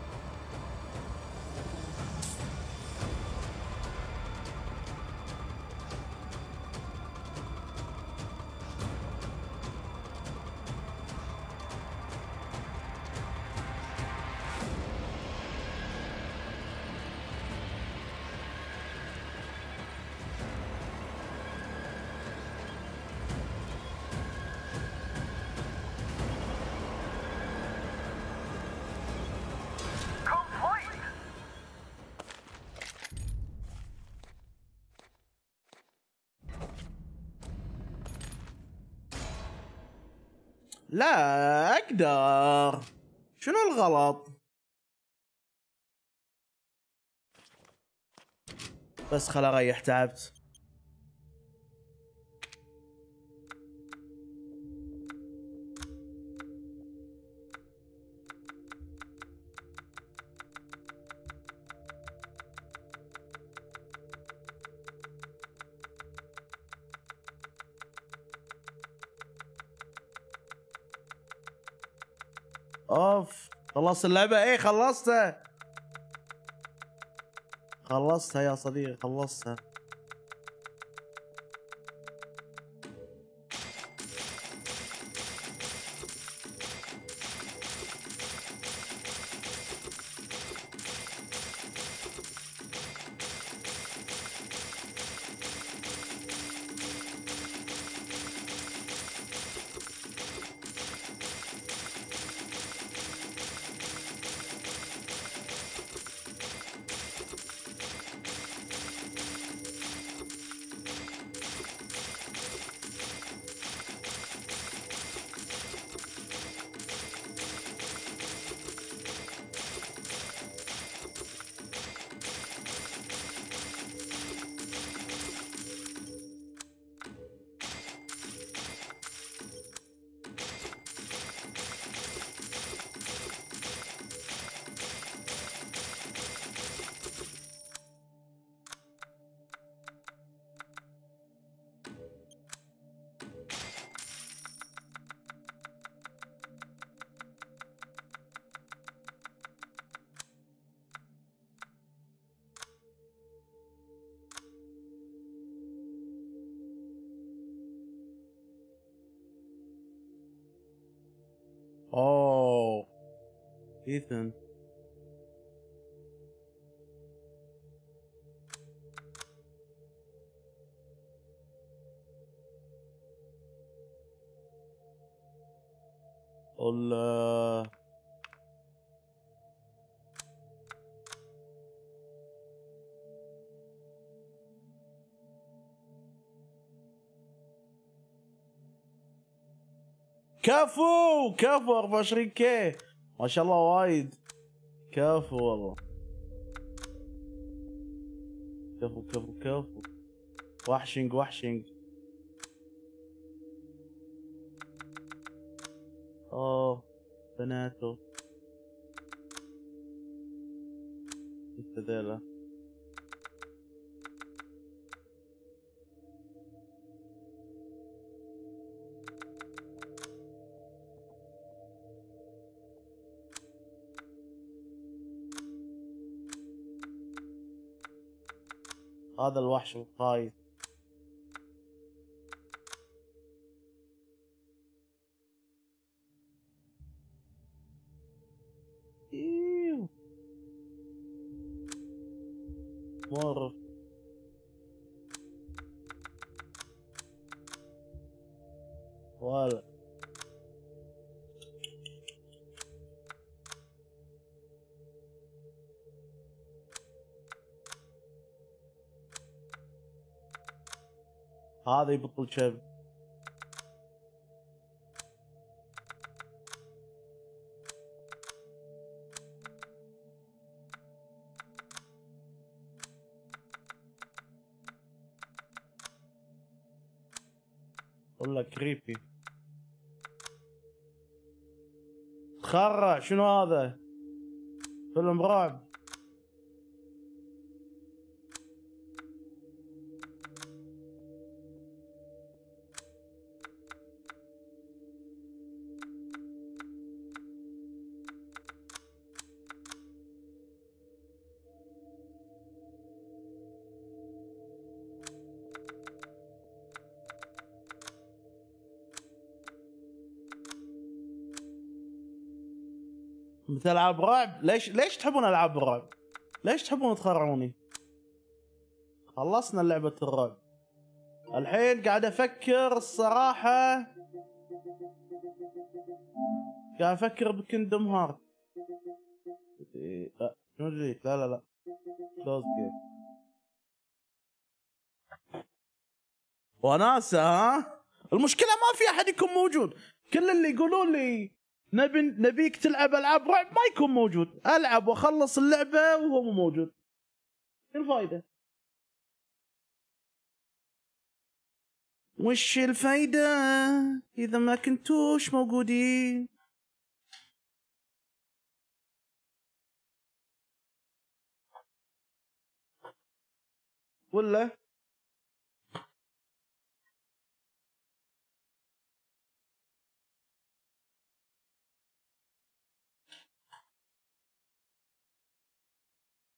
لا اقدر. شنو الغلط؟ بس خل اريح تعبت. اوف خلصت اللعبة. ايه خلصتها. خلصتها يا صديقي خلصتها. اوه ايثن. الله. كفو كفو 24 كي ما شاء الله وايد. كفو والله. كفو كفو كفو. وحشنج وحشنج. اوه بناته انت ذيلا. هذا الوحش الخايف. ايوه مر. ولا هذا يبطل شب. والله كريبي. تخرع شنو هذا؟ فيلم رعب. مثل العاب رعب. ليش تحبون العاب الرعب؟ ليش تحبون تخرعوني؟ خلصنا لعبة الرعب. الحين قاعد افكر الصراحة، قاعد افكر بكندم هارت. لا شنو جديد؟ لا كلوز جيم. وناسة ها؟ المشكلة ما في احد يكون موجود. كل اللي يقولون لي نبيك تلعب العاب رعب ما يكون موجود. العب واخلص اللعبة وهو مو موجود. شو الفايدة؟ وش الفايدة اذا ما كنتوش موجودين؟ ولا